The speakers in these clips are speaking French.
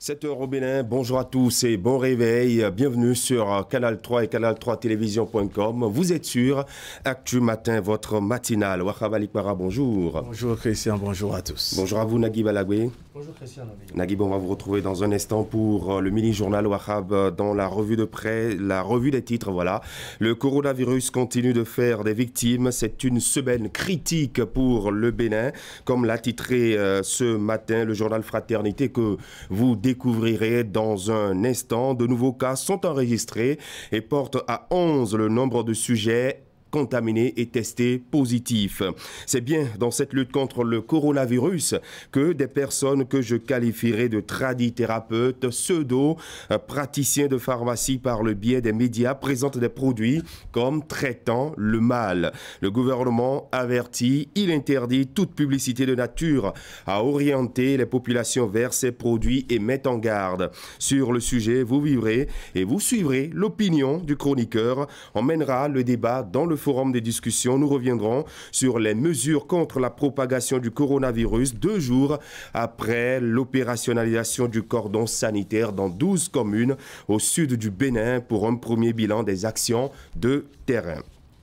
7h au Bénin, bonjour à tous et bon réveil. Bienvenue sur Canal 3 et canal3télévision.com. Vous êtes sur Actu Matin, votre matinale. Wahab Alikmara, bonjour. Bonjour Christian, bonjour à tous. Bonjour à vous Nagui Balagwe. Bonjour Christian. Nagui, on va vous retrouver dans un instant pour le mini-journal Wahab dans la revue de près, la revue des titres. Voilà. Le coronavirus continue de faire des victimes. C'est une semaine critique pour le Bénin, comme l'a titré ce matin le journal Fraternité que vous découvrirez dans un instant. De nouveaux cas sont enregistrés et portent à 11 le nombre de sujets contaminés et testés positifs. C'est bien dans cette lutte contre le coronavirus que des personnes que je qualifierais de tradithérapeutes, pseudo-praticiens de pharmacie par le biais des médias présentent des produits comme traitant le mal. Le gouvernement avertit, il interdit toute publicité de nature à orienter les populations vers ces produits et met en garde. Sur le sujet, vous vivrez et vous suivrez l'opinion du chroniqueur. On mènera le débat dans le forum des discussions. Nous reviendrons sur les mesures contre la propagation du coronavirus 2 jours après l'opérationnalisation du cordon sanitaire dans 12 communes au sud du Bénin pour un premier bilan des actions de terrain.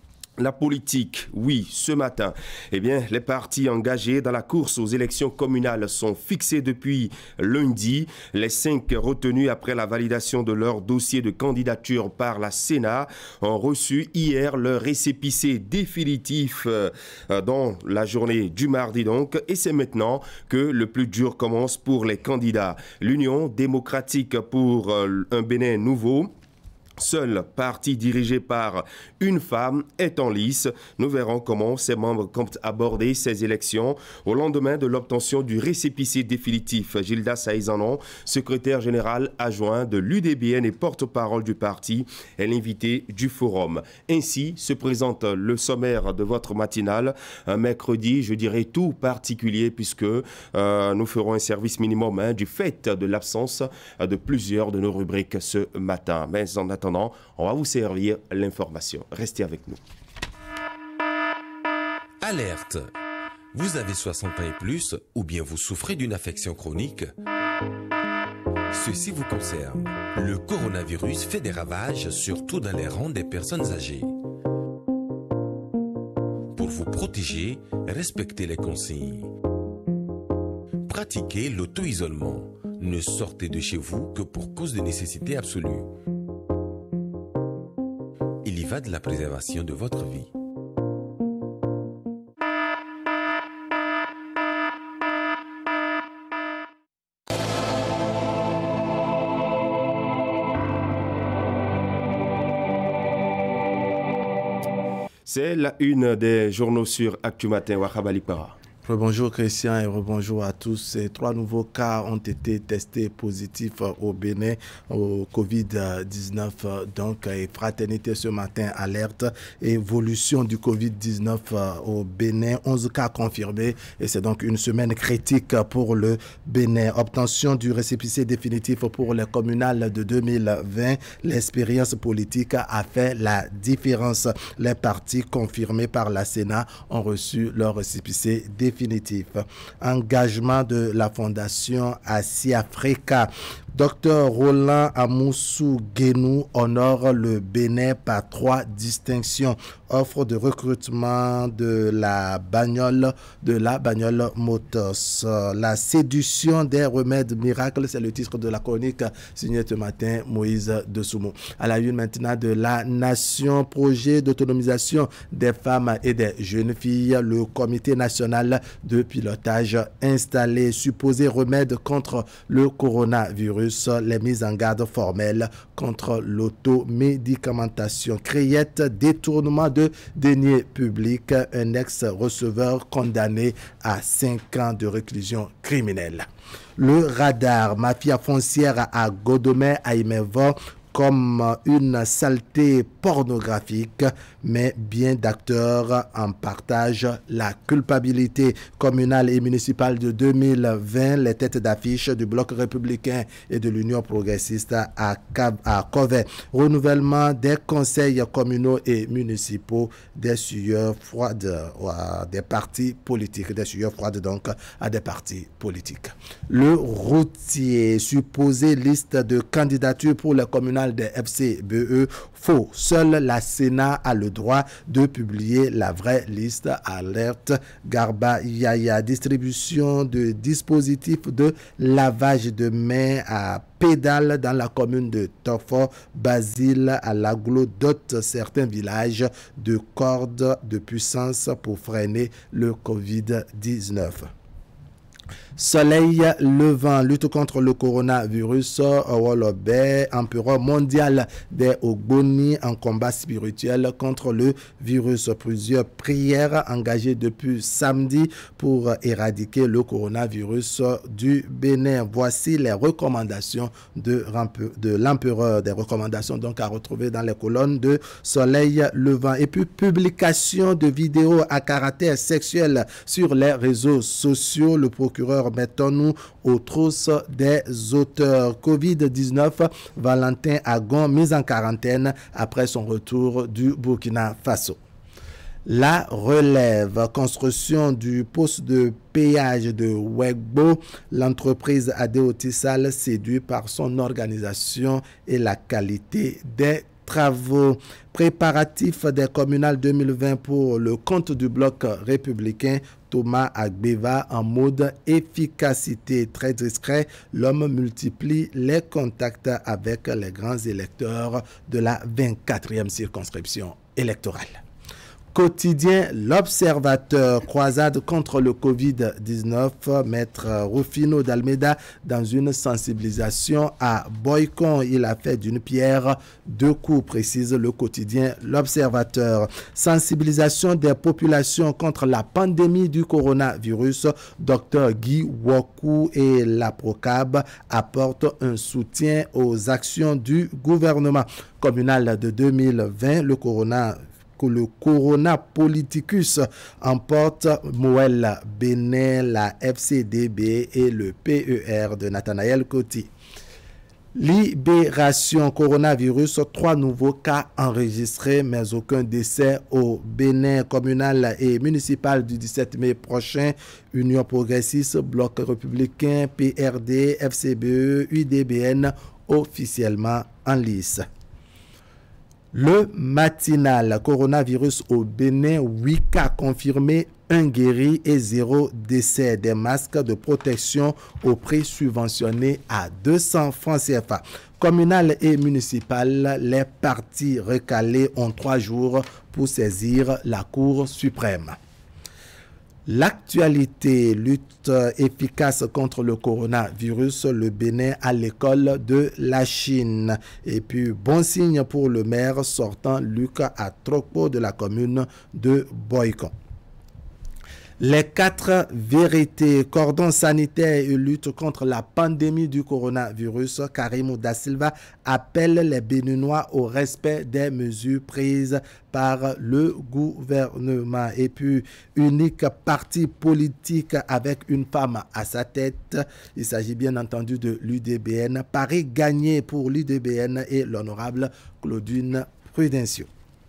La politique, oui, ce matin, eh bien, les partis engagés dans la course aux élections communales sont fixés depuis lundi. Les 5 retenus après la validation de leur dossier de candidature par la Sénat ont reçu hier leur récépissé définitif dans la journée du mardi donc. Et c'est maintenant que le plus dur commence pour les candidats. L'Union démocratique pour un Bénin nouveau, seul parti dirigé par une femme, est en lice. Nous verrons comment ses membres comptent aborder ces élections au lendemain de l'obtention du récépissé définitif. Gilda Saïzanon, secrétaire général adjoint de l'UDBN et porte-parole du parti, est l'invité du forum. Ainsi se présente le sommaire de votre matinale. Un mercredi, je dirais tout particulier puisque nous ferons un service minimum du fait de l'absence de plusieurs de nos rubriques ce matin. Mais en attendant, on va vous servir l'information. Restez avec nous. Alerte! Vous avez 60 ans et plus ou bien vous souffrez d'une affection chronique? Ceci vous concerne. Le coronavirus fait des ravages, surtout dans les rangs des personnes âgées. Pour vous protéger, respectez les consignes. Pratiquez l'auto-isolement. Ne sortez de chez vous que pour cause de nécessité absolue. Il y va de la préservation de votre vie. C'est la une des journaux sur Actu Matin. Wahab Alikmara. Bonjour Christian et rebonjour à tous. Ces 3 nouveaux cas ont été testés positifs au Bénin au Covid-19. Donc, et Fraternité ce matin alerte. Évolution du Covid-19 au Bénin. 11 cas confirmés et c'est donc une semaine critique pour le Bénin. Obtention du récépissé définitif pour les communales de 2020. L'expérience politique a fait la différence. Les partis confirmés par la Sénat ont reçu leur récépissé définitif. Engagement de la Fondation Asie-Africa. Dr Roland Amoussou Guénou honore le Bénin par 3 distinctions. Offre de recrutement de la bagnole Motors. La séduction des remèdes miracles, c'est le titre de la chronique signée ce matin Moïse Dessoumo. À la une maintenant de La Nation, projet d'autonomisation des femmes et des jeunes filles. Le comité national de pilotage installé, supposé remède contre le coronavirus. Les mises en garde formelles contre l'automédicamentation. Créette, détournement de deniers publics. Un ex-receveur condamné à 5 ans de réclusion criminelle. Le radar, mafia foncière à Godomé, à Imevo, comme une saleté pornographique, mais bien d'acteurs en partagent la culpabilité. Communale et municipale de 2020, les têtes d'affiche du Bloc républicain et de l'Union progressiste à Kovet. Renouvellement des conseils communaux et municipaux, des sueurs froides à des partis politiques, des sueurs froides donc à des partis politiques. Le routier, supposé liste de candidatures pour les communales des FCBE, faux. Seule la Sénat a le droit de publier la vraie liste, alerte Garba Yaya. Distribution de dispositifs de lavage de mains à pédale dans la commune de Tofo, Basile à l'Aglo dote certains villages de cordes de puissance pour freiner le Covid-19. Soleil levant, lutte contre le coronavirus, Wolobé, empereur mondial des Ogboni en combat spirituel contre le virus. Plusieurs prières engagées depuis samedi pour éradiquer le coronavirus du Bénin. Voici les recommandations de l'empereur, des recommandations donc à retrouver dans les colonnes de Soleil levant. Et puis publication de vidéos à caractère sexuel sur les réseaux sociaux. Le procureur mettons-nous aux trousses des auteurs. Covid-19, Valentin Agon mis en quarantaine après son retour du Burkina Faso. La relève, construction du poste de péage de Wegbo, l'entreprise Adéotissal séduit par son organisation et la qualité des travaux. Préparatifs des communales 2020 pour le compte du bloc républicain. Thomas Agbeva en mode efficacité. Très discret, l'homme multiplie les contacts avec les grands électeurs de la 24e circonscription électorale. Quotidien, l'Observateur, croisade contre le Covid-19, Maître Rufino d'Almeida dans une sensibilisation à Boycon. Il a fait d'une pierre deux coups, précise le quotidien l'Observateur. Sensibilisation des populations contre la pandémie du coronavirus. Dr Guy Wokou et la Procab apportent un soutien aux actions du gouvernement. Communal de 2020, le Corona Politicus emporte Moël Bénin, la FCDB et le PER de Nathanaël Coty. Libération coronavirus, 3 nouveaux cas enregistrés, mais aucun décès au Bénin. Communal et municipal du 17 mai prochain. Union progressiste, Bloc républicain, PRD, FCBE, UDBN officiellement en lice. Le matinal, coronavirus au Bénin, 8 cas confirmés, 1 guéri et 0 décès. Des masques de protection au prix subventionné à 200 francs CFA. Communal et municipal, les partis recalés ont 3 jours pour saisir la Cour suprême. L'actualité, lutte efficace contre le coronavirus, le Bénin à l'école de la Chine. Et puis, bon signe pour le maire sortant Luc Atrokpo de la commune de Boycon. Les 4 vérités, cordon sanitaire et lutte contre la pandémie du coronavirus. Karim Da Silva appelle les Béninois au respect des mesures prises par le gouvernement. Et puis, unique parti politique avec une femme à sa tête. Il s'agit bien entendu de l'UDBN. Paris gagné pour l'UDBN et l'honorable Claudine Prudencio.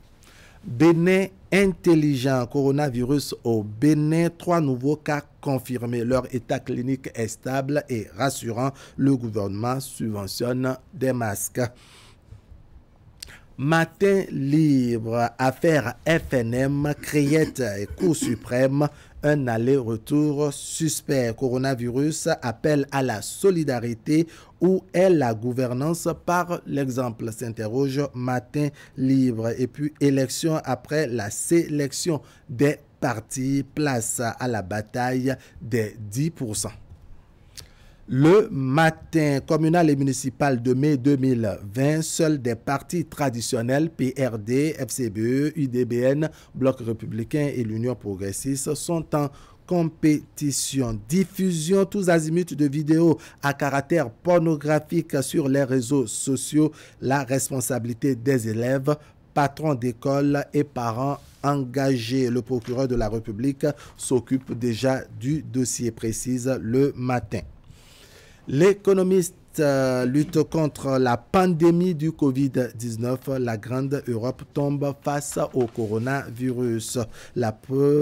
Bénin intelligent, coronavirus au Bénin, 3 nouveaux cas confirmés. Leur état clinique est stable et rassurant. Le gouvernement subventionne des masques. Matin libre, affaire FNM, Criette et Cour suprême, un aller-retour suspect. Coronavirus appelle à la solidarité. Où est la gouvernance par l'exemple? S'interroge Matin libre. Et puis élection après la sélection des partis, place à la bataille des 10%. Le matin communal et municipal de mai 2020, seuls des partis traditionnels PRD, FCBE, UDBN, Bloc républicain et l'Union progressiste sont en compétition. Diffusion tous azimuts de vidéos à caractère pornographique sur les réseaux sociaux. La responsabilité des élèves, patrons d'école et parents engagés. Le procureur de la République s'occupe déjà du dossier, précise Le Matin. L'économiste lutte contre la pandémie du Covid-19. La grande Europe tombe face au coronavirus. La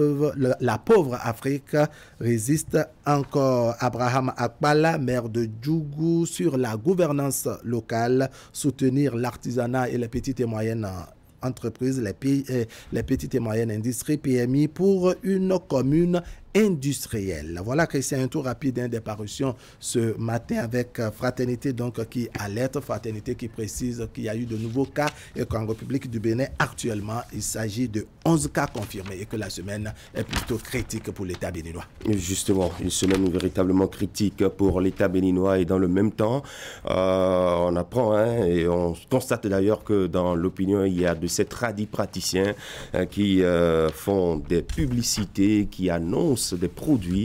pauvre Afrique résiste encore. Abraham Akpala, maire de Djougou, sur la gouvernance locale, soutenir l'artisanat et les petites et moyennes entreprises, les petites et moyennes industries, PMI, pour une commune industrielle. Voilà, Christian, un tour rapide des parutions ce matin avec Fraternité, donc qui alerte, Fraternité qui précise qu'il y a eu de nouveaux cas et qu'en République du Bénin, actuellement, il s'agit de 11 cas confirmés et que la semaine est plutôt critique pour l'État béninois. Justement, une semaine véritablement critique pour l'État béninois et dans le même temps, on apprend et on constate d'ailleurs que dans l'opinion, il y a de ces tradis praticiens qui font des publicités, qui annoncent des produits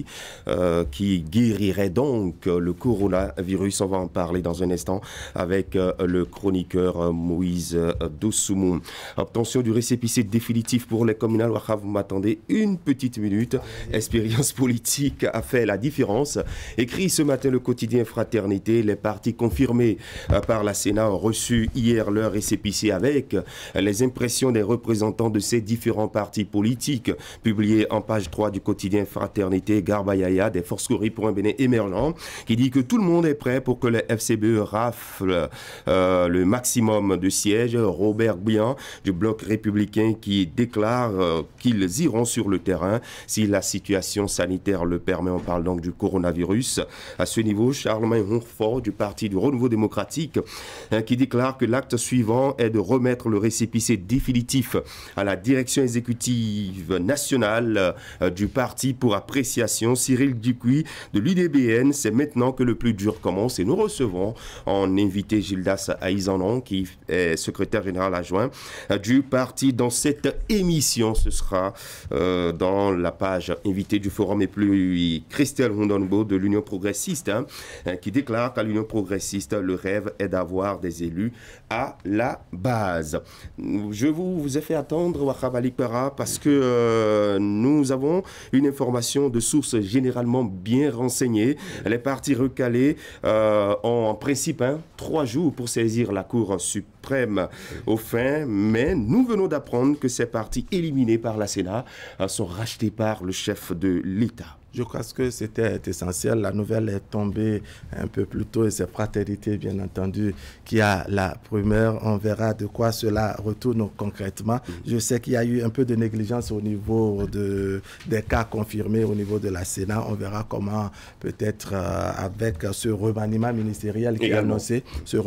qui guériraient donc le coronavirus. On va en parler dans un instant avec le chroniqueur Moïse Dossoumoun. Obtention du récépissé définitif pour les communales. Vous m'attendez une petite minute. Expérience politique a fait la différence. Écrit ce matin le quotidien Fraternité. Les partis confirmés par la Sénat ont reçu hier leur récépissé avec les impressions des représentants de ces différents partis politiques, publiées en page 3 du quotidien Fraternité. Garba Yaya des Forces Courries pour un Bénin émergent, qui dit que tout le monde est prêt pour que les FCBE raflent le maximum de sièges. Robert Bian du Bloc républicain qui déclare qu'ils iront sur le terrain si la situation sanitaire le permet. On parle donc du coronavirus. À ce niveau, Charlemagne Roncfort du Parti du Renouveau démocratique qui déclare que l'acte suivant est de remettre le récépissé définitif à la direction exécutive nationale du parti pour appréciation. Cyril Ducuy de l'UDBN, c'est maintenant que le plus dur commence et nous recevons en invité Gildas Aïzanon qui est secrétaire général adjoint du parti dans cette émission. Ce sera dans la page invité du forum et plus Christelle Rondonbo de l'Union progressiste qui déclare qu'à l'Union progressiste, le rêve est d'avoir des élus à la base. Je vous ai fait attendre, Wahab Ali Para, parce que nous avons une information de sources généralement bien renseignées. Les partis recalés ont en principe 3 jours pour saisir la Cour suprême au fin, mais nous venons d'apprendre que ces partis éliminés par la Sénat sont rachetés par le chef de l'État. Je crois que c'était essentiel. La nouvelle est tombée un peu plus tôt et c'est Fraternité, bien entendu, qui a la primeur. On verra de quoi cela retourne concrètement. Je sais qu'il y a eu un peu de négligence au niveau des cas confirmés au niveau de la Sénat. On verra comment, peut-être avec ce remaniement ministériel qui est annoncé,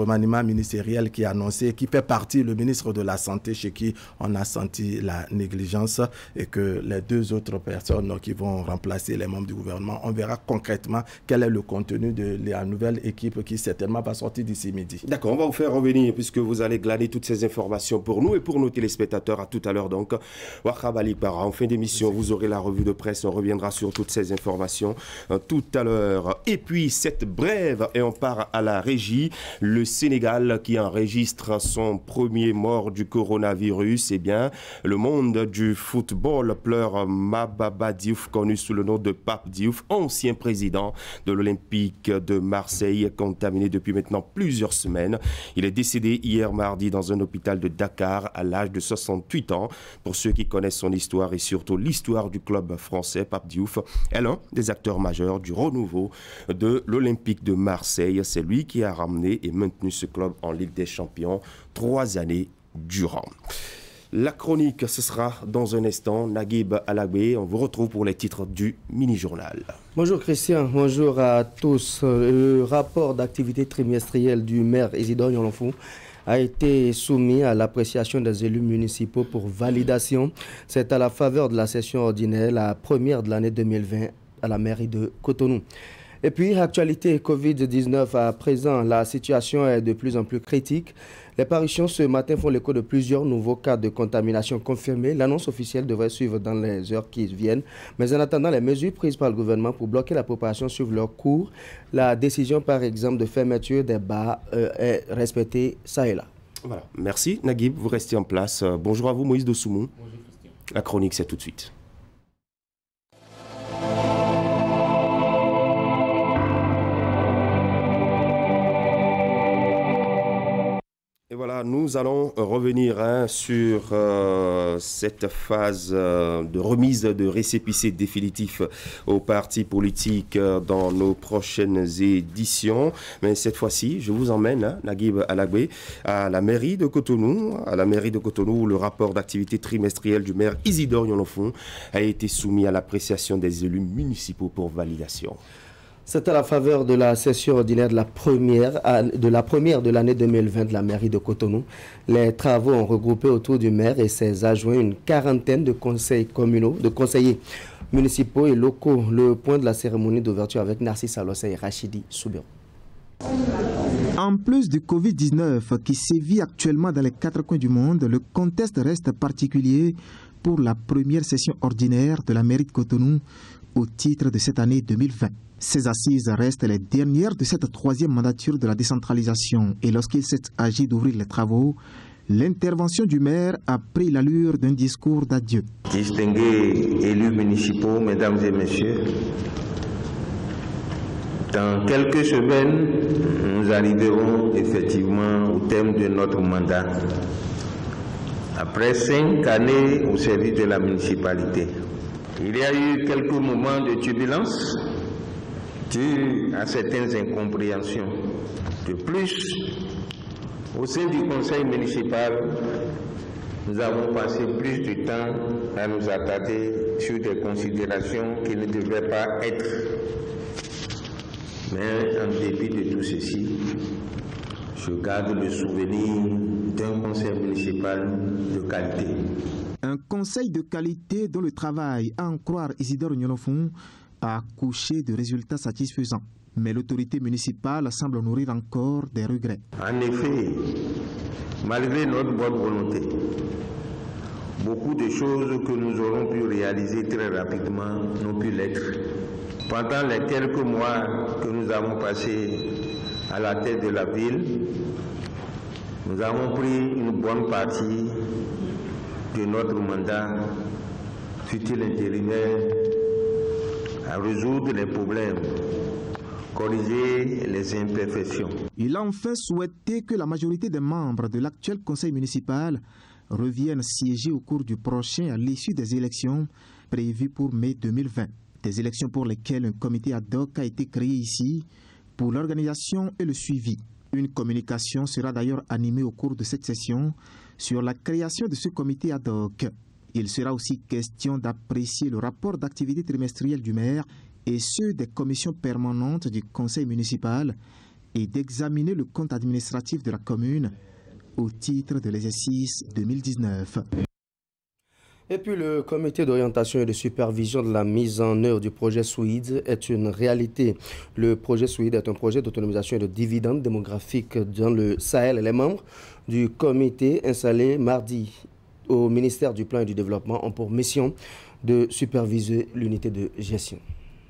qui fait partie le ministre de la Santé, chez qui on a senti la négligence, et que les 2 autres personnes qui vont remplacer les membres du gouvernement, on verra concrètement quel est le contenu de la nouvelle équipe qui certainement va sortir d'ici midi. D'accord, on va vous faire revenir puisque vous allez glaner toutes ces informations pour nous et pour nos téléspectateurs. À tout à l'heure donc. Wahab Ali Para, en fin d'émission, vous aurez la revue de presse. On reviendra sur toutes ces informations tout à l'heure. Et puis cette brève, et on part à la régie, le Sénégal qui enregistre son premier mort du coronavirus. Eh bien, le monde du football pleure Mababa Diouf, connu sous le nom de Pape Diouf, ancien président de l'Olympique de Marseille, contaminé depuis maintenant plusieurs semaines. Il est décédé hier mardi dans un hôpital de Dakar à l'âge de 68 ans. Pour ceux qui connaissent son histoire et surtout l'histoire du club français, Pape Diouf est l'un des acteurs majeurs du renouveau de l'Olympique de Marseille. C'est lui qui a ramené et maintenu ce club en Ligue des Champions 3 années durant. La chronique, ce sera dans un instant. Naguib Alagbe, on vous retrouve pour les titres du mini-journal. Bonjour Christian, bonjour à tous. Le rapport d'activité trimestrielle du maire Isidore Yolonfou a été soumis à l'appréciation des élus municipaux pour validation. C'est à la faveur de la session ordinaire, la première de l'année 2020 à la mairie de Cotonou. Et puis, actualité Covid-19 à présent, la situation est de plus en plus critique. Les parutions ce matin font l'écho de plusieurs nouveaux cas de contamination confirmés. L'annonce officielle devrait suivre dans les heures qui viennent. Mais en attendant, les mesures prises par le gouvernement pour bloquer la propagation suivent leur cours. La décision, par exemple, de fermeture des bars est respectée ça et là. Voilà. Merci Naguib, vous restez en place. Bonjour à vous Moïse Dosoumou. Bonjour Christian. La chronique, c'est tout de suite. Et voilà, nous allons revenir sur cette phase de remise de récépissé définitif aux partis politiques dans nos prochaines éditions. Mais cette fois-ci, je vous emmène, Naguib Alagbe, à la mairie de Cotonou. À la mairie de Cotonou, où le rapport d'activité trimestrielle du maire Isidore Yonlofon a été soumis à l'appréciation des élus municipaux pour validation. C'est à la faveur de la session ordinaire de la première de l'année 2020 de la mairie de Cotonou. Les travaux ont regroupé autour du maire et ses adjoints une quarantaine de conseils communaux, de conseillers municipaux et locaux. Le point de la cérémonie d'ouverture avec Narcisse Alossa et Rachidi Soubero. En plus du Covid-19 qui sévit actuellement dans les 4 coins du monde, le contexte reste particulier pour la première session ordinaire de la mairie de Cotonou au titre de cette année 2020. Ces assises restent les dernières de cette 3e mandature de la décentralisation et lorsqu'il s'est agi d'ouvrir les travaux, l'intervention du maire a pris l'allure d'un discours d'adieu. Distingués élus municipaux, mesdames et messieurs, dans quelques semaines, nous arriverons effectivement au terme de notre mandat. Après 5 années au service de la municipalité, il y a eu quelques moments de turbulence dû à certaines incompréhensions. De plus, au sein du conseil municipal, nous avons passé plus de temps à nous attarder sur des considérations qui ne devaient pas être. Mais en dépit de tout ceci, je garde le souvenir d'un conseil municipal de qualité. Un conseil de qualité dont le travail, à en croire Isidore Yonlofon, a accouché de résultats satisfaisants. Mais l'autorité municipale semble nourrir encore des regrets. En effet, malgré notre bonne volonté, beaucoup de choses que nous aurons pu réaliser très rapidement n'ont pu l'être. Pendant les quelques mois que nous avons passés à la tête de la ville, nous avons pris une bonne partie de notre mandat, fut-il intérimaire, à résoudre les problèmes, corriger les imperfections. Il a enfin souhaité que la majorité des membres de l'actuel conseil municipal reviennent siéger au cours du prochain à l'issue des élections prévues pour mai 2020. Des élections pour lesquelles un comité ad hoc a été créé ici pour l'organisation et le suivi. Une communication sera d'ailleurs animée au cours de cette session sur la création de ce comité ad hoc. Il sera aussi question d'apprécier le rapport d'activité trimestrielle du maire et ceux des commissions permanentes du conseil municipal et d'examiner le compte administratif de la commune au titre de l'exercice 2019. Et puis le comité d'orientation et de supervision de la mise en œuvre du projet SWID est une réalité. Le projet SWID est un projet d'autonomisation et de dividendes démographiques dans le Sahel. Les membres du comité installé mardi au ministère du Plan et du Développement ont pour mission de superviser l'unité de gestion.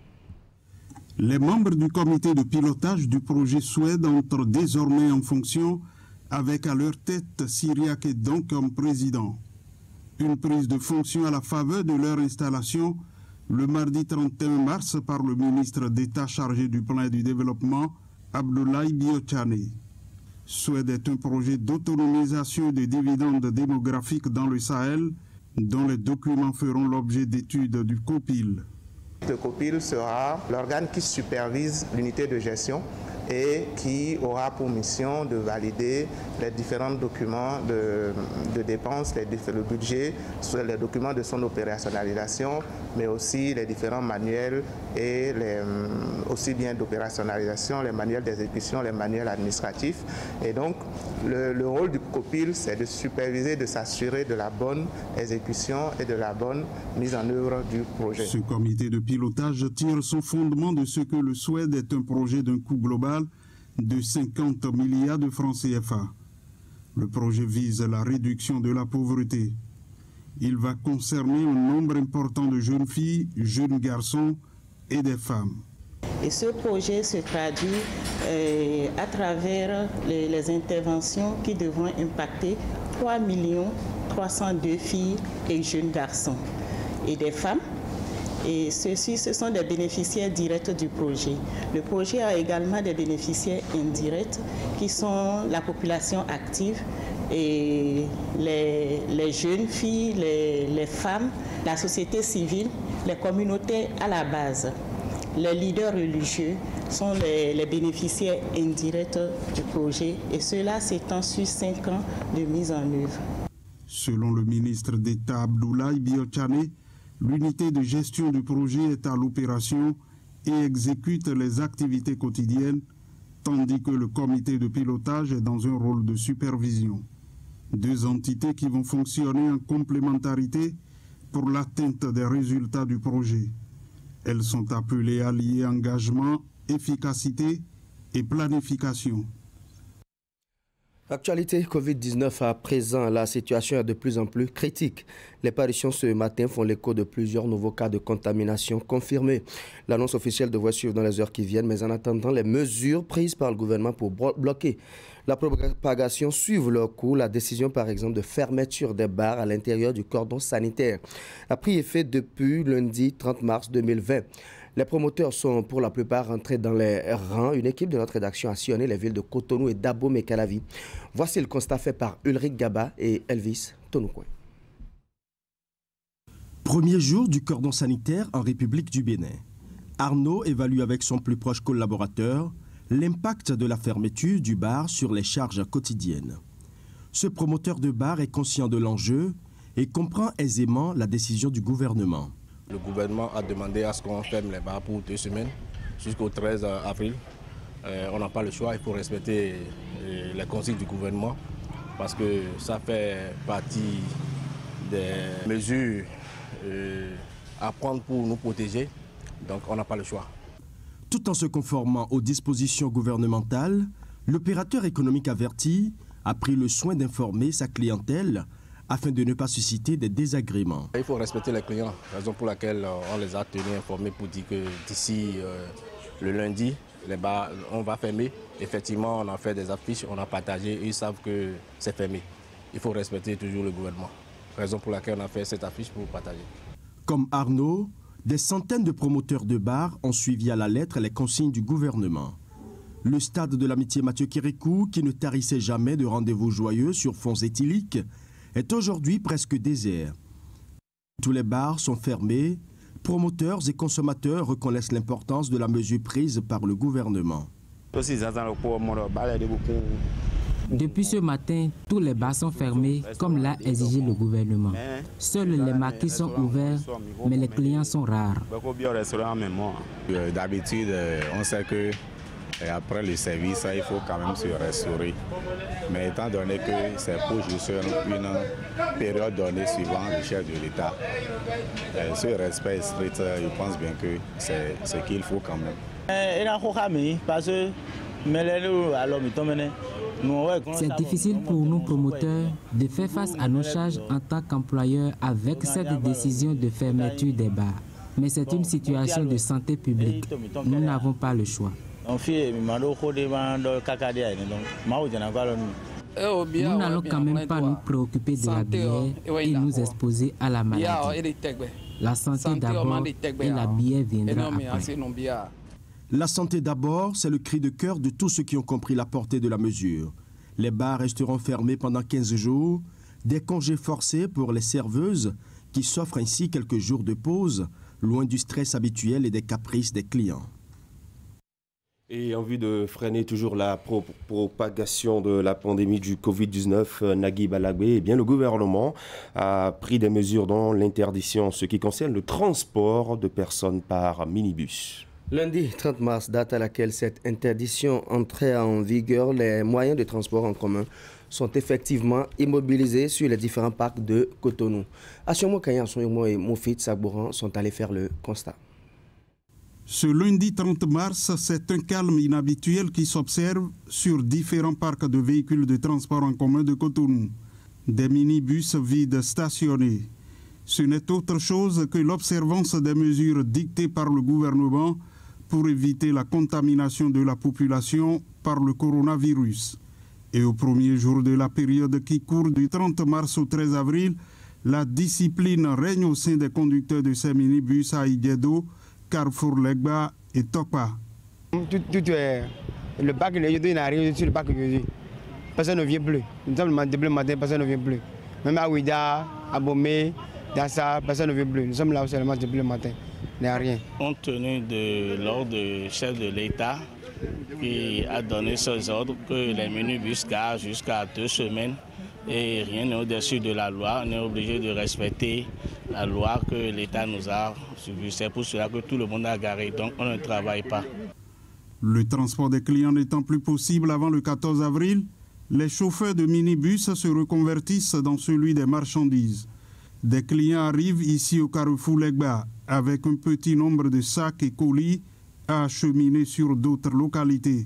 Les membres du comité de pilotage du projet SWID entrent désormais en fonction avec à leur tête Syriac et donc comme président. Une prise de fonction à la faveur de leur installation le mardi 31 mars par le ministre d'État chargé du Plan et du Développement, Abdoulaye Biochane. SWID est un projet d'autonomisation des dividendes démographiques dans le Sahel, dont les documents feront l'objet d'études du COPIL. Le COPIL sera l'organe qui supervise l'unité de gestion et qui aura pour mission de valider les différents documents de dépenses, le budget, les documents de son opérationnalisation, mais aussi les différents manuels et aussi bien d'opérationnalisation, les manuels d'exécution, les manuels administratifs. Et donc, le rôle du COPIL, c'est de superviser, de s'assurer de la bonne exécution et de la bonne mise en œuvre du projet. Ce comité de pilotage tire son fondement de ce que le SWID est un projet d'un coût global de 50 milliards de francs CFA. Le projet vise la réduction de la pauvreté. Il va concerner un nombre important de jeunes filles, jeunes garçons et des femmes. Et ce projet se traduit à travers les interventions qui devront impacter 3 302 filles et jeunes garçons et des femmes. Et ceux-ci, ce sont des bénéficiaires directs du projet. Le projet a également des bénéficiaires indirects qui sont la population active et les jeunes filles, les femmes, la société civile, les communautés à la base. Les leaders religieux sont les bénéficiaires indirects du projet et cela s'étend sur 5 ans de mise en œuvre. Selon le ministre d'État Abdoulaye Biotchane, l'unité de gestion du projet est à l'opération et exécute les activités quotidiennes, tandis que le comité de pilotage est dans un rôle de supervision. 2 entités qui vont fonctionner en complémentarité pour l'atteinte des résultats du projet. Elles sont appelées à lier engagement, efficacité et planification. Actualité Covid-19 à présent, la situation est de plus en plus critique. Les parutions ce matin font l'écho de plusieurs nouveaux cas de contamination confirmés. L'annonce officielle devrait suivre dans les heures qui viennent, mais en attendant, les mesures prises par le gouvernement pour bloquer la propagation suivent leur cours. La décision, par exemple, de fermeture des bars à l'intérieur du cordon sanitaire a pris effet depuis lundi 30 mars 2020. Les promoteurs sont pour la plupart rentrés dans les rangs. Une équipe de notre rédaction a sillonné les villes de Cotonou et d'Abomey-Calavi. Voici le constat fait par Ulrich Gaba et Elvis Tonoukouen. Premier jour du cordon sanitaire en République du Bénin. Arnaud évalue avec son plus proche collaborateur l'impact de la fermeture du bar sur les charges quotidiennes. Ce promoteur de bar est conscient de l'enjeu et comprend aisément la décision du gouvernement. Le gouvernement a demandé à ce qu'on ferme les bars pour 2 semaines, jusqu'au 13 avril. On n'a pas le choix, il faut respecter les consignes du gouvernement parce que ça fait partie des mesures à prendre pour nous protéger. Donc on n'a pas le choix. Tout en se conformant aux dispositions gouvernementales, l'opérateur économique averti a pris le soin d'informer sa clientèle afin de ne pas susciter des désagréments. Il faut respecter les clients, raison pour laquelle on les a tenus informés pour dire que d'ici le lundi, les bars, on va fermer. Effectivement, on a fait des affiches, on a partagé et ils savent que c'est fermé. Il faut respecter toujours le gouvernement, raison pour laquelle on a fait cette affiche pour partager. Comme Arnaud, des centaines de promoteurs de bars ont suivi à la lettre les consignes du gouvernement. Le stade de l'amitié Mathieu Kérékou, qui ne tarissait jamais de rendez-vous joyeux sur fonds éthyliques, est aujourd'hui presque désert. Tous les bars sont fermés. Promoteurs et consommateurs reconnaissent l'importance de la mesure prise par le gouvernement. Depuis ce matin, tous les bars sont fermés comme l'a exigé le gouvernement. Seuls les marqués sont ouverts, mais les clients sont rares. D'habitude, on sait que après le service, il faut quand même se restaurer. Mais étant donné que c'est pour juste une période donnée suivant le chef de l'État, ce respect strict, je pense bien que c'est ce qu'il faut quand même. C'est difficile pour nous promoteurs de faire face à nos charges en tant qu'employeurs avec cette décision de fermeture des bars. Mais c'est une situation de santé publique. Nous n'avons pas le choix. Nous n'allons quand même pas nous préoccuper de la bière et nous exposer à la maladie. La santé d'abord et la bière viendra après. La santé d'abord, c'est le cri de cœur de tous ceux qui ont compris la portée de la mesure. Les bars resteront fermés pendant 15 jours, des congés forcés pour les serveuses qui s'offrent ainsi quelques jours de pause, loin du stress habituel et des caprices des clients. Et en vue de freiner toujours la propagation de la pandémie du Covid-19, Nagui Balagbe, eh bien, le gouvernement a pris des mesures dans l'interdiction en ce qui concerne le transport de personnes par minibus. Lundi 30 mars, date à laquelle cette interdiction entrait en vigueur, les moyens de transport en commun sont effectivement immobilisés sur les différents parcs de Cotonou. Assiomo Kanyan, Sonyomo et Moufid Sabouran sont allés faire le constat. Ce lundi 30 mars, c'est un calme inhabituel qui s'observe sur différents parcs de véhicules de transport en commun de Cotonou. Des minibus vides stationnés. Ce n'est autre chose que l'observance des mesures dictées par le gouvernement pour éviter la contamination de la population par le coronavirus. Et au premier jour de la période qui court du 30 mars au 13 avril, la discipline règne au sein des conducteurs de ces minibus à Idjedo, Carrefour Legba et Tokpa. Le bac, il arrive sur le bac aujourd'hui. Personne ne vient plus. Nous sommes le matin, personne ne vient plus. Même à Ouida, à Bomé, Dassa, personne ne vient plus. Nous sommes là seulement depuis le matin. Il n'y a rien. Compte tenu de l'ordre du chef de l'État qui a donné ces ordres que les minibus garent jusqu'à 2 semaines et rien n'est au-dessus de la loi. On est obligé de respecter la loi que l'État nous a subie. C'est pour cela que tout le monde a garé, donc on ne travaille pas. Le transport des clients n'étant plus possible avant le 14 avril, les chauffeurs de minibus se reconvertissent dans celui des marchandises. Des clients arrivent ici au Carrefour Legba avec un petit nombre de sacs et colis à acheminer sur d'autres localités.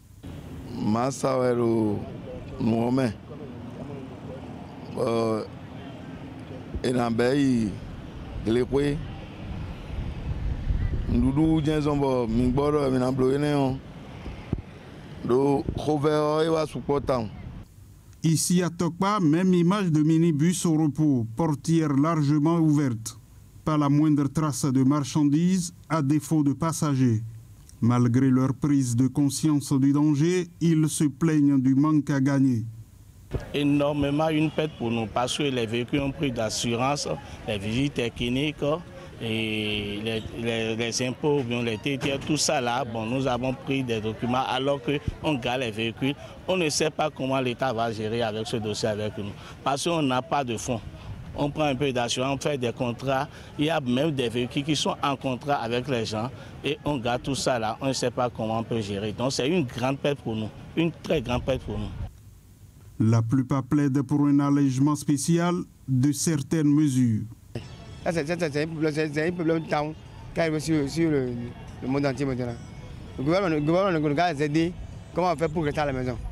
Ici à Tokpa, même image de minibus au repos, portière largement ouverte. Pas la moindre trace de marchandises, à défaut de passagers. Malgré leur prise de conscience du danger, ils se plaignent du manque à gagner. Énormément une perte pour nous parce que les véhicules ont pris d'assurance, les visites techniques et les impôts, les TTR, tout ça là, bon, nous avons pris des documents alors qu'on garde les véhicules. On ne sait pas comment l'État va gérer avec ce dossier avec nous parce qu'on n'a pas de fonds. On prend un peu d'assurance, on fait des contrats. Il y a même des véhicules qui sont en contrat avec les gens et on garde tout ça là. On ne sait pas comment on peut gérer. Donc c'est une grande perte pour nous, une très grande perte pour nous. La plupart plaident pour un allègement spécial de certaines mesures. C'est un problème qui arrive sur le monde entier maintenant. Le gouvernement nous a aidé. Comment on fait pour rester à la maison?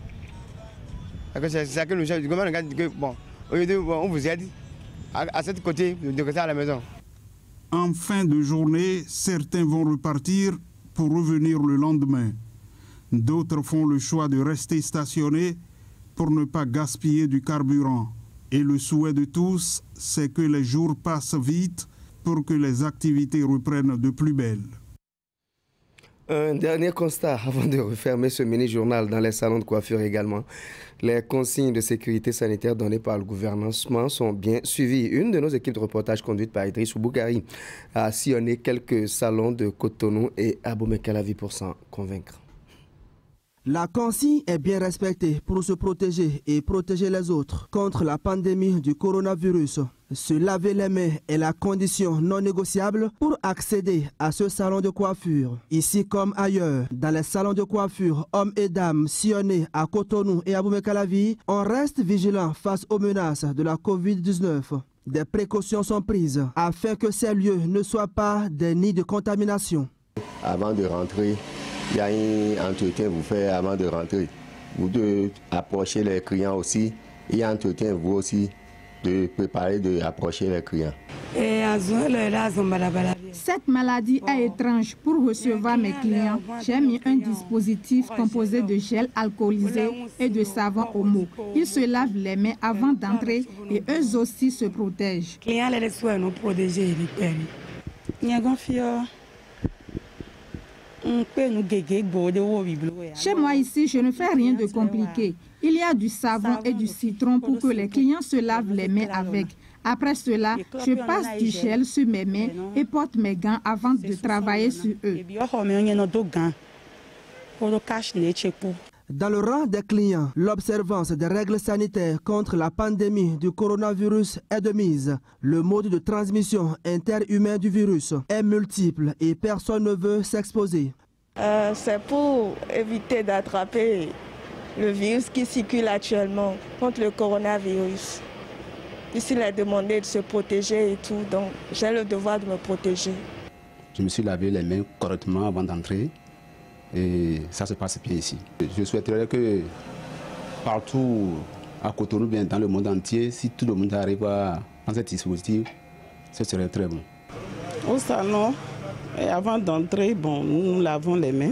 C'est ça que nous cherchons. Le gouvernement nous a dit que bon, on vous aide à ce côté de rester à la maison. En fin de journée, certains vont repartir pour revenir le lendemain. D'autres font le choix de rester stationnés pour ne pas gaspiller du carburant. Et le souhait de tous, c'est que les jours passent vite pour que les activités reprennent de plus belle. Un dernier constat avant de refermer ce mini-journal dans les salons de coiffure également. Les consignes de sécurité sanitaire données par le gouvernement sont bien suivies. Une de nos équipes de reportage conduite par Idriss Boukari a sillonné quelques salons de Cotonou et Abomey-Calavi pour s'en convaincre. La consigne est bien respectée pour se protéger et protéger les autres contre la pandémie du coronavirus. Se laver les mains est la condition non négociable pour accéder à ce salon de coiffure. Ici comme ailleurs, dans les salons de coiffure, hommes et dames sillonnés à Cotonou et à Abomey-Calavi, on reste vigilant face aux menaces de la COVID-19. Des précautions sont prises afin que ces lieux ne soient pas des nids de contamination. Avant de rentrer, il y a un entretien que vous faites avant de rentrer. Vous devez approcher les clients aussi. Il y a un entretien vous aussi de préparer, d'approcher les clients. Cette maladie est étrange. Pour recevoir mes clients, j'ai mis un dispositif composé de gel alcoolisé et de savon Omo. Ils se lavent les mains avant d'entrer et eux aussi se protègent. Chez moi ici, je ne fais rien de compliqué. Il y a du savon et du citron pour que les clients se lavent les mains avec. Après cela, je passe du gel sur mes mains et porte mes gants avant de travailler sur eux. Dans le rang des clients, l'observance des règles sanitaires contre la pandémie du coronavirus est de mise. Le mode de transmission interhumain du virus est multiple et personne ne veut s'exposer. C'est pour éviter d'attraper le virus qui circule actuellement contre le coronavirus. Ici, il est demandé de se protéger et tout, donc j'ai le devoir de me protéger. Je me suis lavé les mains correctement avant d'entrer et ça se passe bien ici. Je souhaiterais que partout à Cotonou, bien dans le monde entier, si tout le monde arrive à prendre ce dispositif, ce serait très bon. Au salon, et avant d'entrer, bon, nous lavons les mains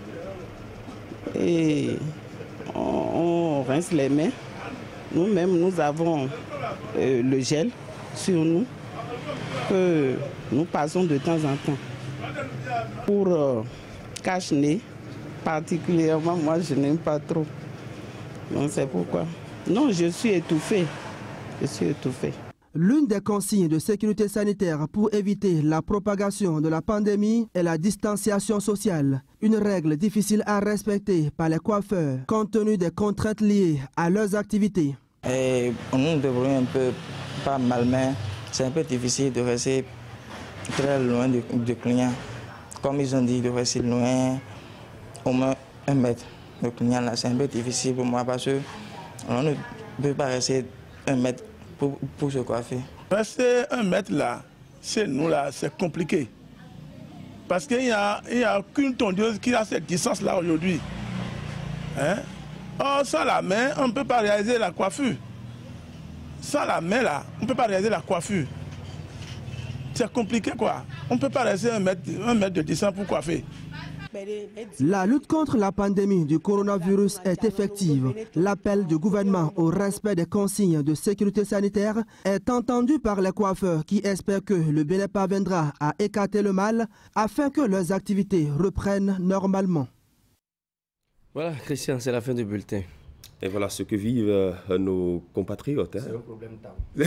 et on rince les mains. Nous-mêmes, nous avons le gel sur nous que nous passons de temps en temps. Pour cache-nez, particulièrement, moi je n'aime pas trop. Donc c'est pourquoi. Non, je suis étouffée. Je suis étouffée. L'une des consignes de sécurité sanitaire pour éviter la propagation de la pandémie est la distanciation sociale. Une règle difficile à respecter par les coiffeurs compte tenu des contraintes liées à leurs activités. Et nous devrions un peu pas mal, mais c'est un peu difficile de rester très loin du client. Comme ils ont dit, de rester loin, au moins 1 mètre. Le client là, c'est un peu difficile pour moi parce qu'on ne peut pas rester 1 mètre pour se coiffer. Rester 1 mètre là, chez nous là, c'est compliqué. Parce qu'il n'y a qu'une tondeuse qui a cette distance là aujourd'hui. Hein? Or, sans la main, on ne peut pas réaliser la coiffure. Sans la main là, on ne peut pas réaliser la coiffure. C'est compliqué quoi. On ne peut pas rester 1 mètre de distance pour coiffer. La lutte contre la pandémie du coronavirus est effective. L'appel du gouvernement au respect des consignes de sécurité sanitaire est entendu par les coiffeurs qui espèrent que le Bénin parviendra à écarter le mal afin que leurs activités reprennent normalement. Voilà, Christian, c'est la fin du bulletin. Et voilà ce que vivent nos compatriotes. Hein. C'est un problème tabou.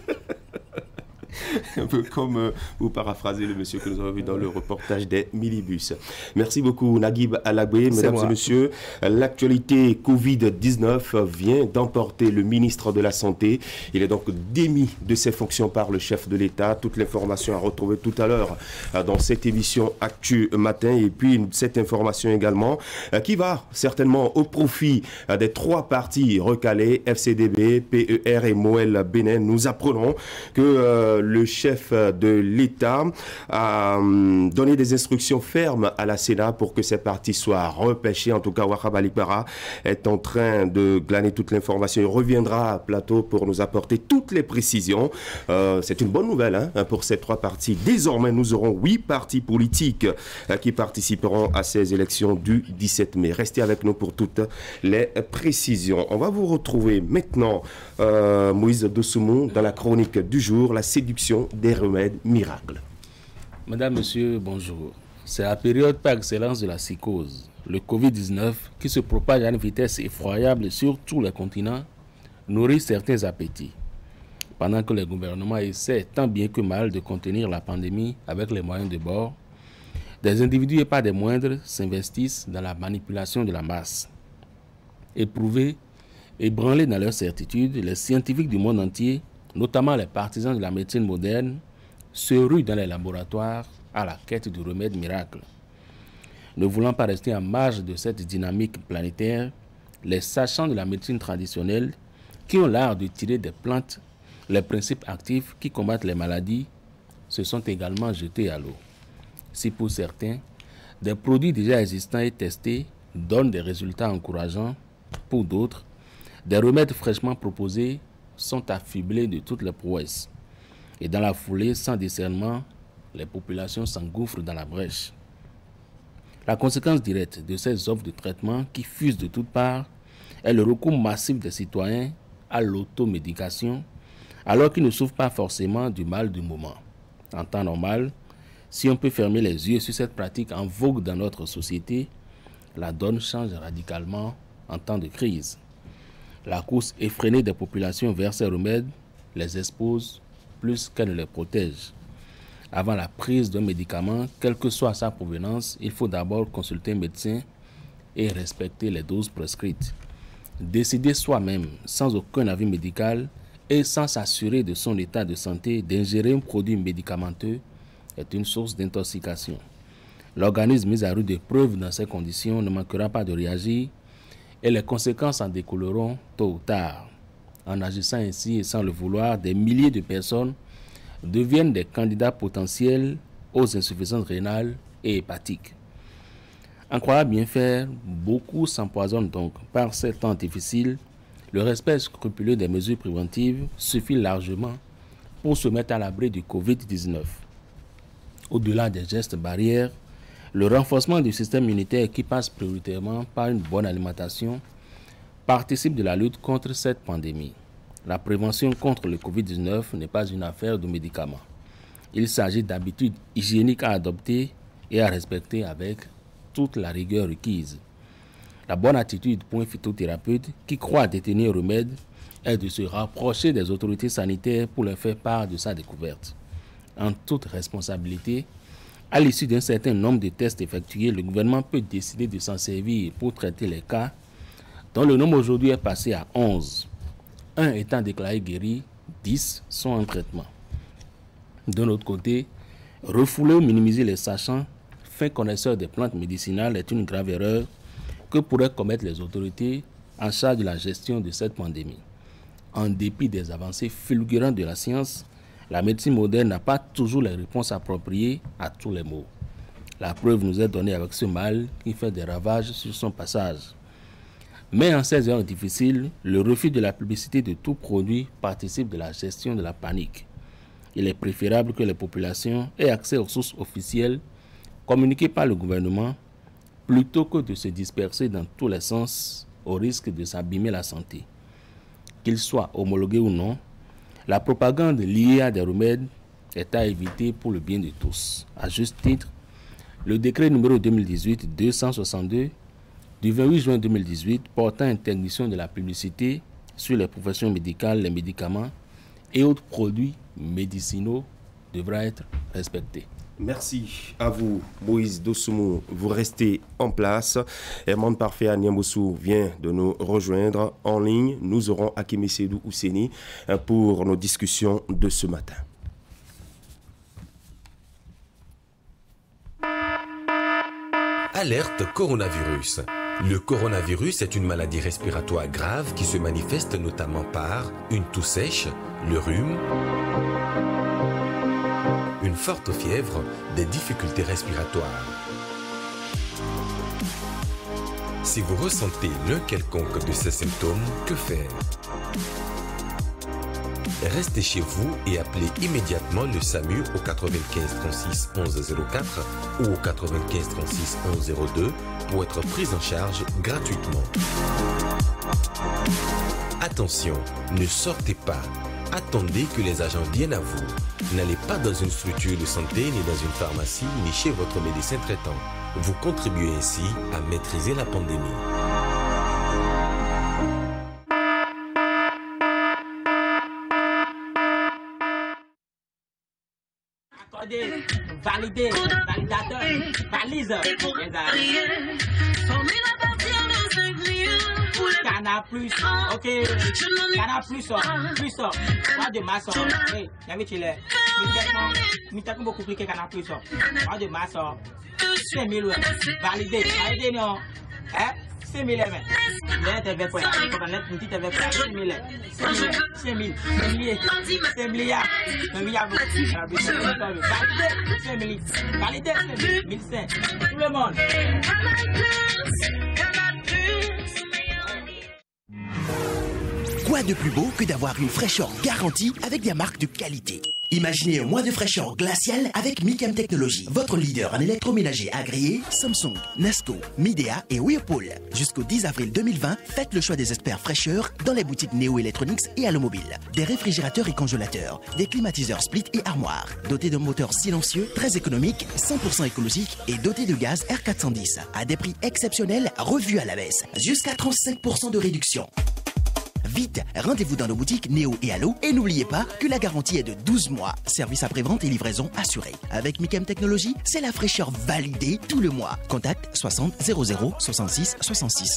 Un peu comme vous paraphrasez le monsieur que nous avons vu dans le reportage des minibus. Merci beaucoup Naguib Alagbe. Mesdames et messieurs, l'actualité Covid-19 vient d'emporter le ministre de la Santé. Il est donc démis de ses fonctions par le chef de l'État. Toute l'information à retrouver tout à l'heure dans cette émission Actu Matin. Et puis cette information également qui va certainement au profit des 3 partis recalés, FCDB, PER et Moël Bénin. Nous apprenons que le chef de l'État a donné des instructions fermes à la Sénat pour que ces partis soient repêchés. En tout cas, Wahab Alikbara est en train de glaner toute l'information. Il reviendra à plateau pour nous apporter toutes les précisions. C'est une bonne nouvelle hein, pour ces 3 partis. Désormais, nous aurons 8 partis politiques qui participeront à ces élections du 17 mai. Restez avec nous pour toutes les précisions. On va vous retrouver maintenant, Moïse Dossoumou, dans la chronique du jour, la séduction des remèdes miracles. Madame, monsieur, bonjour. C'est la période par excellence de la psychose. Le Covid-19, qui se propage à une vitesse effroyable sur tous les continents, nourrit certains appétits. Pendant que les gouvernements essaient tant bien que mal de contenir la pandémie avec les moyens de bord, des individus et pas des moindres s'investissent dans la manipulation de la masse. Éprouvés, ébranlés dans leur certitude, les scientifiques du monde entier, notamment les partisans de la médecine moderne, se ruent dans les laboratoires à la quête du remède miracle. Ne voulant pas rester en marge de cette dynamique planétaire, les sachants de la médecine traditionnelle, qui ont l'art de tirer des plantes les principes actifs qui combattent les maladies, se sont également jetés à l'eau. Si pour certains, des produits déjà existants et testés donnent des résultats encourageants, pour d'autres, des remèdes fraîchement proposés sont affublés de toutes les prouesses. Et dans la foulée, sans discernement, les populations s'engouffrent dans la brèche. La conséquence directe de ces offres de traitement qui fusent de toutes parts est le recours massif des citoyens à l'automédication, alors qu'ils ne souffrent pas forcément du mal du moment. En temps normal, si on peut fermer les yeux sur cette pratique en vogue dans notre société, la donne change radicalement en temps de crise. La course effrénée des populations vers ces remèdes les expose plus qu'elle ne les protège. Avant la prise d'un médicament, quelle que soit sa provenance, il faut d'abord consulter un médecin et respecter les doses prescrites. Décider soi-même, sans aucun avis médical et sans s'assurer de son état de santé, d'ingérer un produit médicamenteux est une source d'intoxication. L'organisme mis à rude épreuve dans ces conditions ne manquera pas de réagir et les conséquences en découleront tôt ou tard. En agissant ainsi et sans le vouloir, des milliers de personnes deviennent des candidats potentiels aux insuffisances rénales et hépatiques. En croyant bien faire, beaucoup s'empoisonnent donc. Par ces temps difficiles, le respect scrupuleux des mesures préventives suffit largement pour se mettre à l'abri du Covid-19. Au-delà des gestes barrières, le renforcement du système immunitaire qui passe prioritairement par une bonne alimentation participe de la lutte contre cette pandémie. La prévention contre le Covid-19 n'est pas une affaire de médicaments. Il s'agit d'habitudes hygiéniques à adopter et à respecter avec toute la rigueur requise. La bonne attitude pour un phytothérapeute qui croit détenir un remède est de se rapprocher des autorités sanitaires pour leur faire part de sa découverte. En toute responsabilité, à l'issue d'un certain nombre de tests effectués, le gouvernement peut décider de s'en servir pour traiter les cas, dont le nombre aujourd'hui est passé à 11. 1 étant déclaré guéri, 10 sont en traitement. De l'autre côté, refouler ou minimiser les sachants, fin connaisseurs des plantes médicinales, est une grave erreur que pourraient commettre les autorités en charge de la gestion de cette pandémie. En dépit des avancées fulgurantes de la science, la médecine moderne n'a pas toujours les réponses appropriées à tous les maux. La preuve nous est donnée avec ce mal qui fait des ravages sur son passage. Mais en ces heures difficiles, le refus de la publicité de tout produit participe de la gestion de la panique. Il est préférable que les populations aient accès aux sources officielles communiquées par le gouvernement plutôt que de se disperser dans tous les sens au risque de s'abîmer la santé. Qu'ils soient homologués ou non, la propagande liée à des remèdes est à éviter pour le bien de tous. À juste titre, le décret numéro 2018-262 du 28 juin 2018 portant interdiction de la publicité sur les professions médicales, les médicaments et autres produits médicinaux devra être respecté. Merci à vous, Moïse Dossoumo. Vous restez en place. Herman Parfait à Niamboussou vient de nous rejoindre en ligne. Nous aurons Hakimi Seydou Ousseni pour nos discussions de ce matin. Alerte coronavirus. Le coronavirus est une maladie respiratoire grave qui se manifeste notamment par une toux sèche, le rhume, une forte fièvre, des difficultés respiratoires. Si vous ressentez l'un quelconque de ces symptômes, que faire? Restez chez vous et appelez immédiatement le SAMU au 95 36 11 04 ou au 95 36 11 02 pour être pris en charge gratuitement. Attention, ne sortez pas. Attendez que les agents viennent à vous. N'allez pas dans une structure de santé, ni dans une pharmacie, ni chez votre médecin traitant. Vous contribuez ainsi à maîtriser la pandémie. Validé, validateur, valise. Canal plus, ok. Canal plus, pas de masse. Hey, y'a vu qu'il est. Mais t'as beaucoup compliqué Canal plus. Pas de masse. 5 000, validé, validé non. Hein? 5 000, mais. Là, t'es avec quoi? Quand on est petit, t'es avec quoi? 5 000, 5 000, 5 000, 5 milliards, 1 milliard. Validé, 5 000, validé, 5 000, 1500. Tout le monde. Quoi de plus beau que d'avoir une fraîcheur garantie avec des marques de qualité? Imaginez un mois de fraîcheur glaciale avec Micam Technologies, votre leader en électroménager agréé, Samsung, Nesco, Midea et Whirlpool. Jusqu'au 10 avril 2020, faites le choix des experts fraîcheur dans les boutiques Neo Electronics et Allomobile. Des réfrigérateurs et congélateurs, des climatiseurs split et armoires, dotés d'un moteur silencieux, très économique, 100% écologique et dotés de gaz R410, à des prix exceptionnels revus à la baisse, jusqu'à 35% de réduction. Vite, rendez-vous dans nos boutiques Néo et Allo et n'oubliez pas que la garantie est de 12 mois. Service après-vente et livraison assurée. Avec Micam Technologies, c'est la fraîcheur validée tout le mois. Contact 60 00 66 66.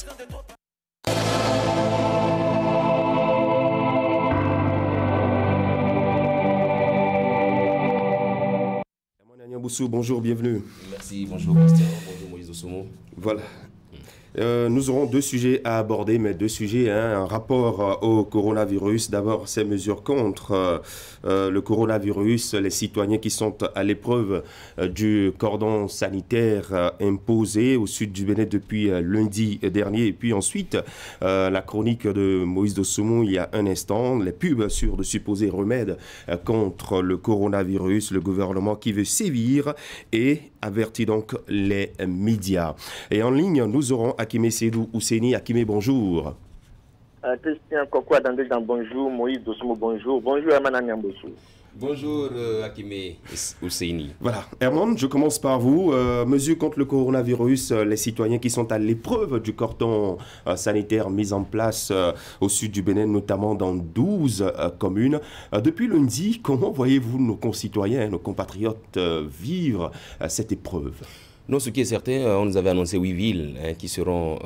Bonjour, bienvenue. Merci, bonjour Christian, bonjour Moïse Dossoumo. Voilà. Nous aurons deux sujets à aborder, mais deux sujets, un rapport au coronavirus. D'abord, ces mesures contre le coronavirus, les citoyens qui sont à l'épreuve du cordon sanitaire imposé au sud du Bénin depuis lundi dernier. Et puis ensuite, la chronique de Moïse Dossoumo il y a un instant, les pubs sur de supposés remèdes contre le coronavirus, le gouvernement qui veut sévir et avertit donc les médias. Et en ligne, nous aurons Akimé Sédou Ouseni. Akimé, bonjour. Christian Kokwa Dandejan, bonjour. Moïse Dossoumo, bonjour. Bonjour, Herman Nyambossou. Bonjour, Akimé Ouseni. Voilà. Herman, je commence par vous. Mesures contre le coronavirus, les citoyens qui sont à l'épreuve du cordon sanitaire mis en place au sud du Bénin, notamment dans 12 communes. Depuis lundi, comment voyez-vous nos concitoyens, nos compatriotes vivre cette épreuve ? Non, ce qui est certain, on nous avait annoncé 8 villes qui seront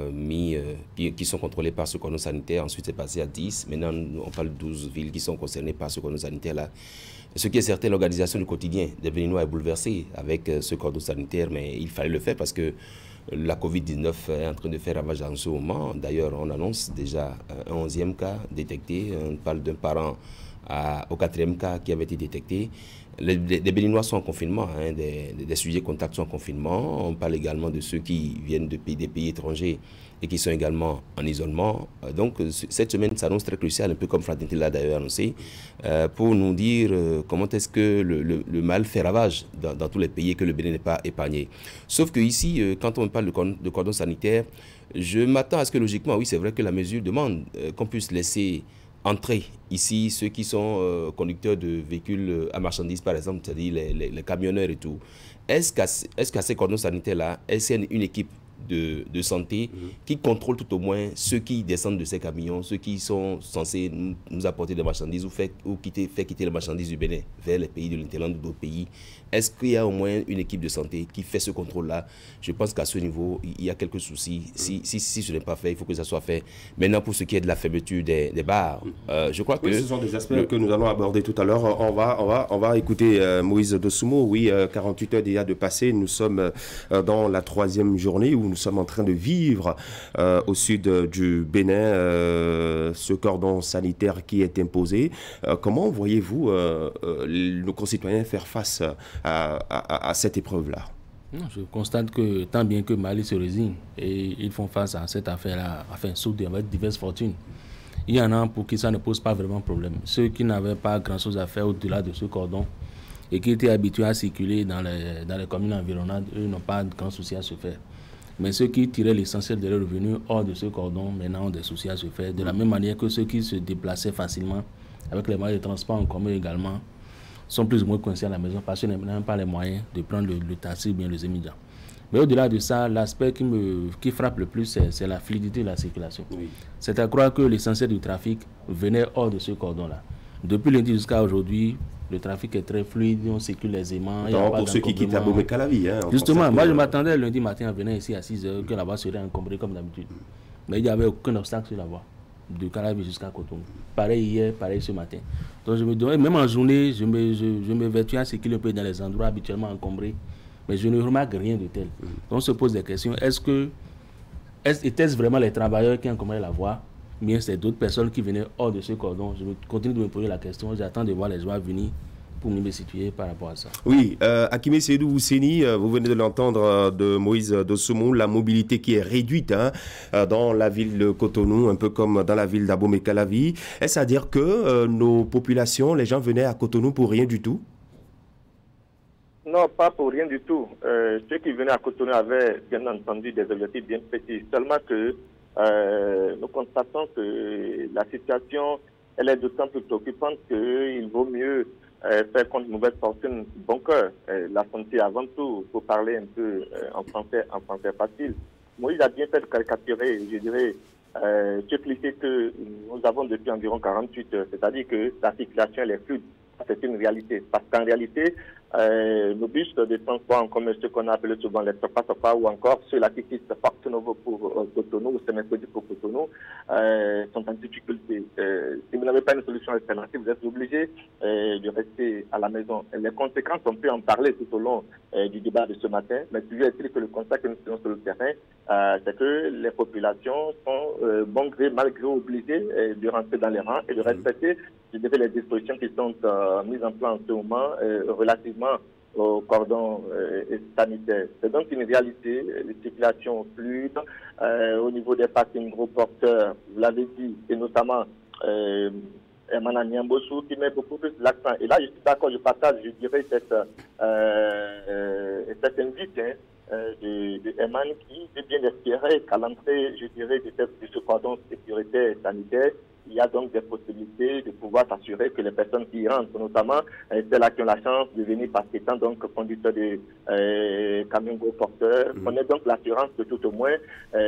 qui sont contrôlées par ce cordon sanitaire. Ensuite, c'est passé à 10. Maintenant, on parle de 12 villes qui sont concernées par ce cordon sanitaire-là. Ce qui est certain, l'organisation du quotidien des Béninois est bouleversée avec ce cordon sanitaire, mais il fallait le faire parce que la Covid-19 est en train de faire ravage en ce moment. D'ailleurs, on annonce déjà un 11e cas détecté. On parle d'un parent au 4e cas qui avait été détecté. Les Béninois sont en confinement, des sujets contacts sont en confinement. On parle également de ceux qui viennent des pays étrangers et qui sont également en isolement. Donc cette semaine s'annonce très cruciale, un peu comme Fraternité l'a d'ailleurs annoncé, pour nous dire comment est-ce que le mal fait ravage dans tous les pays et que le Bénin n'est pas épargné. Sauf que ici, quand on parle de cordon sanitaire, je m'attends à ce que logiquement, oui c'est vrai que la mesure demande qu'on puisse laisser entrer ici ceux qui sont conducteurs de véhicules à marchandises, par exemple, c'est-à-dire les camionneurs et tout. Est-ce qu'à ces cordons sanitaires-là, est-ce qu'il y a une équipe de santé qui contrôle tout au moins ceux qui descendent de ces camions, ceux qui sont censés nous apporter des marchandises ou faire quitter les marchandises du Bénin vers les pays de l'Interland ou d'autres pays? Est-ce qu'il y a au moins une équipe de santé qui fait ce contrôle-là? Je pense qu'à ce niveau, il y a quelques soucis. Si ce n'est pas fait, il faut que ça soit fait. Maintenant, pour ce qui est de la fermeture des bars, je crois que... ce sont des aspects que nous allons aborder tout à l'heure. On va écouter Moïse Dossoumo. Oui, 48 heures déjà de passé. Nous sommes dans la 3e journée où nous sommes en train de vivre au sud du Bénin ce cordon sanitaire qui est imposé. Comment voyez-vous nos concitoyens faire face à cette épreuve-là? Je constate que tant bien que Mali se résigne et ils font face à cette affaire-là, enfin, avec diverses fortunes. Il y en a pour qui ça ne pose pas vraiment problème. Ceux qui n'avaient pas grand-chose à faire au-delà de ce cordon et qui étaient habitués à circuler dans les communes environnantes, eux n'ont pas de grand souci à se faire. Mais ceux qui tiraient l'essentiel de leurs revenus hors de ce cordon, maintenant ont des soucis à se faire. De la même manière que ceux qui se déplaçaient facilement avec les moyens de transport en commun également, sont plus ou moins coincés à la maison parce qu'ils n'ont même pas les moyens de prendre le taxi ou bien les émigrants. Mais au-delà de ça, l'aspect qui frappe le plus, c'est la fluidité de la circulation. Oui. C'est à croire que l'essentiel du trafic venait hors de ce cordon-là. Depuis lundi jusqu'à aujourd'hui, le trafic est très fluide, on circule aisément. Pour ceux qui quittent Abomey-Calavi. Justement, moi je m'attendais lundi matin à venir ici à 6 h que la voie serait encombrée comme d'habitude. Mais il n'y avait aucun obstacle sur la voie, de Calavi jusqu'à Cotonou. Pareil hier, pareil ce matin. Donc je me demande, même en journée, je me vertue à circuler un peu dans les endroits habituellement encombrés, mais je ne remarque rien de tel. Donc on se pose des questions, était-ce vraiment les travailleurs qui encombraient la voie, bien c'est d'autres personnes qui venaient hors de ce cordon? Je continue de me poser la question, j'attends de voir les gens venir pour me situer par rapport à ça. Oui, Akimé Sédou Ouseni, vous venez de l'entendre de Moïse Dossoumo, la mobilité qui est réduite dans la ville de Cotonou, un peu comme dans la ville d'Abomey-Calavi. Est-ce à dire que nos populations, les gens venaient à Cotonou pour rien du tout? Non, pas pour rien du tout. Ceux qui venaient à Cotonou avaient bien entendu des objectifs bien précis. Seulement que nous constatons que la situation elle est d'autant plus préoccupante qu'il vaut mieux faire contre mauvaise fortune bon cœur. La santé avant tout, pour parler un peu en français facile. Moïse a bien fait de caricaturer, je dirais, ce cliché que nous avons depuis environ 48 heures, c'est-à-dire que la circulation elle est fluide. C'est une réalité. Parce qu'en réalité, nos bus de transport en commun, ce qu'on appelle souvent les Topa ou encore ceux-là qui quittent Porto Novo pour Cotonou ou Semercodi pour Cotonou sont en difficulté. Si vous n'avez pas une solution alternative, vous êtes obligé de rester à la maison. Les conséquences, on peut en parler tout au long du débat de ce matin, mais toujours est-il que le constat que nous faisons sur le terrain, c'est que les populations sont bon gré, mal gré obligées de rentrer dans les rangs et de respecter les dispositions qui sont mises en place en ce moment relativement au cordon sanitaire. C'est donc une réalité, les circulations fluides au niveau des parkings gros porteurs, vous l'avez dit, et notamment Emana Niambosu qui met beaucoup plus l'accent. Et là, je suis d'accord, je partage, je dirais, cette invite de Eman qui est bien espéré qu'à l'entrée, je dirais, de ce cordon sécuritaire sanitaire, il y a donc des possibilités de pouvoir s'assurer que les personnes qui y rentrent, notamment celles qui ont la chance de venir par étant donc conducteurs de camions gros porteurs, on a donc l'assurance que tout au moins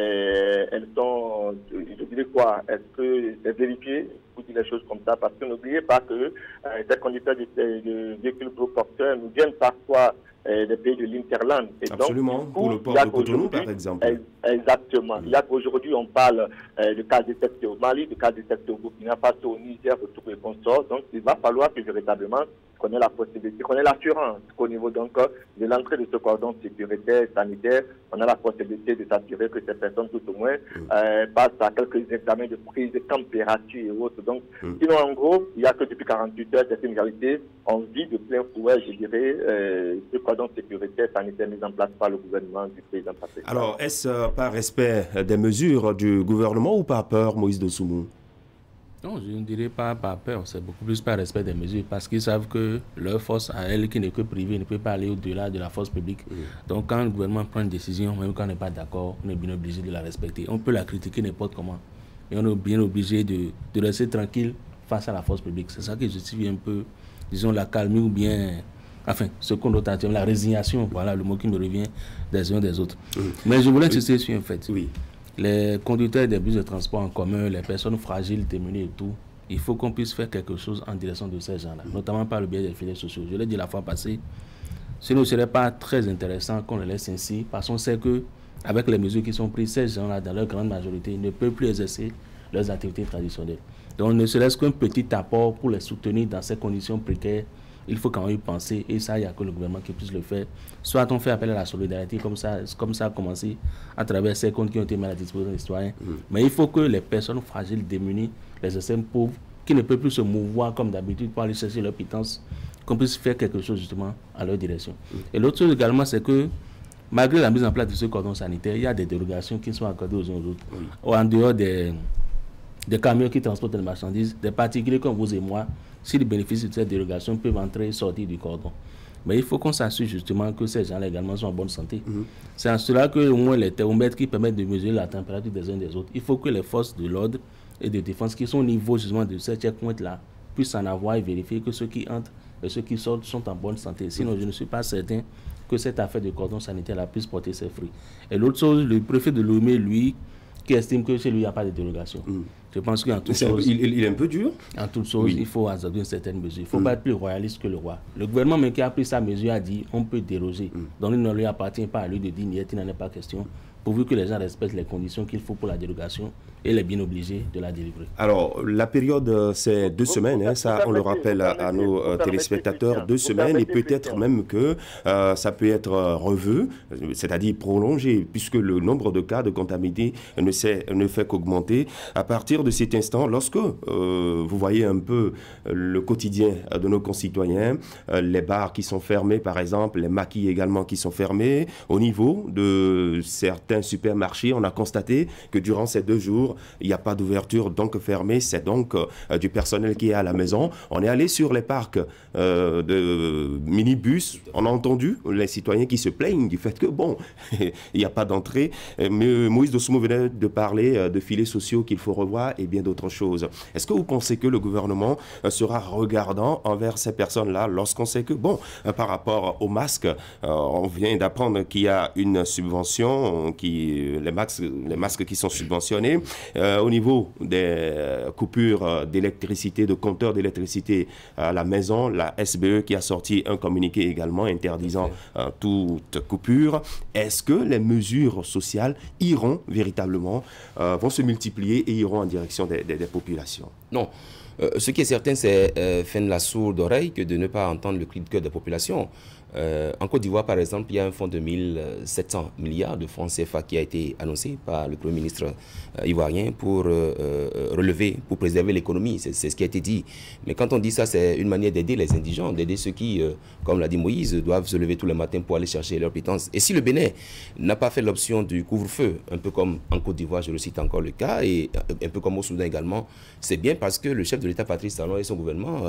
elles sont, je dirais quoi, est-ce que c'est vérifié, vous dites les choses comme ça, parce que n'oubliez pas que ces conducteurs de véhicules gros porteurs nous viennent parfois des pays de l'Interland. Absolument, donc, pour le port de Cotonou, par exemple. Exactement. Il y a qu'aujourd'hui, on parle de cas détectés au Mali, de cas détectés au Burkina Faso, au Niger, au tout le consort. Donc, il va falloir que véritablement qu'on ait la possibilité, qu'on ait l'assurance qu'au niveau donc de l'entrée de ce cordon sécuritaire, sanitaire, on a la possibilité de s'assurer que ces personnes, tout au moins, passent à quelques examens de prise de température et autres. Donc, sinon, en gros, il n'y a que depuis 48 heures, c'est une réalité. On vit de plein fouet, je dirais, ce cordon sécuritaire sanitaire mis en place par le gouvernement du président Patrick. Alors, est-ce par respect des mesures du gouvernement ou par peur, Moïse Dossoumu? Non, je ne dirais pas par peur, c'est beaucoup plus par respect des mesures, parce qu'ils savent que leur force à elle, qui n'est que privée, ne peut pas aller au-delà de la force publique. Donc quand le gouvernement prend une décision, même quand on n'est pas d'accord, on est bien obligé de la respecter. On peut la critiquer n'importe comment, mais on est bien obligé de rester tranquille face à la force publique. C'est ça qui justifie un peu, disons, la calmie ou bien, enfin, ce qu'on note actuellement, la résignation, voilà le mot qui me revient des uns des autres. Mais je voulais insister sur un fait. Les conducteurs des bus de transport en commun, les personnes fragiles, démunies et tout, il faut qu'on puisse faire quelque chose en direction de ces gens-là, notamment par le biais des filets sociaux. Je l'ai dit la fois passée, ce ne serait pas très intéressant qu'on les laisse ainsi, parce qu'on sait que avec les mesures qui sont prises, ces gens-là, dans leur grande majorité, ne peuvent plus exercer leurs activités traditionnelles. Donc, ne serait-ce qu'un petit apport pour les soutenir dans ces conditions précaires, il faut quand même y penser, et ça, il n'y a que le gouvernement qui puisse le faire. Soit on fait appel à la solidarité, comme ça a commencé à travers ces comptes qui ont été mis à la disposition des citoyens. Mais il faut que les personnes fragiles, démunies, les extrêmes pauvres, qui ne peuvent plus se mouvoir comme d'habitude pour aller chercher leur pitance, qu'on puisse faire quelque chose justement à leur direction. Et l'autre chose également, c'est que malgré la mise en place de ce cordon sanitaire, il y a des dérogations qui sont accordées aux uns aux autres. En dehors des camions qui transportent les marchandises, des particuliers comme vous et moi, s'ils bénéficient de cette dérogation, peuvent entrer et sortir du cordon. Mais il faut qu'on s'assure justement que ces gens-là également sont en bonne santé. C'est en cela que au moins les thermomètres qui permettent de mesurer la température des uns des autres, il faut que les forces de l'ordre et de défense qui sont au niveau justement de ces checkpoints-là puissent en avoir et vérifier que ceux qui entrent et ceux qui sortent sont en bonne santé. Sinon, je ne suis pas certain que cette affaire de cordon sanitaire puisse porter ses fruits. Et l'autre chose, le préfet de Lomé, lui, qui estime que chez lui, il n'y a pas de dérogation. Je pense qu'en toute chose... Il est un peu dur. En toute chose, il faut adopter une certaine mesure. Il ne faut pas être plus royaliste que le roi. Le gouvernement, même qui a pris sa mesure, a dit on peut déroger. Donc il ne lui appartient pas à lui de dire il n'en est pas question, pourvu que les gens respectent les conditions qu'il faut pour la dérogation et il est bien obligé de la délivrer. Alors, la période, c'est 2 semaines, hein, ça on le rappelle à nos téléspectateurs, 2 semaines, et peut-être même que ça peut être revu, c'est-à-dire prolongé, puisque le nombre de cas de contaminité ne fait qu'augmenter. À partir de cet instant, lorsque vous voyez un peu le quotidien de nos concitoyens, les bars qui sont fermés par exemple, les maquis également qui sont fermés, au niveau de certains supermarchés, on a constaté que durant ces 2 jours, il n'y a pas d'ouverture donc fermée, c'est donc du personnel qui est à la maison. On est allé sur les parcs de minibus, on a entendu les citoyens qui se plaignent du fait que bon, il n'y a pas d'entrée. Mais Moïse Dossoumu venait de parler de filets sociaux qu'il faut revoir et bien d'autres choses. Est-ce que vous pensez que le gouvernement sera regardant envers ces personnes-là lorsqu'on sait que, bon, par rapport aux masques, on vient d'apprendre qu'il y a une subvention, les masques qui sont subventionnés. Au niveau des coupures d'électricité, de compteurs d'électricité à la maison, la SBE qui a sorti un communiqué également interdisant toute coupure. Est-ce que les mesures sociales iront véritablement, vont se multiplier et iront en direction des populations? Non. Ce qui est certain, c'est faire la sourde oreille que de ne pas entendre le cri de cœur des populations. En Côte d'Ivoire, par exemple, il y a un fonds de 1700 milliards de francs CFA qui a été annoncé par le Premier ministre ivoirien pour relever, pour préserver l'économie. C'est ce qui a été dit. Mais quand on dit ça, c'est une manière d'aider les indigents, d'aider ceux qui, comme l'a dit Moïse, doivent se lever tous les matins pour aller chercher leur pitance. Et si le Bénin n'a pas fait l'option du couvre-feu, un peu comme en Côte d'Ivoire, je le cite encore le cas, et un peu comme au Soudan également, c'est bien parce que le chef de l'État, Patrice Talon, et son gouvernement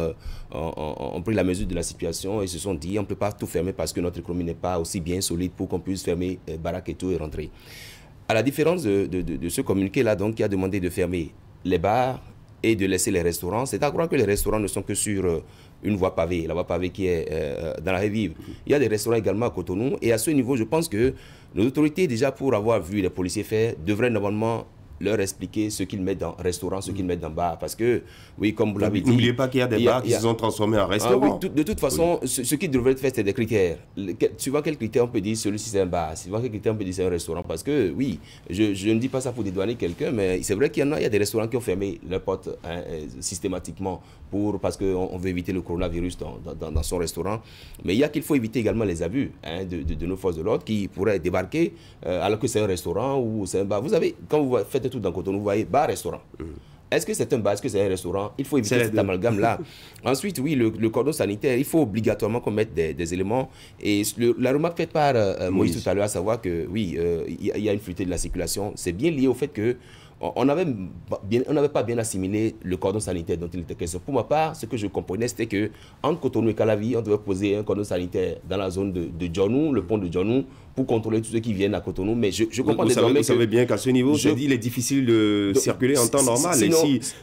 ont pris la mesure de la situation et se sont dit on ne peut pas tout fermer parce que notre économie n'est pas aussi bien solide pour qu'on puisse fermer baraque et tout et rentrer. À la différence de ce communiqué-là, donc, qui a demandé de fermer les bars et de laisser les restaurants, c'est à croire que les restaurants ne sont que sur une voie pavée, la voie pavée qui est dans la rue Vive. Il y a des restaurants également à Cotonou et à ce niveau, je pense que nos autorités, déjà pour avoir vu les policiers faire, devraient normalement leur expliquer ce qu'ils mettent dans restaurant, ce qu'ils mettent dans bar. Parce que, oui, comme vous l'avez dit... N'oubliez pas qu'il y a des bars qui se sont transformés en restaurants. Oui, de toute façon, ce qui devrait être fait, c'est des critères. Suivant quels critères on peut dire celui-ci c'est un bar, suivant quels critères on peut dire c'est un restaurant. Parce que, oui, je ne dis pas ça pour dédouaner quelqu'un, mais c'est vrai qu'il y a des restaurants qui ont fermé leurs portes systématiquement parce qu'on veut éviter le coronavirus dans son restaurant. Mais il y a qu'il faut éviter également les abus de nos forces de l'ordre qui pourraient débarquer alors que c'est un restaurant ou c'est un bar. Vous savez, quand vous faites tout dans Cotonou, vous voyez bar-restaurant. Est-ce que c'est un bar, est-ce que c'est un restaurant? Il faut éviter cet amalgame-là. Ensuite, oui, le cordon sanitaire, il faut obligatoirement qu'on mette des éléments. Et la remarque faite par Moïse tout à l'heure, à savoir que, oui, il y a une fluidité de la circulation, c'est bien lié au fait que on n'avait pas bien assimilé le cordon sanitaire dont il était question. Pour ma part, ce que je comprenais, c'était que entre Cotonou et Calavi, on devait poser un cordon sanitaire dans la zone de Djonou, le pont de Djonou, pour contrôler tous ceux qui viennent à Cotonou. Mais je comprends désormais vous savez bien qu'à ce niveau, il est difficile de circuler en temps normal. Sinon, et si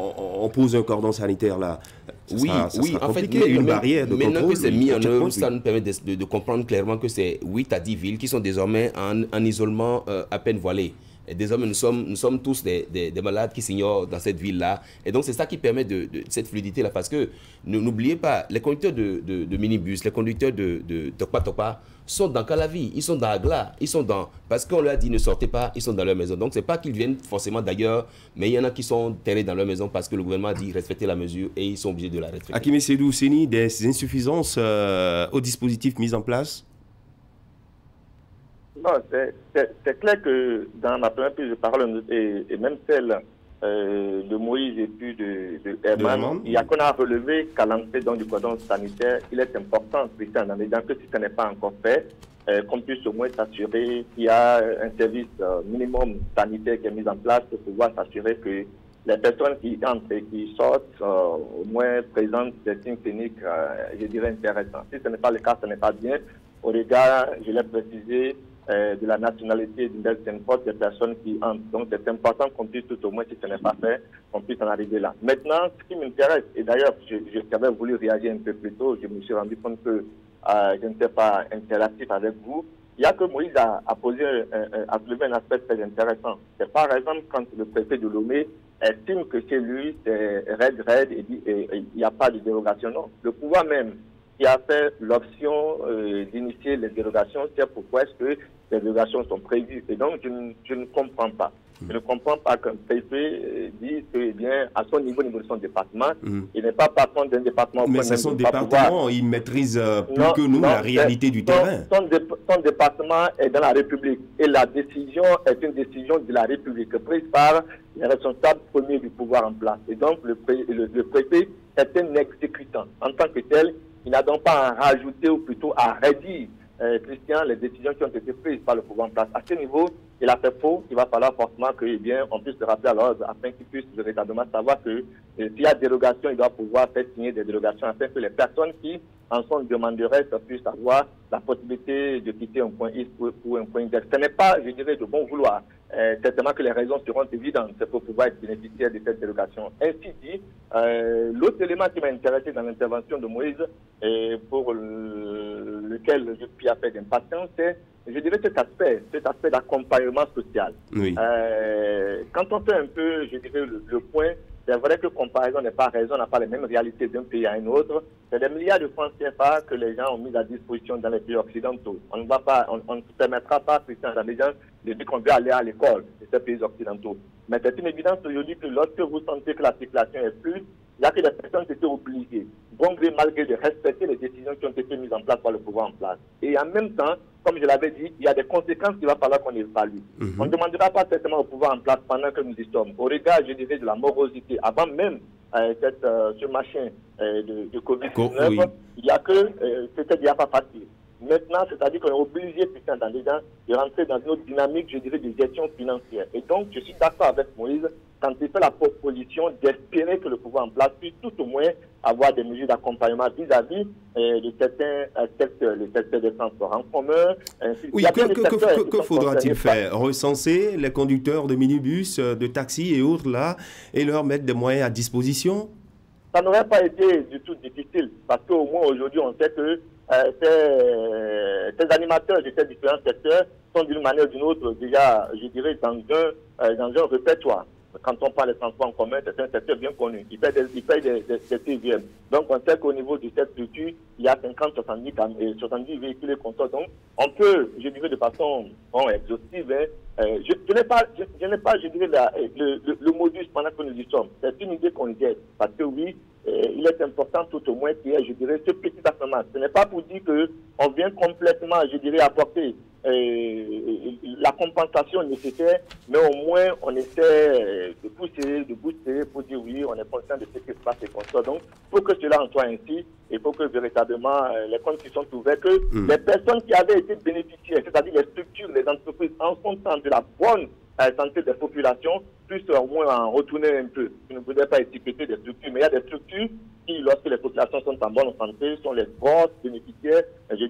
on pose un cordon sanitaire là, oui, en fait, une barrière de contrôle. Maintenant que c'est mis en œuvre, ça nous permet de comprendre clairement que c'est 8 à 10 villes qui sont désormais en isolement à peine voilé. Et désormais, nous sommes tous des malades qui s'ignorent dans cette ville-là. Et donc, c'est ça qui permet de cette fluidité-là. Parce que, n'oubliez pas, les conducteurs de minibus, les conducteurs de Tokpa sont dans Calavi, ils sont dans Agla, ils sont dans... Parce qu'on leur a dit ne sortez pas, ils sont dans leur maison. Donc, ce n'est pas qu'ils viennent forcément d'ailleurs, mais il y en a qui sont terrés dans leur maison parce que le gouvernement a dit respectez la mesure et ils sont obligés de la respecter. Hakimi Seydou Seni, des insuffisances au dispositif mis en place? Non, c'est clair que dans ma première prise de parole, et même celle de Moïse et puis de Herman, il y a qu'on a relevé qu'à l'entrée du cordon sanitaire, il est important, Christian, en disant que si ce n'est pas encore fait, qu'on puisse au moins s'assurer qu'il y a un service minimum sanitaire qui est mis en place pour pouvoir s'assurer que les personnes qui entrent et qui sortent au moins présentent des signes cliniques, je dirais, intéressants. Si ce n'est pas le cas, ce n'est pas bien. Au regard, je l'ai précisé, de la nationalité d'une certaine porte des personnes qui entrent. Donc c'est important qu'on puisse tout au moins, si ce n'est pas fait, qu'on puisse en arriver là. Maintenant, ce qui m'intéresse, et d'ailleurs j'avais voulu réagir un peu plus tôt, je me suis rendu compte que je n'étais pas interactif avec vous. Il y a que Moïse a soulevé un aspect très intéressant. C'est par exemple quand le préfet de Lomé estime que chez lui c'est raide et il n'y a pas de dérogation. Non, le pouvoir même qui a fait l'option d'initier les dérogations, c'est pourquoi est-ce que les dérogations sont prévues. Et donc, je ne comprends pas. Je ne comprends pas qu'un préfet dise que, eh bien, à son niveau de son département, il n'est pas patron d'un département. Mais c'est son département, il maîtrise plus que nous la réalité du terrain. Son département est dans la République et la décision est une décision de la République prise par les responsables premiers du pouvoir en place. Et donc, le préfet est un exécutant. En tant que tel, il n'a donc pas à rajouter ou plutôt à redire, Christian, les décisions qui ont été prises par le pouvoir en place. À ce niveau, il a fait faux. Il va falloir forcément que, eh bien, on puisse le rappeler à l'ordre afin qu'il puisse véritablement savoir que s'il y a dérogation, il doit pouvoir faire signer des dérogations afin que les personnes qui en sont demanderesses puissent avoir la possibilité de quitter un point X ou un point Y. Ce n'est pas, je dirais, de bon vouloir. Certainement que les raisons seront évidentes pour pouvoir être bénéficiaire de cette dérogation. Ainsi dit, l'autre élément qui m'a intéressé dans l'intervention de Moïse, pour le lequel je puis faire d'impatience, c'est, je dirais, cet aspect d'accompagnement social. Oui. Quand on fait un peu, je dirais, le point, c'est vrai que comparaison n'est pas raison, on n'a pas les mêmes réalités d'un pays à un autre. C'est des milliards de francs CFA que les gens ont mis à disposition dans les pays occidentaux. On ne se permettra pas, Christian Dandejan, de dire qu'on veut aller à l'école de ces pays occidentaux. Mais c'est une évidence aujourd'hui que lorsque vous sentez que la circulation est fluide, il y a que des personnes qui étaient obligées, bon gré mal gré, de respecter les décisions qui ont été mises en place par le pouvoir en place. Et en même temps, comme je l'avais dit, il y a des conséquences qu'il va falloir qu'on évalue. On ne demandera pas certainement au pouvoir en place pendant que nous y sommes. Au regard, je dirais, de la morosité, avant même ce machin de Covid-19, il y a que c'était déjà pas facile. Maintenant, c'est-à-dire qu'on est obligé, putain, de rentrer dans une autre dynamique, je dirais, de gestion financière. Et donc, je suis d'accord avec Moïse quand il fait la proposition d'espérer que le pouvoir en place puisse tout au moins avoir des mesures d'accompagnement vis-à-vis de certains secteurs, le secteur des transports en commun. Oui, que faudra-t-il faire? Recenser les conducteurs de minibus, de taxis et autres là, et leur mettre des moyens à disposition? Ça n'aurait pas été du tout difficile, parce qu'au moins aujourd'hui, on sait que ces animateurs de ces différents secteurs sont d'une manière ou d'une autre déjà, je dirais, dans un répertoire. Quand on parle des transports en commun, c'est un secteur bien connu. Ils payent des TVM. Donc on sait qu'au niveau de cette structure, il y a 50-70 véhicules consorts. Donc on peut, je dirais de façon exhaustive, je n'ai pas, je dirais, le modus pendant que nous y sommes. C'est une idée qu'on jette. Parce que oui, il est important tout au moins qu'il y ait, je dirais, ce petit assemblement. Ce n'est pas pour dire qu'on vient complètement, je dirais, apporter la compensation nécessaire, mais au moins on essaie de pousser, de booster pour dire oui, on est conscient de ce qui se passe et comme ça. Donc, pour que cela en soit ainsi, il faut que véritablement les comptes qui sont ouverts, que les personnes qui avaient été bénéficiaires, c'est-à-dire les structures, les entreprises, en fonction de la bonne santé des populations, puissent au moins en retourner un peu. Je ne voudrais pas étiqueter des structures, mais il y a des structures qui, lorsque les populations sont en bonne santé, sont les grosses bénéficiaires, je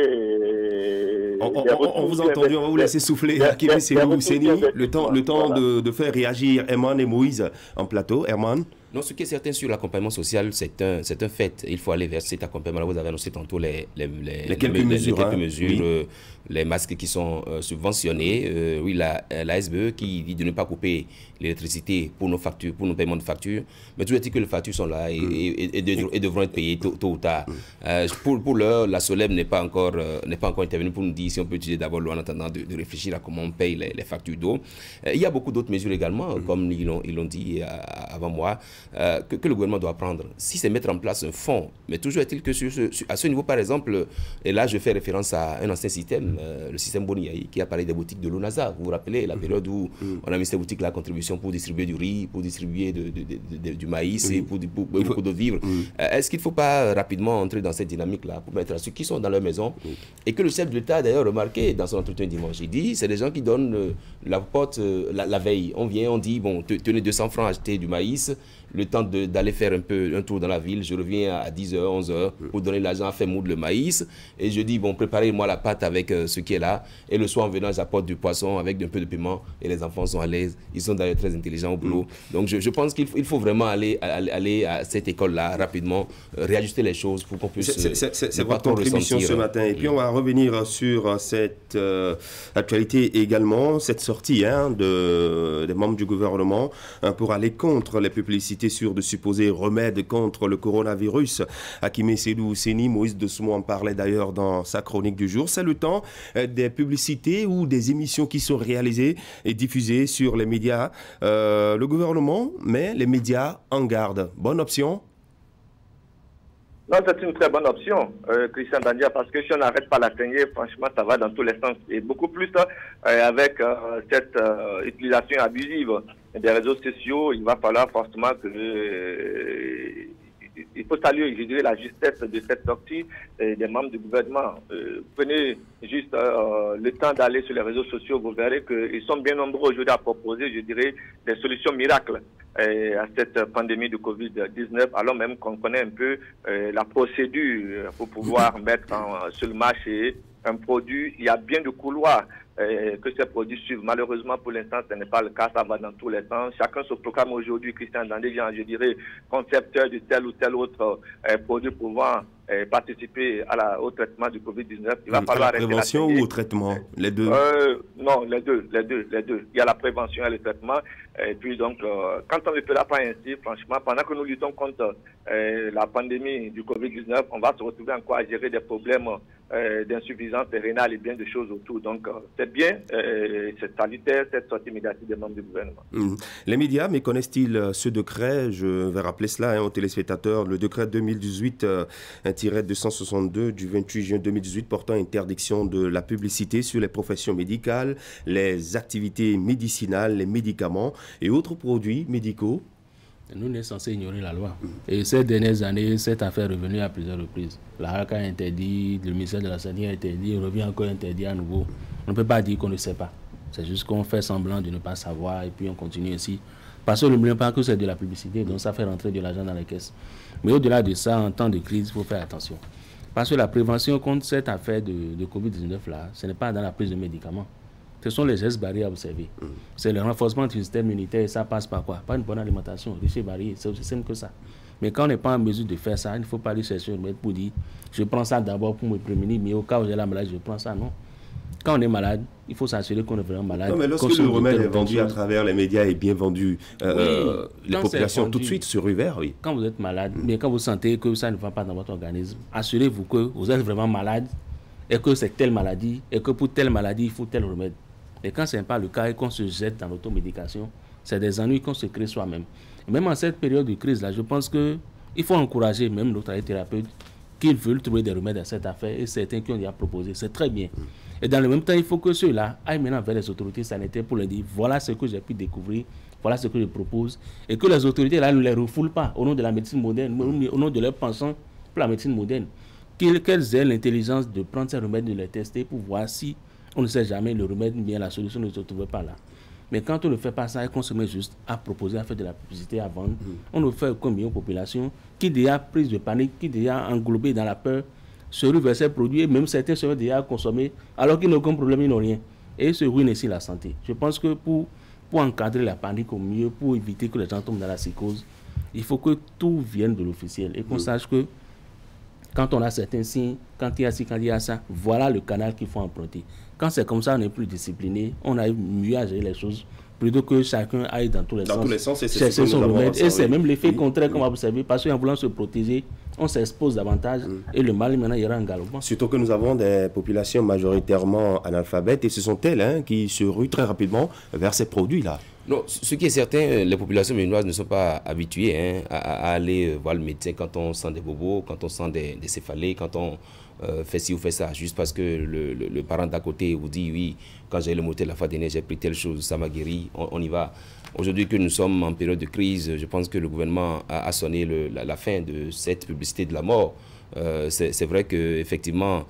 dirais... On vous a entendu, on va vous laisser souffler. Akimi Selou Seni, le temps de faire réagir Herman et Moïse en plateau. Herman? Non, ce qui est certain sur l'accompagnement social, c'est un fait. Il faut aller vers cet accompagnement. Vous avez annoncé tantôt les quelques mesures, les masques qui sont subventionnés. Oui, la SBE qui dit de ne pas couper l'électricité pour nos factures, pour nos paiements de factures. Mais toujours est-il que les factures sont là et devront être payées tôt ou tard. Pour l'heure, la SOLEM n'est pas encore intervenue pour nous dire si on peut utiliser d'abord l'eau en attendant de réfléchir à comment on paye les factures d'eau. Il y a beaucoup d'autres mesures également, comme ils l'ont dit avant moi. Que le gouvernement doit prendre, si c'est mettre en place un fonds, mais toujours est-il que à ce niveau, par exemple, et là je fais référence à un ancien système, le système Boniaï, qui a parlé des boutiques de l'ONASA. Vous vous rappelez la période où on a mis ces boutiques-là à contribution pour distribuer du riz, pour distribuer du maïs et pour beaucoup d'autres vivres. Est-ce qu'il ne faut pas rapidement entrer dans cette dynamique-là pour mettre à ceux qui sont dans leur maison et que le chef de l'État a d'ailleurs remarqué dans son entretien dimanche, il dit, c'est des gens qui donnent la porte la veille. On vient, on dit, bon, tenez 200 francs à acheter du maïs, le temps d'aller faire un tour dans la ville, je reviens à 10h, 11h pour donner l'argent à faire moudre le maïs. Et je dis, bon, préparez-moi la pâte avec ce qui est là. Et le soir, en venant, j'apporte du poisson avec un peu de piment. Et les enfants sont à l'aise. Ils sont d'ailleurs très intelligents au boulot. Donc, je pense qu'il faut vraiment aller à cette école-là rapidement, réajuster les choses pour qu'on puisse... C'est votre contribution ce matin. Et puis, on va revenir sur cette actualité également, cette sortie des membres du gouvernement pour aller contre les publicités sur de supposés remèdes contre le coronavirus. Akimi Selou Seni, Moïse Desmond en parlait d'ailleurs dans sa chronique du jour. C'est le temps des publicités ou des émissions qui sont réalisées et diffusées sur les médias. Le gouvernement met les médias en garde. Bonne option? Non, c'est une très bonne option, Christian Dandia, parce que si on n'arrête pas la saignée, franchement, ça va dans tous les sens. Et beaucoup plus avec cette utilisation abusive des réseaux sociaux, il va falloir forcément que... il faut saluer, je dirais, la justesse de cette sortie des membres du gouvernement. Prenez juste le temps d'aller sur les réseaux sociaux, vous verrez qu'ils sont bien nombreux aujourd'hui à proposer, je dirais, des solutions miracles à cette pandémie de Covid-19, alors même qu'on connaît un peu la procédure pour pouvoir mettre sur le marché un produit. Il y a bien de couloirs que ces produits suivent. Malheureusement, pour l'instant, ce n'est pas le cas. Ça va dans tous les sens. Chacun se proclame aujourd'hui, Christian Dandejan, je dirais, concepteur de tel ou tel autre produit pouvant participer au traitement du Covid-19. Il va falloir à la prévention ou au traitement? Les deux? Non, les deux. Il y a la prévention et le traitement. Et puis donc, quand on ne fera pas ainsi, franchement, pendant que nous luttons contre la pandémie du Covid-19, on va se retrouver encore à gérer des problèmes d'insuffisance rénale et bien de choses autour. Donc, c'est bien, c'est salutaire, cette sortie médiatique des membres du gouvernement. Les médias méconnaissent-ils ce décret? Je vais rappeler cela aux téléspectateurs. Le décret 2018-262 du 28 juin 2018 portant interdiction de la publicité sur les professions médicales, les activités médicinales, les médicaments et autres produits médicaux. Nous sommes censés ignorer la loi. Et ces dernières années, cette affaire est revenue à plusieurs reprises. La RAC a interdit, le ministère de la Santé a interdit, il revient encore interdit à nouveau. On ne peut pas dire qu'on ne sait pas. C'est juste qu'on fait semblant de ne pas savoir et puis on continue ainsi. Parce que n'oublions pas que c'est de la publicité, donc ça fait rentrer de l'argent dans les caisses. Mais au-delà de ça, en temps de crise, il faut faire attention. Parce que la prévention contre cette affaire de Covid-19 là, ce n'est pas dans la prise de médicaments. Ce sont les gestes barrières à observer. C'est le renforcement du système immunitaire et ça passe par quoi? Pas une bonne alimentation, riche et variée, c'est aussi simple que ça. Mais quand on n'est pas en mesure de faire ça, il ne faut pas aller chercher un remède pour dire je prends ça d'abord pour me prémunir, mais au cas où j'ai la maladie, je prends ça. Non. Quand on est malade, il faut s'assurer qu'on est vraiment malade. Non, mais lorsque le remède est vendu à travers les médias et bien vendu, les populations vendu, tout de suite se réveillent. Oui. Quand vous êtes malade, mais quand vous sentez que ça ne va pas dans votre organisme, assurez-vous que vous êtes vraiment malade et que c'est telle maladie et que pour telle maladie, il faut tel remède. Et quand ce n'est pas le cas et qu'on se jette dans l'automédication, c'est des ennuis qu'on se crée soi-même. Même en cette période de crise-là, je pense qu'il faut encourager même nos thérapeutes qui veulent trouver des remèdes à cette affaire et certains qui ont déjà proposé. C'est très bien. Et dans le même temps, il faut que ceux-là aillent maintenant vers les autorités sanitaires pour leur dire voilà ce que j'ai pu découvrir, voilà ce que je propose. Et que les autorités là ne les refoulent pas au nom de la médecine moderne, au nom de leur pensant pour la médecine moderne. Qu'elles aient l'intelligence de prendre ces remèdes, de les tester pour voir si on ne sait jamais le remède, bien la solution ne se trouve pas là. Mais quand on ne fait pas ça et qu'on se met juste à proposer, à faire de la publicité, à vendre, on ne fait combien aux populations qui déjà prises de panique, qui déjà englobées dans la peur, se ruent vers ces produits, et même certains se déjà consommés, alors qu'ils n'ont aucun problème, ils n'ont rien. Et se ruinent ici la santé. Je pense que pour encadrer la panique au mieux, pour éviter que les gens tombent dans la psychose, il faut que tout vienne de l'officiel et qu'on sache que quand on a certains signes, quand il y a ci, quand il y a ça, voilà le canal qu'il faut emprunter. Quand c'est comme ça, on est plus discipliné, on a mieux à gérer les choses, plutôt que chacun aille dans tous les sens. Dans tous les sens, et c'est même l'effet contraire qu'on va observer, parce qu'en voulant se protéger, on s'expose davantage et le mal maintenant ira en galopant. Surtout que nous avons des populations majoritairement analphabètes et ce sont elles qui se ruent très rapidement vers ces produits-là. Non, ce qui est certain, les populations ménoises ne sont pas habituées à aller voir le médecin quand on sent des bobos, quand on sent des céphalées, quand on fait ci ou fait ça, juste parce que le parent d'à côté vous dit oui, quand j'ai le motel la fois dernière, j'ai pris telle chose, ça m'a guéri, on y va. Aujourd'hui que nous sommes en période de crise, je pense que le gouvernement a sonné la fin de cette publicité de la mort. C'est vrai qu'effectivement,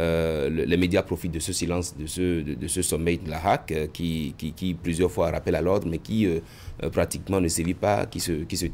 les médias profitent de ce silence, de ce sommeil de la HAC qui plusieurs fois rappelle à l'ordre, mais qui pratiquement ne sévit pas, qui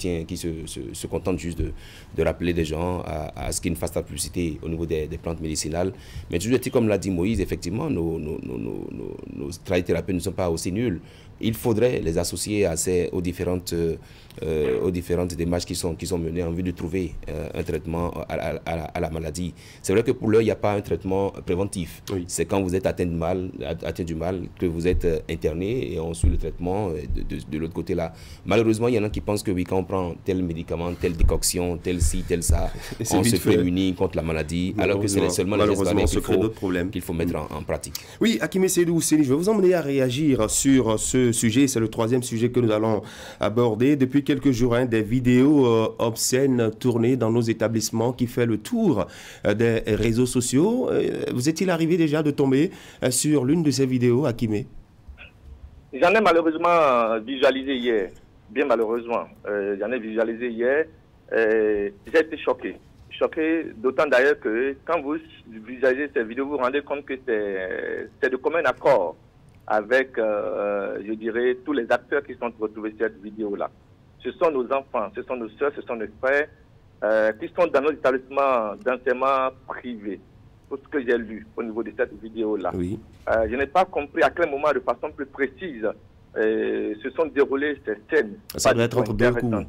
se contente juste de rappeler les gens à ce qu'ils ne fassent pas de publicité au niveau des plantes médicinales. Mais toujours est-il, comme l'a dit Moïse, effectivement, nos thérapeutes ne sont pas aussi nuls. Il faudrait les associer aux différentes démarches qui sont menées en vue de trouver un traitement à la maladie. C'est vrai que pour l'heure, il n'y a pas un traitement préventif. Oui. C'est quand vous êtes atteint du mal que vous êtes interné et on suit le traitement de l'autre côté là. Malheureusement, il y en a qui pensent que oui, quand on prend tel médicament, telle décoction, tel ci, tel ça, on se prémunit contre la maladie, alors que c'est seulement les gestes qu'il faut mettre en pratique. Oui, Hakimé Seydou Ouseni, je vais vous emmener à réagir sur ce sujet. C'est le troisième sujet que nous allons aborder. Depuis quelques jours, des vidéos obscènes tournées dans nos établissements qui fait le tour des réseaux sociaux. Vous est-il arrivé déjà de tomber sur l'une de ces vidéos, Hakimé? J'en ai malheureusement visualisé hier. Bien malheureusement. J'en ai visualisé hier. J'ai été choqué. Choqué, d'autant d'ailleurs que quand vous visualisez ces vidéos, vous vous rendez compte que c'est de commun accord avec, je dirais, tous les acteurs qui sont retrouvés sur cette vidéo-là. Ce sont nos enfants, ce sont nos soeurs, ce sont nos frères qui sont dans nos établissements d'enseignement privés. Pour ce que j'ai lu au niveau de cette vidéo-là. Oui. Je n'ai pas compris à quel moment, de façon plus précise, se sont déroulées ces scènes. Ça doit être entre deux coups.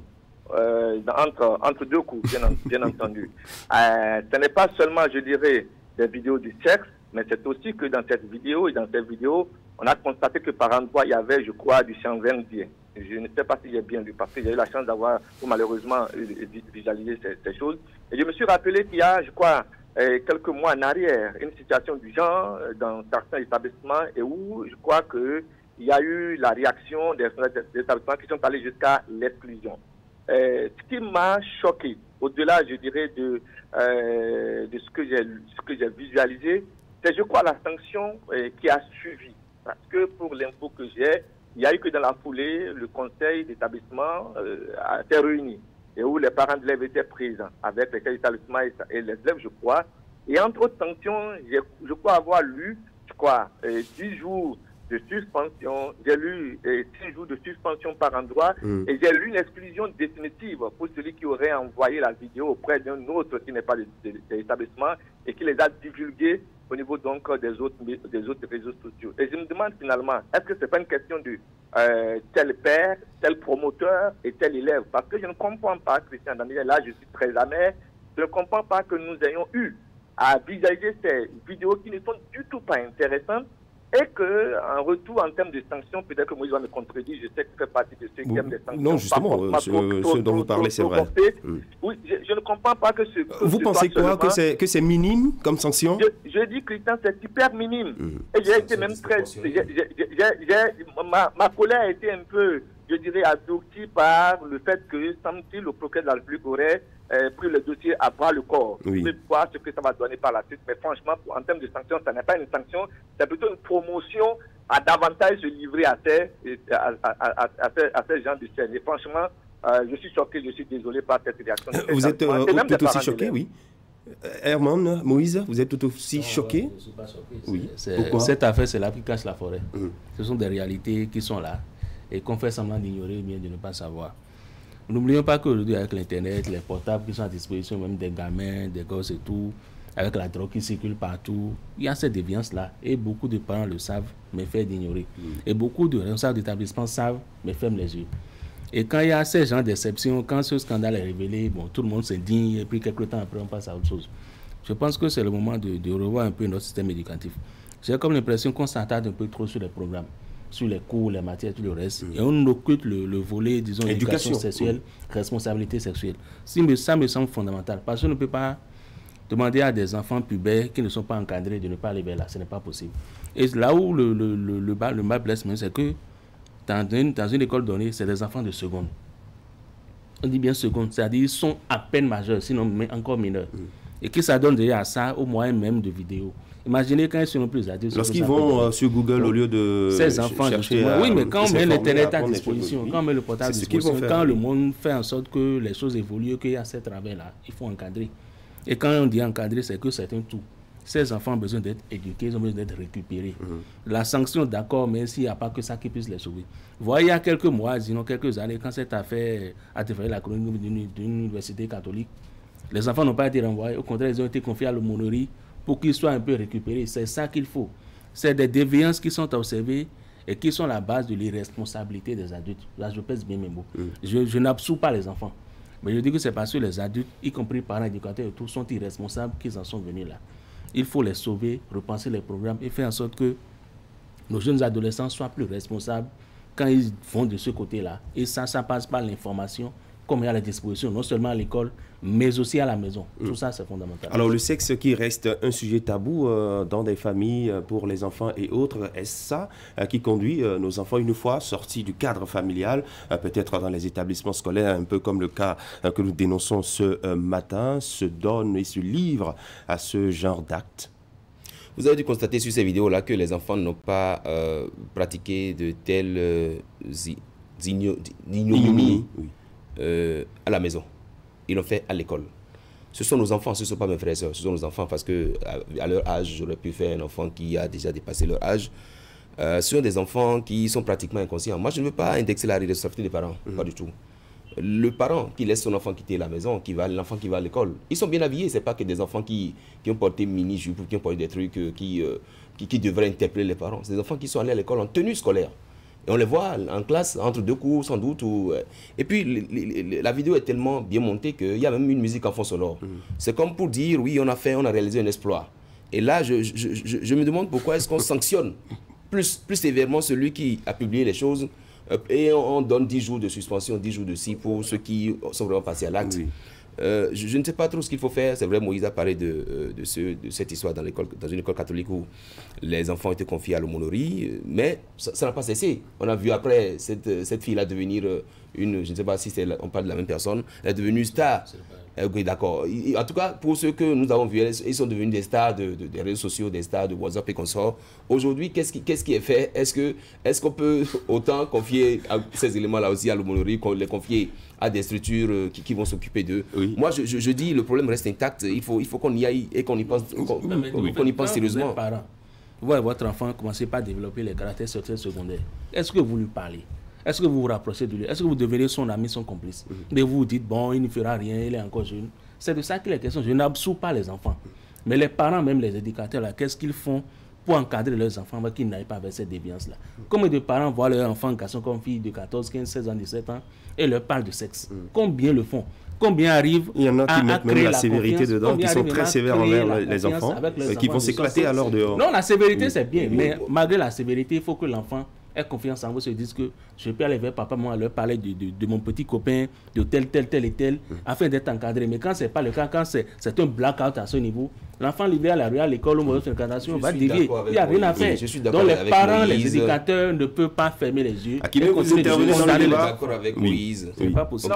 entre deux coups, bien entendu. Ce n'est pas seulement, je dirais, des vidéos du sexe, mais c'est aussi que dans cette vidéo, on a constaté que par endroit, il y avait, je crois, du sang indien. Je ne sais pas si j'ai bien vu, parce que j'ai eu la chance d'avoir, malheureusement, visualisé ces choses. Et je me suis rappelé qu'il y a, je crois, quelques mois en arrière, une situation du genre dans certains établissements et où je crois qu'il y a eu la réaction des établissements qui sont allés jusqu'à l'exclusion. Ce qui m'a choqué, au-delà, je dirais, de ce que j'ai visualisé, c'est, je crois, la sanction qui a suivi. Parce que pour l'info que j'ai, il y a eu que dans la foulée, le conseil d'établissement a été réuni et où les parents d'élèves étaient présents avec les établissements et les élèves, je crois. Et entre autres sanctions, je crois avoir lu, 10 jours de suspension, j'ai lu 6 jours de suspension par endroit et j'ai lu une exclusion définitive pour celui qui aurait envoyé la vidéo auprès d'un autre qui n'est pas de l'établissement et qui les a divulgués au niveau donc des autres réseaux sociaux. Et je me demande finalement, est-ce que ce n'est pas une question de tel père, tel promoteur et tel élève? Parce que je ne comprends pas, Christian Daniel, là je suis très amer, je ne comprends pas que nous ayons eu à visualiser ces vidéos qui ne sont du tout pas intéressantes et qu'en retour, en termes de sanctions, peut-être que Moïse va me contredire, je sais que fait partie de ceux qui aiment les sanctions. Non, justement, ce dont vous parlez, c'est vrai. Oui, je ne comprends pas que ce... Vous pensez quoi, que c'est minime comme sanction? Je dis, Christian, c'est hyper minime. Et j'ai été même très... Ma colère a été un peu, je dirais, adoucie par le fait que, semble-t-il, le procureur de la République aurait pris le dossier à bras le corps. Oui. Je vais voir ce que ça va donner par la suite. Mais franchement, en termes de sanctions, ça n'est pas une sanction, c'est plutôt une promotion à davantage se livrer à ces gens de scène. Et franchement, je suis choqué, je suis désolé par cette réaction. Vous êtes tout aussi choqué, oui. Herman, Moïse, vous êtes tout aussi choqué? Je ne suis pas choqué. Oui. Pourquoi? Cette affaire, c'est l'arbre qui cache la forêt. Ce sont des réalités qui sont là et qu'on fait semblant d'ignorer ou bien de ne pas savoir. N'oublions pas qu'aujourd'hui, avec l'Internet, les portables qui sont à disposition, même des gamins, des gosses et tout, avec la drogue qui circule partout, il y a cette déviance-là. Et beaucoup de parents le savent, mais fait d'ignorer. Et beaucoup de responsables d'établissements savent, mais ferment les yeux. Et quand il y a ces genres d'exceptions, quand ce scandale est révélé, bon, tout le monde s'indigne, et puis quelques temps après, on passe à autre chose. Je pense que c'est le moment de revoir un peu notre système éducatif. J'ai comme l'impression qu'on s'attarde un peu trop sur les programmes, sur les cours, les matières, tout le reste. Et on occulte le volet, disons, éducation sexuelle, responsabilité sexuelle. Ça me semble fondamental. Parce qu'on ne peut pas demander à des enfants pubères qui ne sont pas encadrés de ne pas aller vers là. Ce n'est pas possible. Et là où le bas blesse, c'est que dans une école donnée, c'est des enfants de seconde. On dit bien seconde, c'est-à-dire ils sont à peine majeurs, sinon encore mineurs. Et que ça donne déjà à ça, au moyen même de vidéos. Imaginez quand ils sont plus adultes. Lorsqu'ils vont sur Google au lieu de ces enfants chercher oui, mais quand on met l'Internet à disposition, quand on met le portable à disposition, quand le monde fait en sorte que les choses évoluent, qu'il y a ces travers-là, il faut encadrer. Et quand on dit encadrer, c'est que c'est un tout. Ces enfants ont besoin d'être éduqués, ils ont besoin d'être récupérés. La sanction, d'accord, mais s'il n'y a pas que ça qui puisse les sauver. Vous voyez, il y a quelques mois, sinon quelques années, quand cette affaire a défrayé la chronique d'une université catholique, les enfants n'ont pas été renvoyés. Au contraire, ils ont été confiés à l'aumônerie pour qu'ils soient un peu récupérés. C'est ça qu'il faut. C'est des déviances qui sont observées et qui sont la base de l'irresponsabilité des adultes. Là, je pèse bien mes mots. Je n'absous pas les enfants. Mais je dis que c'est parce que les adultes, y compris parents, éducateurs et tout, sont irresponsables qu'ils en sont venus là. Il faut les sauver, repenser les programmes et faire en sorte que nos jeunes adolescents soient plus responsables quand ils vont de ce côté-là. Et ça passe par l'information, comme il y a à la disposition, non seulement à l'école, mais aussi à la maison. Tout ça, c'est fondamental. Alors, le sexe qui reste un sujet tabou dans des familles pour les enfants et autres, est-ce ça qui conduit nos enfants, une fois sortis du cadre familial, peut-être dans les établissements scolaires, un peu comme le cas que nous dénonçons ce matin, se donnent et se livrent à ce genre d'actes? Vous avez dû constater sur ces vidéos-là que les enfants n'ont pas pratiqué de telles ignominies à la maison. Ils l'ont fait à l'école. Ce sont nos enfants, ce ne sont pas mes frères et sœurs, ce sont nos enfants parce qu'à leur âge, j'aurais pu faire un enfant qui a déjà dépassé leur âge. Ce sont des enfants qui sont pratiquement inconscients. Moi, je ne veux pas indexer la responsabilité des parents, pas du tout. Le parent qui laisse son enfant quitter la maison, l'enfant qui va à l'école, ils sont bien habillés. Ce n'est pas que des enfants qui ont porté mini-jupe ou qui ont porté des trucs qui devraient interpeller les parents. C'est des enfants qui sont allés à l'école en tenue scolaire. Et on les voit en classe, entre deux cours sans doute. Et puis la vidéo est tellement bien montée qu'il y a même une musique en fond sonore. C'est comme pour dire, oui, on a réalisé un exploit. Et là, je me demande pourquoi est-ce qu'on sanctionne plus sévèrement celui qui a publié les choses et on donne 10 jours de suspension, 10 jours de ci pour ceux qui sont vraiment passés à l'acte. Je ne sais pas trop ce qu'il faut faire. C'est vrai, Moïse a parlé de cette histoire dans une école catholique où les enfants étaient confiés à l'aumônerie, mais ça n'a pas cessé. On a vu après cette fille-là devenir je ne sais pas si on parle de la même personne, elle est devenue star. Oui, d'accord. En tout cas, pour ceux que nous avons vus, ils sont devenus des stars des réseaux sociaux, des stars de WhatsApp et consorts. Aujourd'hui, qu'est-ce qui est fait? Est-ce qu'on peut autant confier ces éléments-là aussi à l'aumônerie, qu'on les confie à des structures qui vont s'occuper d'eux? Moi, je dis, le problème reste intact. Il faut qu'on y aille et qu'on y pense, qu'on y pense sérieusement. Vous voyez votre enfant commencer par développer les caractères sociaux secondaires. Est-ce que vous lui parlez? Est-ce que vous vous rapprochez de lui? Est-ce que vous devenez son ami, son complice? Mais vous vous dites, bon, il ne fera rien, il est encore jeune. C'est de ça qu'il est question. Je n'absous pas les enfants. Mais les parents, même les éducateurs, qu'est-ce qu'ils font pour encadrer leurs enfants qu'ils n'aillent pas vers cette déviance-là? Combien de parents voient leurs enfants, garçons comme filles de 14, 15, 16 ans, 17 ans, et leur parlent de sexe? Combien le font? Combien arrivent? Il y en a qui mettent même la sévérité dedans, qui sont très sévères envers les enfants, qui vont s'éclater alors dehors. Non, la sévérité, c'est bien, mais malgré la sévérité, il faut que l'enfant ait confiance en vous, se disent que je peux aller vers papa, moi, leur parler de mon petit copain, de tel et tel, afin d'être encadré. Mais quand ce n'est pas le cas, quand c'est un blackout à ce niveau, l'enfant livré à la rue, à l'école ou mauvaise fréquentation va dévier. Il n'y a rien à faire. Donc les parents, les éducateurs ne peuvent pas fermer les yeux. Je suis d'accord avec Moïse. Ce n'est pas possible.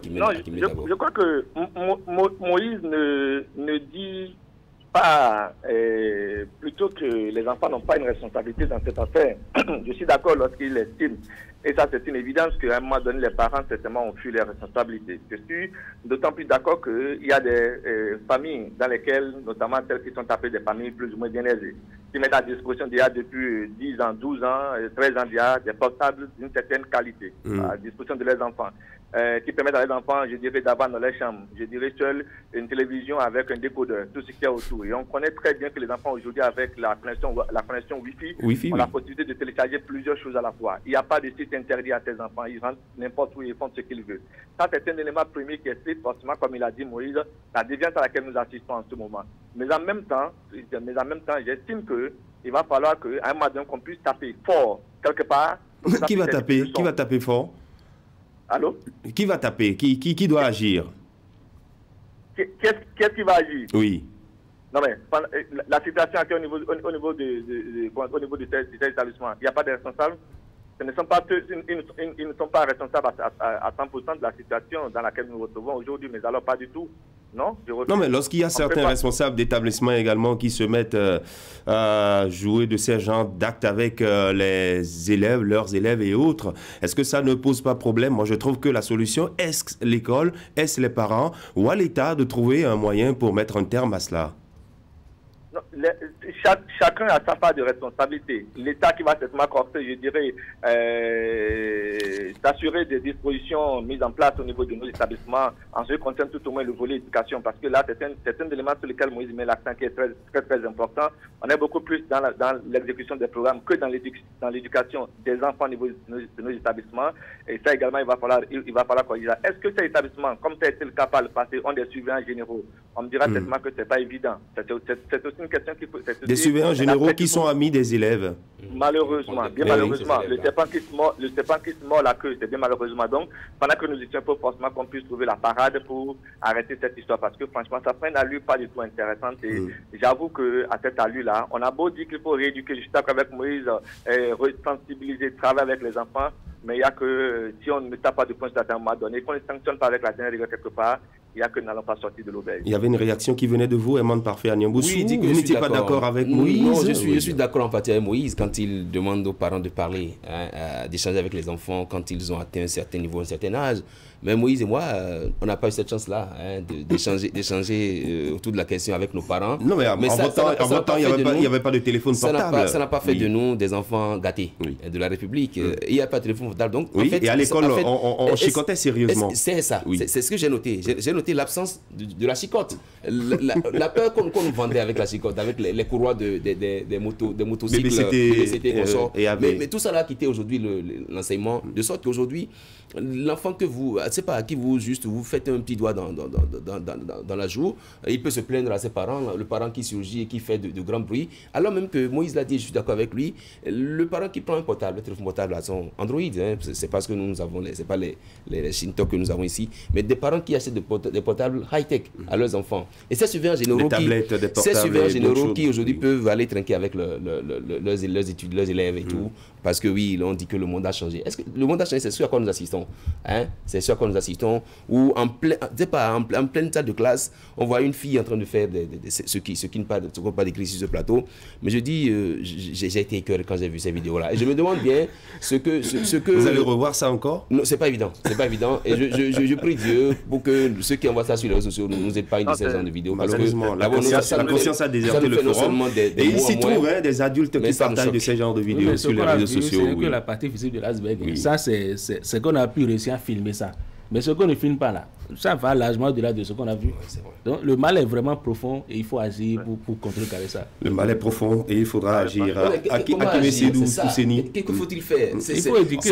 Je crois que Moïse ne dit pas plutôt que les enfants n'ont pas une responsabilité dans cette affaire. Je suis d'accord lorsqu'il estime, et ça c'est une évidence, qu'à un moment donné les parents certainement ont fui leurs responsabilités. Je suis d'autant plus d'accord qu'il y a des familles dans lesquelles, notamment celles qui sont appelées des familles plus ou moins bien aisées, qui mettent à disposition déjà depuis 10 ans, 12 ans, 13 ans déjà des portables d'une certaine qualité à disposition de leurs enfants. Qui permettent à les enfants, je dirais, d'avoir dans leur chambre, je dirais, seule une télévision avec un décodeur, tout ce qu'il y a autour. Et on connaît très bien que les enfants aujourd'hui, avec la connexion Wi-Fi, ont la possibilité de télécharger plusieurs choses à la fois. Il n'y a pas de site interdit à ces enfants, ils rentrent n'importe où, ils font ce qu'ils veulent. Ça, c'est un élément premier qui explique forcément, comme il a dit Moïse, la déviance à laquelle nous assistons en ce moment. Mais en même temps, j'estime qu'il va falloir qu'à un moment donné, qu'on puisse taper fort, quelque part. Qui va taper? Qui va taper fort? Allô? Qui va taper? Qui doit agir? Qu'est-ce qui va agir? Oui. Non mais la situation actuelle au niveau de ces établissements, il n'y a pas de responsables. Ils ne sont pas responsables à 100% de la situation dans laquelle nous nous retrouvons aujourd'hui, mais alors pas du tout. Non, mais lorsqu'il y a certains responsables d'établissements également qui se mettent à jouer de ces genres d'actes avec les élèves, leurs élèves et autres, est-ce que ça ne pose pas problème? Moi, je trouve que la solution, est-ce l'école, est-ce les parents ou à l'État de trouver un moyen pour mettre un terme à cela? Non, chacun a sa part de responsabilité. L'État qui va certainement corser, je dirais, s'assurer des dispositions mises en place au niveau de nos établissements en ce qui concerne tout au moins le volet éducation, parce que là, c'est un élément sur lequel Moïse met l'accent qui est très, très, très important. On est beaucoup plus dans l'exécution des programmes que dans l'éducation des enfants au niveau de nos établissements. Et ça également, il va falloir corriger. Est-ce que ces établissements, comme ça a été le cas par le passé, ont des surveillants généraux? On me dira certainement que ce n'est pas évident. C'est aussi une question qui peut... Des surveillants généraux qui sont amis des élèves. Malheureusement, bien malheureusement. Le serpent qui se mord la queue, c'est bien malheureusement. Donc, pendant que nous étions, il faut forcément qu'on puisse trouver la parade pour arrêter cette histoire. Parce que franchement, ça prend une allure pas du tout intéressante. Et j'avoue qu'à cette allure-là, on a beau dire qu'il faut rééduquer, juste avec Moïse, sensibiliser, travailler avec les enfants. Mais il y a que, si on ne tape pas de point à un moment donné, qu'on ne sanctionne pas avec la dernière rigueur quelque part, il y a que nous n'allons pas sortir de l'auberge. Il y avait une réaction qui venait de vous, Emmanuel Parfait à Niamboussou. Oui, vous n'étiez pas d'accord avec Moïse? Non, je suis d'accord en partie avec Moïse quand il demande aux parents de parler, d'échanger avec les enfants quand ils ont atteint un certain niveau, un certain âge. Mais Moïse et moi, on n'a pas eu cette chance-là hein, d'échanger autour de la question avec nos parents. Non, mais en votant, il n'y avait pas de téléphone portable. Ça n'a pas fait de nous des enfants gâtés de la République. Il n'y a pas de téléphone portable. Donc, en fait, et à l'école, en fait, on chicotait sérieusement. C'est ça. C'est ce que j'ai noté. J'ai noté l'absence de la chicotte. La peur qu'on nous vendait avec la chicotte, avec les courroies des motocycles, mais tout ça là a quitté aujourd'hui l'enseignement, de sorte qu'aujourd'hui, l'enfant que vous, je sais pas, à qui vous faites un petit doigt dans la joue, il peut se plaindre à ses parents, le parent qui surgit et qui fait de grands bruits, alors même que Moïse l'a dit, je suis d'accord avec lui, le parent qui prend un portable, le téléphone portable à son Android, hein, c'est parce que nous avons, c'est pas les Shintok que nous avons ici, mais des parents qui achètent des portables high-tech à leurs enfants. Et ces surveillants généraux qui aujourd'hui peuvent aller trinquer avec leurs élèves et tout, parce que oui, on dit que le monde a changé. Est-ce que le monde a changé? C'est ce à quoi nous assistons. Hein? C'est ce à quoi nous assistons. Ou en pleine salle de classe, on voit une fille en train de faire ce qui ne peut pas décrire sur ce plateau. Mais je dis, j'ai été écœuré quand j'ai vu ces vidéos-là. Et je me demande bien ce que vous allez revoir ça encore? Non, c'est pas évident. C'est pas évident. Et je prie Dieu pour que ceux qui envoient ça sur les réseaux sociaux ne nous épargnent de ces genres de vidéos. Malheureusement, la conscience a déserté le forum. Et il s'y trouve des adultes qui partagent de ces genres de vidéos sur les réseaux sociaux. C'est que la partie physique de l'iceberg. Ça, c'est qu'on a pu réussir à filmer ça. Mais ce qu'on ne filme pas là, ça va largement au-delà de ce qu'on a vu. Donc le mal est vraiment profond et il faut agir pour contrecarrer ça. Le mal est profond et il faudra agir. Akimé Sédou Ousseni. Qu'est-ce qu'il faut-il faire? Il faut éduquer.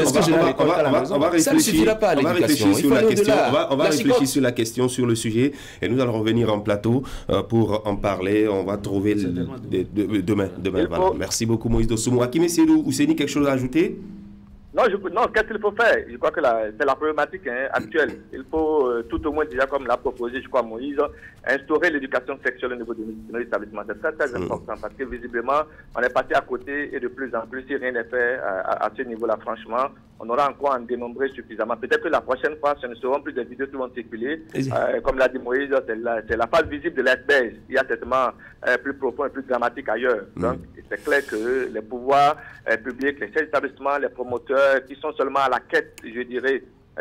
On va réfléchir sur la question. On va réfléchir sur la question, sur le sujet, et nous allons revenir en plateau pour en parler. On va trouver demain. Voilà. Merci beaucoup Moïse Dossoumo. Akimé Sédou Ousseni, quelque chose à ajouter? Non, qu'est-ce qu'il faut faire? Je crois que c'est la problématique actuelle. Il faut tout au moins, déjà comme l'a proposé, je crois, Moïse, instaurer l'éducation sexuelle au niveau de nos établissements. C'est très important parce que visiblement, on est passé à côté et de plus en plus, si rien n'est fait à ce niveau-là, franchement, on aura encore à en dénombrer suffisamment. Peut-être que la prochaine fois, ce ne seront plus des vidéos qui vont circuler. Comme l'a dit Moïse, c'est la face visible de l'iceberg. Il y a certainement plus profond et plus dramatique ailleurs. Donc, c'est clair que les pouvoirs publics, les établissements, les promoteurs, qui sont seulement à la quête, je dirais,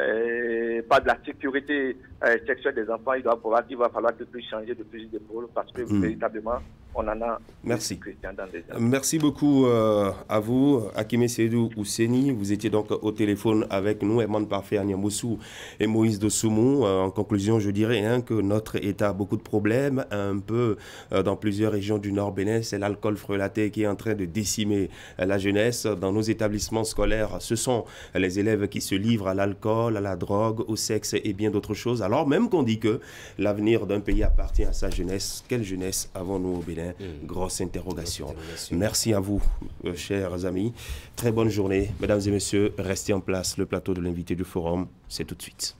pas de la sécurité sexuelle des enfants, il va falloir qu'ils puissent changer de fusil d'épaule parce que véritablement, on en a. Merci. Dans des Merci beaucoup à vous, Akimé Sédou Ousseni. Vous étiez donc au téléphone avec nous, Herman Parfait Agnamoussou et Moïse Dossoumo. En conclusion, je dirais que notre État a beaucoup de problèmes, un peu dans plusieurs régions du Nord Bénin. C'est l'alcool frelaté qui est en train de décimer la jeunesse. Dans nos établissements scolaires, ce sont les élèves qui se livrent à l'alcool, à la drogue, au sexe et bien d'autres choses. Alors même qu'on dit que l'avenir d'un pays appartient à sa jeunesse, quelle jeunesse avons-nous au Bénin? Grosse interrogation. Merci à vous, chers amis. Très bonne journée. Mesdames et messieurs, restez en place. Le plateau de l'invité du forum, c'est tout de suite.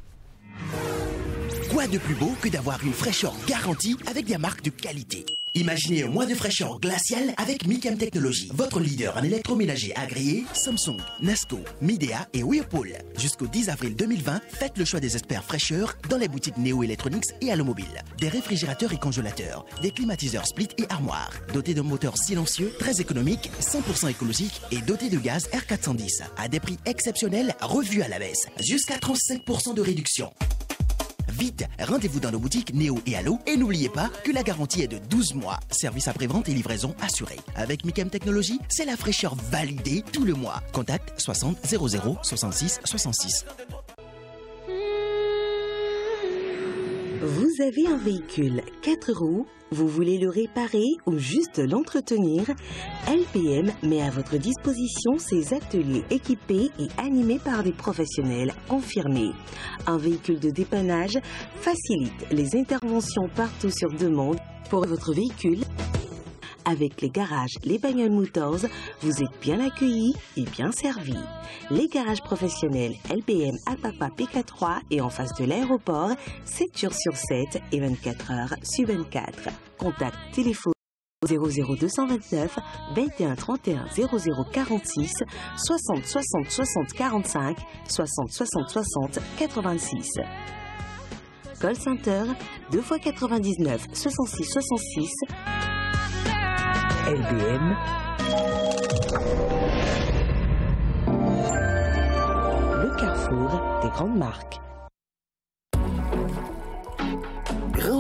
Quoi de plus beau que d'avoir une fraîcheur garantie avec des marques de qualité? Imaginez un mois de fraîcheur glaciale avec Micam Technologies, votre leader en électroménager agréé, Samsung, Nesco, Midea et Whirlpool. Jusqu'au 10 avril 2020, faites le choix des experts fraîcheur dans les boutiques Neo Electronics et Allomobile. Des réfrigérateurs et congélateurs, des climatiseurs split et armoires, dotés d'un moteur silencieux, très économique, 100% écologique et dotés de gaz R410 à des prix exceptionnels revus à la baisse, jusqu'à 35% de réduction. Vite, rendez-vous dans nos boutiques Néo et Allo et n'oubliez pas que la garantie est de 12 mois. Service après-vente et livraison assurée. Avec Micam Technologies, c'est la fraîcheur validée tout le mois. Contact 60 00 66 66. Vous avez un véhicule 4 roues, vous voulez le réparer ou juste l'entretenir? LPM met à votre disposition ses ateliers équipés et animés par des professionnels confirmés. Un véhicule de dépannage facilite les interventions partout sur demande pour votre véhicule. Avec les garages Les Bagnoles Motors, vous êtes bien accueillis et bien servis. Les garages professionnels LPM Apapa PK3 et en face de l'aéroport, 7 jours sur 7 et 24 heures sur 24. Contact téléphone 00229 21 31 0046 60 60 60 45 60 60 60 86. Call Center 2 x 99 66 66. LBM. Le carrefour des grandes marques.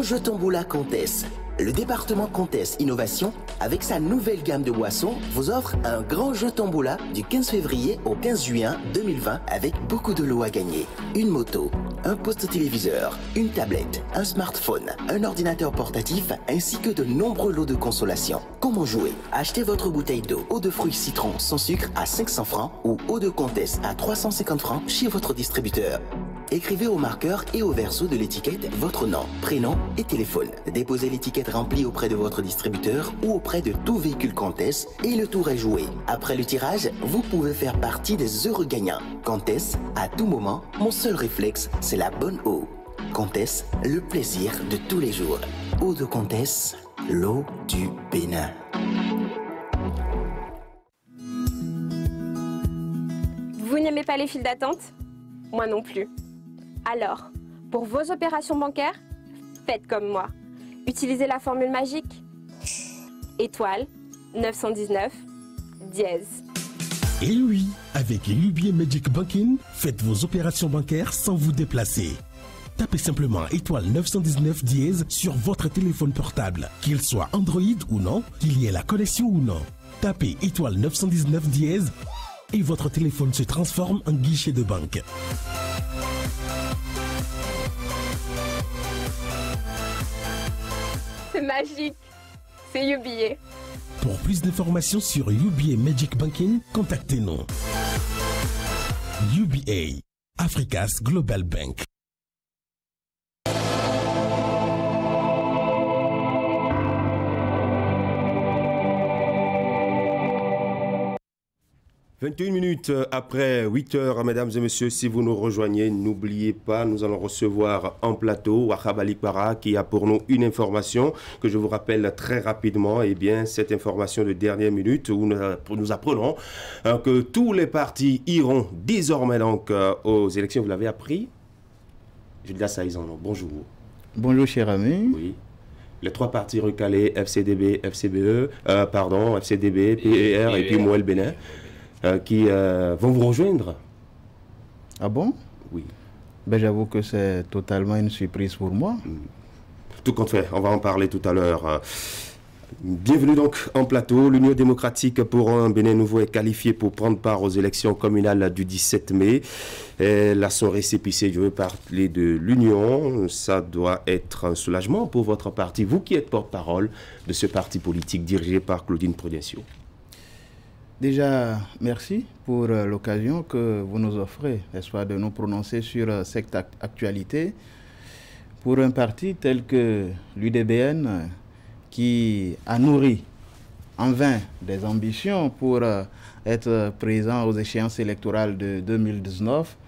jeu Tombola Comtesse. Le département Comtesse Innovation, avec sa nouvelle gamme de boissons, vous offre un grand jeu Tombola du 15 février au 15 juin 2020 avec beaucoup de lots à gagner. Une moto, un poste téléviseur, une tablette, un smartphone, un ordinateur portatif ainsi que de nombreux lots de consolation. Comment jouer? Achetez votre bouteille d'eau, eau de fruits citron sans sucre à 500 francs ou eau de Comtesse à 350 francs chez votre distributeur. Écrivez au marqueur et au verso de l'étiquette votre nom, prénom et téléphone. Déposez l'étiquette remplie auprès de votre distributeur ou auprès de tout véhicule Comtesse et le tour est joué. Après le tirage, vous pouvez faire partie des heureux gagnants. Comtesse, à tout moment, mon seul réflexe, c'est la bonne eau. Comtesse, le plaisir de tous les jours. Eau de Comtesse, l'eau du Bénin. Vous n'aimez pas les files d'attente? Moi non plus. Alors, pour vos opérations bancaires, faites comme moi. Utilisez la formule magique. Étoile 919 dièse. Et oui, avec UBA Magic Banking, faites vos opérations bancaires sans vous déplacer. Tapez simplement étoile 919 dièse sur votre téléphone portable, qu'il soit Android ou non, qu'il y ait la connexion ou non. Tapez étoile 919 dièse et votre téléphone se transforme en guichet de banque. C'est magique. C'est UBA. Pour plus d'informations sur UBA Magic Banking, contactez-nous. UBA, Africa's Global Bank. « 21 minutes après 8 heures, mesdames et messieurs, si vous nous rejoignez, n'oubliez pas, nous allons recevoir en plateau Wahab Alikpara qui a pour nous une information que je vous rappelle très rapidement. Eh bien, cette information de dernière minute où nous apprenons que tous les partis iront désormais donc aux élections. Vous l'avez appris? Julia Saïzan, bonjour. Bonjour, cher ami. Oui. Les trois partis recalés, FCDB, FCBE, FCDB, PER et puis Mouel Bénin. Qui vont vous rejoindre. Ah bon? Oui. Ben, j'avoue que c'est totalement une surprise pour moi. Tout compte fait, on va en parler tout à l'heure. Bienvenue donc en plateau. L'Union démocratique pour un Bénin nouveau est qualifiée pour prendre part aux élections communales du 17 mai. Elle a son récépissé, je veux parler de l'Union. Ça doit être un soulagement pour votre parti, vous qui êtes porte-parole de ce parti politique dirigé par Claudine Prudencio. Déjà, merci pour l'occasion que vous nous offrez, n'est-ce pas, de nous prononcer sur cette actualité. Pour un parti tel que l'UDBN, qui a nourri en vain des ambitions pour être présent aux échéances électorales de 2019,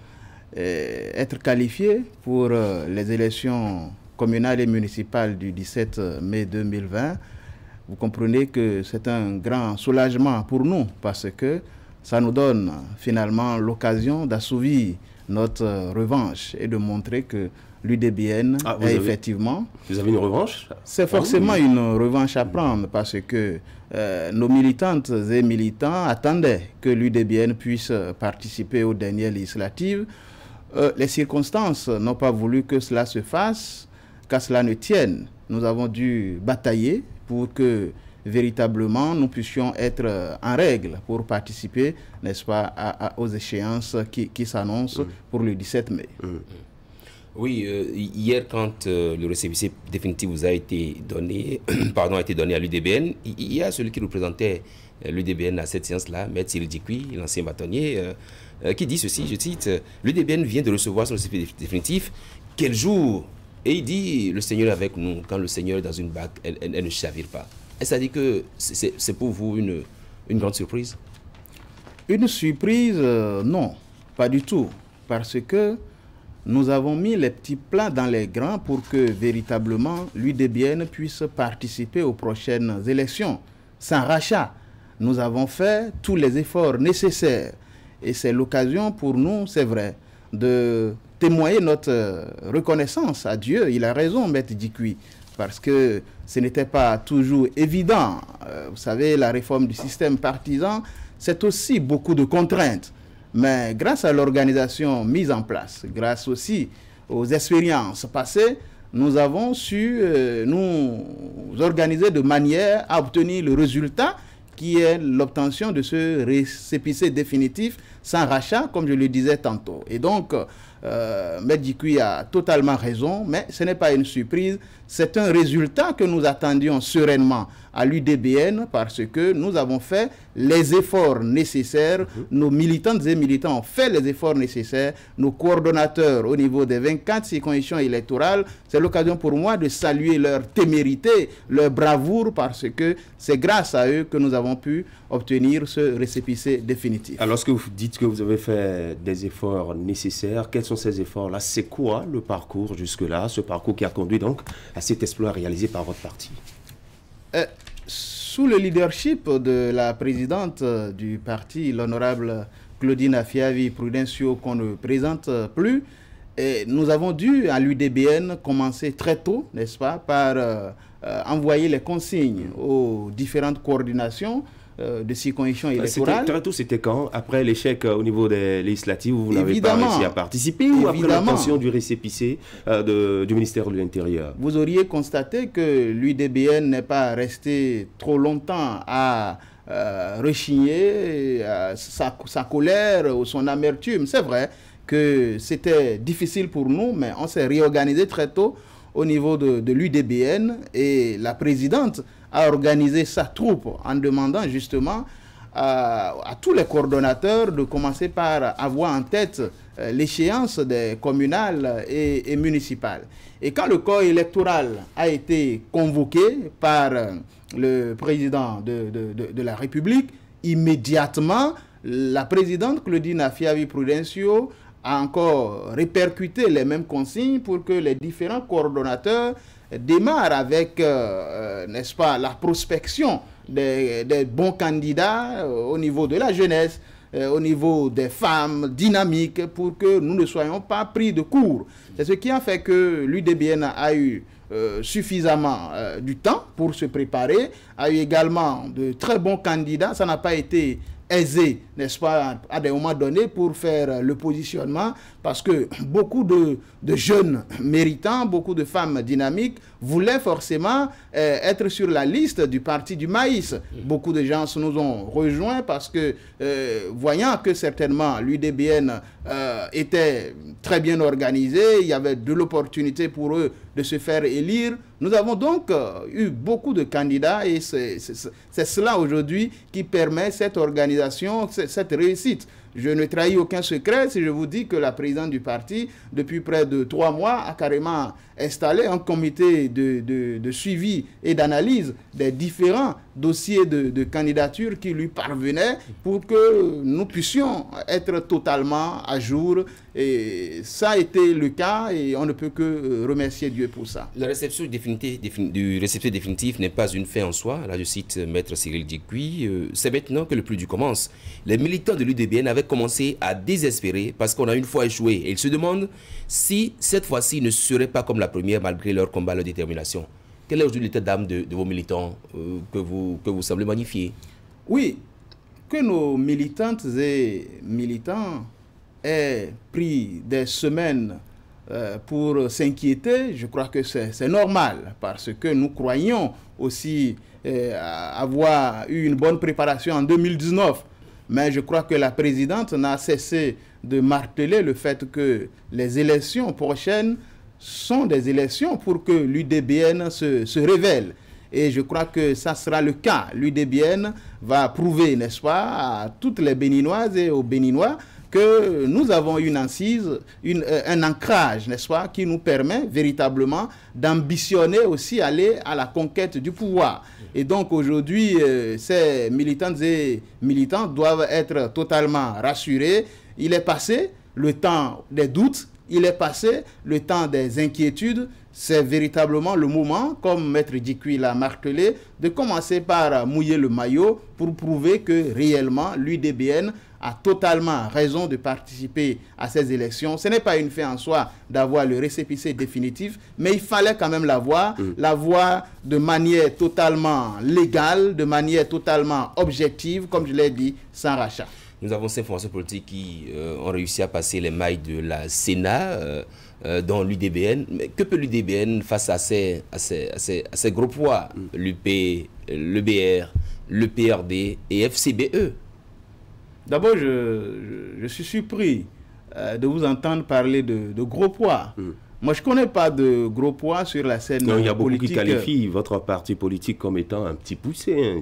être qualifié pour les élections communales et municipales du 17 mai 2020, vous comprenez que c'est un grand soulagement pour nous parce que ça nous donne finalement l'occasion d'assouvir notre revanche et de montrer que l'UDBN est effectivement... Vous avez une revanche? C'est forcément une revanche à prendre parce que nos militantes et militants attendaient que l'UDBN puisse participer aux dernières législatives. Les circonstances n'ont pas voulu que cela se fasse, qu'à cela ne tienne. Nous avons dû batailler pour que véritablement nous puissions être en règle pour participer, n'est-ce pas, aux échéances qui s'annoncent pour le 17 mai. Oui, hier quand le récépissé définitif vous a été donné, a été donné à l'UDBN, il y a celui qui représentait l'UDBN à cette séance-là, M. Cyril Dikwi, l'ancien bâtonnier, qui dit ceci, je cite, l'UDBN vient de recevoir son récépissé définitif, quel jour? Et il dit, le Seigneur est avec nous, quand le Seigneur est dans une barque, elle ne chavire pas. Et ça dit que c'est pour vous une grande surprise? Une surprise, non, pas du tout. Parce que nous avons mis les petits plats dans les grands pour que véritablement l'UDBN puisse participer aux prochaines élections. Sans rachat, nous avons fait tous les efforts nécessaires. Et c'est l'occasion pour nous, c'est vrai, de témoigner notre reconnaissance à Dieu. Il a raison, Maître Dikwi, parce que ce n'était pas toujours évident. Vous savez, la réforme du système partisan, c'est aussi beaucoup de contraintes. Mais grâce à l'organisation mise en place, grâce aussi aux expériences passées, nous avons su nous organiser de manière à obtenir le résultat qui est l'obtention de ce récépissé définitif sans rachat, comme je le disais tantôt. Et donc, Maître Djikoui a totalement raison, mais ce n'est pas une surprise, c'est un résultat que nous attendions sereinement à l'UDBN parce que nous avons fait les efforts nécessaires, nos militantes et militants ont fait les efforts nécessaires, nos coordonnateurs au niveau des 24 circonscriptions électorales, c'est l'occasion pour moi de saluer leur témérité, leur bravoure parce que c'est grâce à eux que nous avons pu obtenir ce récépissé définitif. Alors, lorsque vous dites que vous avez fait des efforts nécessaires, quels sont ces efforts-là? C'est quoi le parcours jusque-là, ce parcours qui a conduit donc à cet exploit réalisé par votre parti? Sous le leadership de la présidente du parti, l'honorable Claudine Afiavi Prudencio, qu'on ne présente plus, et nous avons dû à l'UDBN commencer très tôt, n'est-ce pas, par envoyer les consignes aux différentes coordinations de circonscriptions électorales. Très tôt, c'était quand? Après l'échec au niveau des législatives, vous n'avez pas réussi à participer ou après l'obtention du récépissé du ministère de l'Intérieur? Vous auriez constaté que l'UDBN n'est pas resté trop longtemps à rechigner sa colère ou son amertume. C'est vrai que c'était difficile pour nous, mais on s'est réorganisé très tôt au niveau de l'UDBN et la présidente a organisé sa troupe en demandant justement à tous les coordonnateurs de commencer par avoir en tête l'échéance des communales et municipales. Et quand le corps électoral a été convoqué par le président de la République, immédiatement, la présidente Claudine Afiavi Prudencio a encore répercuté les mêmes consignes pour que les différents coordonnateurs démarrent avec, n'est-ce pas, la prospection des bons candidats au niveau de la jeunesse, au niveau des femmes dynamiques, pour que nous ne soyons pas pris de court. C'est ce qui a fait que l'UDBN a eu suffisamment du temps pour se préparer, a eu également de très bons candidats. Ça n'a pas été aisé, n'est-ce pas, à des moments donnés pour faire le positionnement, parce que beaucoup de jeunes méritants, beaucoup de femmes dynamiques voulaient forcément être sur la liste du parti du maïs. Beaucoup de gens nous ont rejoints parce que, voyant que certainement l'UDBN était très bien organisé, il y avait de l'opportunité pour eux de se faire élire. Nous avons donc eu beaucoup de candidats et c'est cela aujourd'hui qui permet cette organisation, cette réussite. Je ne trahis aucun secret si je vous dis que la présidente du parti, depuis près de 3 mois, a carrément installé un comité de suivi et d'analyse des différents dossiers de candidature qui lui parvenaient pour que nous puissions être totalement à jour. Et ça a été le cas et on ne peut que remercier Dieu pour ça. La réception du récépissé définitif n'est pas une fin en soi. Là, je cite Maître Cyril Djikoui. C'est maintenant que le plus dur commence. Les militants de l'UDBN avaient commencé à désespérer parce qu'on a une fois échoué. Et ils se demandent si cette fois-ci ne serait pas comme la première malgré leur combat, leur détermination. Quel est aujourd'hui l'état d'âme de vos militants que vous semblez magnifier? Oui, que nos militantes et militants aient pris des semaines pour s'inquiéter, je crois que c'est normal parce que nous croyons aussi avoir eu une bonne préparation en 2019. Mais je crois que la présidente n'a cessé de marteler le fait que les élections prochaines sont des élections pour que l'UDBN se révèle. Et je crois que ça sera le cas. L'UDBN va prouver, n'est-ce pas, à toutes les Béninoises et aux Béninois que nous avons une assise, un ancrage, n'est-ce pas, qui nous permet véritablement d'ambitionner aussi aller à la conquête du pouvoir. Et donc aujourd'hui, ces militantes et militants doivent être totalement rassurés. Il est passé le temps des doutes, il est passé le temps des inquiétudes. C'est véritablement le moment, comme Maître Djikoui l'a martelé, de commencer par mouiller le maillot pour prouver que réellement l'UDBN a totalement raison de participer à ces élections. Ce n'est pas une fin en soi d'avoir le récépissé définitif, mais il fallait quand même l'avoir de manière totalement légale, de manière totalement objective, comme je l'ai dit, sans rachat. Nous avons 5 formations politiques qui ont réussi à passer les mailles de la Sénat. dans l'UDBN. Mais que peut l'UDBN face à ces gros poids, l'UP, l'EBR, le PRD et FCBE? D'abord, je suis surpris de vous entendre parler de gros poids. Moi, je ne connais pas de gros poids sur la scène politique. Il y a beaucoup qui qualifient votre parti politique comme étant un petit poussé,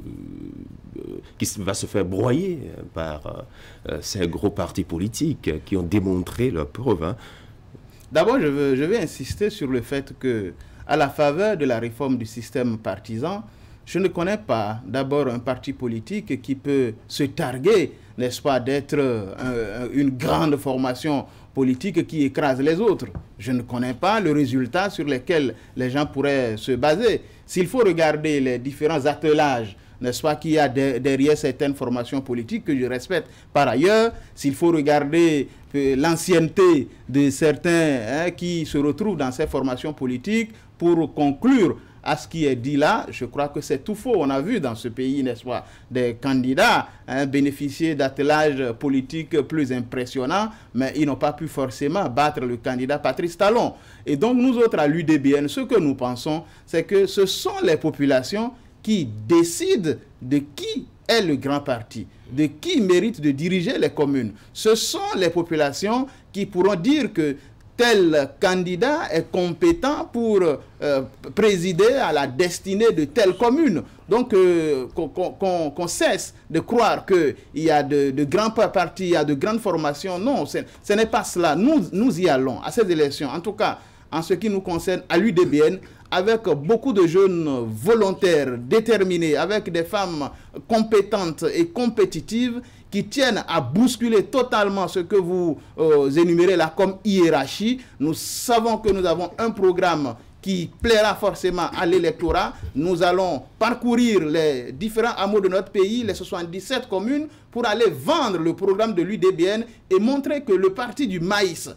qui va se faire broyer par ces gros partis politiques qui ont démontré leurs preuves. D'abord, je vais insister sur le fait que, à la faveur de la réforme du système partisan, je ne connais pas d'abord un parti politique qui peut se targuer, n'est-ce pas, d'être une grande formation politique qui écrase les autres. Je ne connais pas le résultat sur lequel les gens pourraient se baser. S'il faut regarder les différents attelages, n'est-ce pas, qu'il y a derrière certaines formations politiques que je respecte par ailleurs, s'il faut regarder l'ancienneté de certains qui se retrouvent dans ces formations politiques pour conclure à ce qui est dit là, je crois que c'est tout faux. On a vu dans ce pays, n'est-ce pas, des candidats bénéficier d'attelages politiques plus impressionnants, mais ils n'ont pas pu forcément battre le candidat Patrice Talon. Et donc nous autres à l'UDBN, ce que nous pensons, c'est que ce sont les populations qui décident de qui est le grand parti, de qui mérite de diriger les communes. Ce sont les populations qui pourront dire que tel candidat est compétent pour présider à la destinée de telle commune. Donc, qu'on cesse de croire qu'il y a de grands partis, il y a de grandes formations. Non, ce n'est pas cela. Nous y allons à ces élections. En tout cas, en ce qui nous concerne, à l'UDBN, avec beaucoup de jeunes volontaires, déterminés, avec des femmes compétentes et compétitives, qui tiennent à bousculer totalement ce que vous énumérez là comme hiérarchie. Nous savons que nous avons un programme qui plaira forcément à l'électorat. Nous allons parcourir les différents hameaux de notre pays, les 77 communes, pour aller vendre le programme de l'UDBN et montrer que le parti du maïs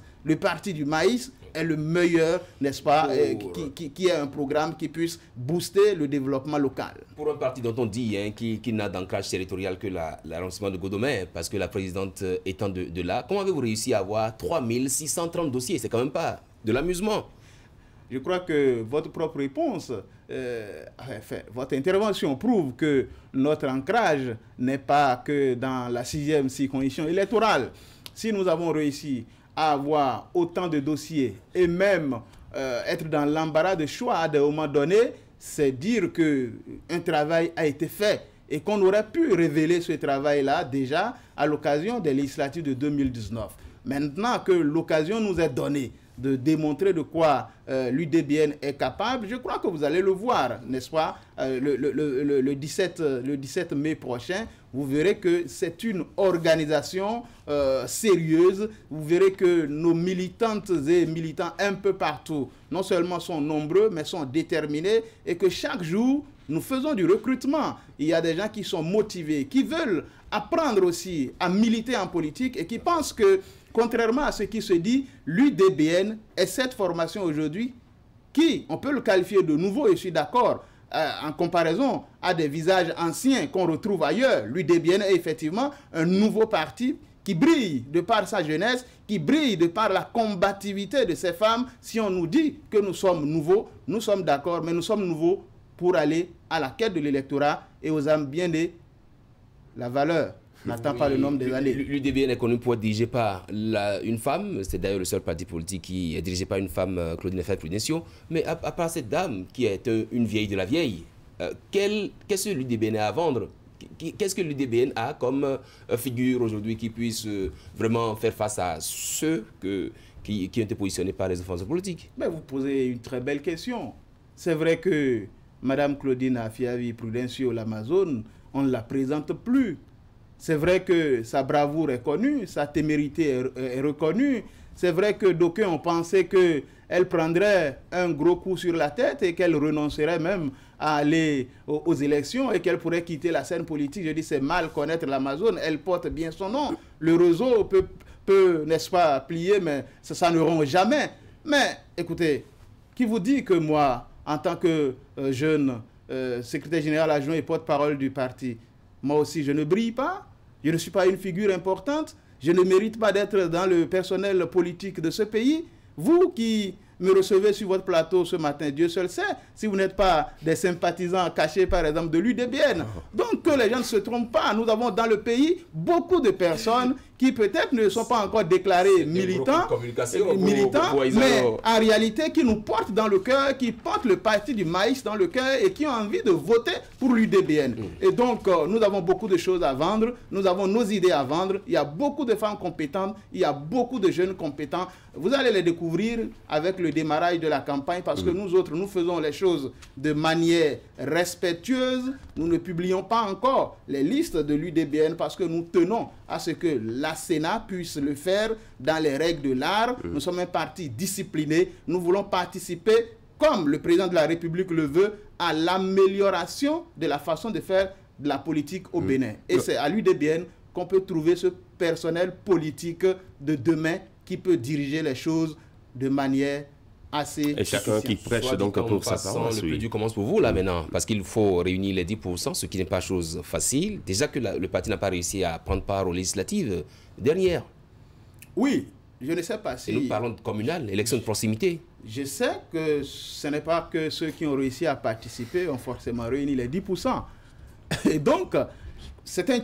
est le meilleur, n'est-ce pas, qui est un programme qui puisse booster le développement local. Pour un parti dont on dit qu'il n'a d'ancrage territorial que l'arrondissement de Godomè, parce que la présidente étant de là, comment avez-vous réussi à avoir 3630 dossiers? C'est quand même pas de l'amusement. Je crois que votre propre réponse, votre intervention prouve que notre ancrage n'est pas que dans la 6e circonscription électorale. Si nous avons réussi à avoir autant de dossiers et même être dans l'embarras de choix à des moments donnés, c'est dire qu'un travail a été fait et qu'on aurait pu révéler ce travail-là déjà à l'occasion des législatives de 2019. Maintenant que l'occasion nous est donnée de démontrer de quoi l'UDBN est capable, je crois que vous allez le voir, n'est-ce pas, le 17 mai prochain. Vous verrez que c'est une organisation sérieuse. Vous verrez que nos militantes et militants un peu partout, non seulement sont nombreux, mais sont déterminés et que chaque jour, nous faisons du recrutement. Il y a des gens qui sont motivés, qui veulent apprendre aussi à militer en politique et qui pensent que, contrairement à ce qui se dit, l'UDBN est cette formation aujourd'hui qui, on peut le qualifier de nouveau, et je suis d'accord, en comparaison à des visages anciens qu'on retrouve ailleurs. L'UDBN est effectivement un nouveau parti qui brille de par sa jeunesse, qui brille de par la combativité de ces femmes. Si on nous dit que nous sommes nouveaux, nous sommes d'accord, mais nous sommes nouveaux pour aller à la quête de l'électorat et aux âmes bien nées. La valeur n'attend pas le nombre des années. L'UDBN est connu pour être dirigé par une femme. C'est d'ailleurs le seul parti politique qui est dirigé par une femme, Claudine Fay-Prudencio. Mais à part cette dame qui est une vieille de la vieille, qu'est-ce que l'UDBN a à vendre? Qu'est-ce que l'UDBN a comme figure aujourd'hui qui puisse vraiment faire face à ceux qui ont été positionnés par les forces politiques? Mais vous posez une très belle question. C'est vrai que Mme Claudine Fay-Prudencio, l'Amazone, on ne la présente plus. C'est vrai que sa bravoure est connue, sa témérité est reconnue. C'est vrai que d'aucuns ont pensé qu'elle prendrait un gros coup sur la tête et qu'elle renoncerait même à aller aux élections et qu'elle pourrait quitter la scène politique. Je dis, c'est mal connaître l'Amazone, elle porte bien son nom. Le réseau peut n'est-ce pas, plier, mais ça ne rompt jamais. Mais écoutez, qui vous dit que moi, en tant que jeune secrétaire général adjoint et porte-parole du parti, moi aussi je ne brille pas? Je ne suis pas une figure importante, je ne mérite pas d'être dans le personnel politique de ce pays. Vous qui me recevez sur votre plateau ce matin, Dieu seul sait si vous n'êtes pas des sympathisants cachés par exemple de l'UDBN. Donc que les gens ne se trompent pas, nous avons dans le pays beaucoup de personnes qui peut-être ne sont pas encore déclarés militants, mais en réalité qui nous portent dans le cœur, qui portent le parti du maïs dans le cœur et qui ont envie de voter pour l'UDBN. Et donc nous avons beaucoup de choses à vendre, nous avons nos idées à vendre, il y a beaucoup de femmes compétentes, il y a beaucoup de jeunes compétents. Vous allez les découvrir avec le démarrage de la campagne parce que nous autres, nous faisons les choses de manière respectueuse. Nous ne publions pas encore les listes de l'UDBN parce que nous tenons à ce que la Sénat puisse le faire dans les règles de l'art. Nous sommes un parti discipliné. Nous voulons participer, comme le président de la République le veut, à l'amélioration de la façon de faire de la politique au Bénin. Et c'est à l'UDBN qu'on peut trouver ce personnel politique de demain qui peut diriger les choses de manière assez... Et chacun qui prêche donc pour sa paroisse. Le plus dur commence pour vous là maintenant, parce qu'il faut réunir les 10%, ce qui n'est pas chose facile. Déjà que le parti n'a pas réussi à prendre part aux législatives dernières. Oui, je ne sais pas si... Et nous parlons de communal, élection de proximité. Je sais que ce n'est pas que ceux qui ont réussi à participer ont forcément réuni les 10%. Et donc, c'est un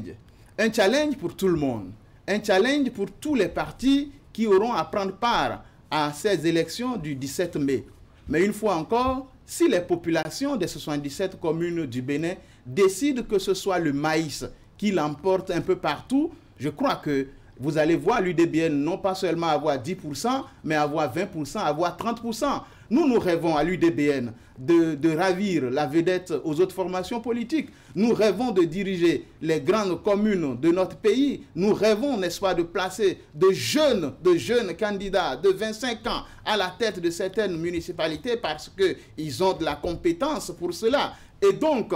challenge pour tout le monde. Un challenge pour tous les partis qui auront à prendre part à ces élections du 17 mai. Mais une fois encore, si les populations des 77 communes du Bénin décident que ce soit le maïs qui l'emporte un peu partout, je crois que vous allez voir l'UDBN non pas seulement avoir 10%, mais avoir 20%, avoir 30%. Nous rêvons à l'UDBN de ravir la vedette aux autres formations politiques. Nous rêvons de diriger les grandes communes de notre pays. Nous rêvons, n'est-ce pas, de placer de jeunes candidats de 25 ans à la tête de certaines municipalités parce qu'ils ont de la compétence pour cela. Et donc,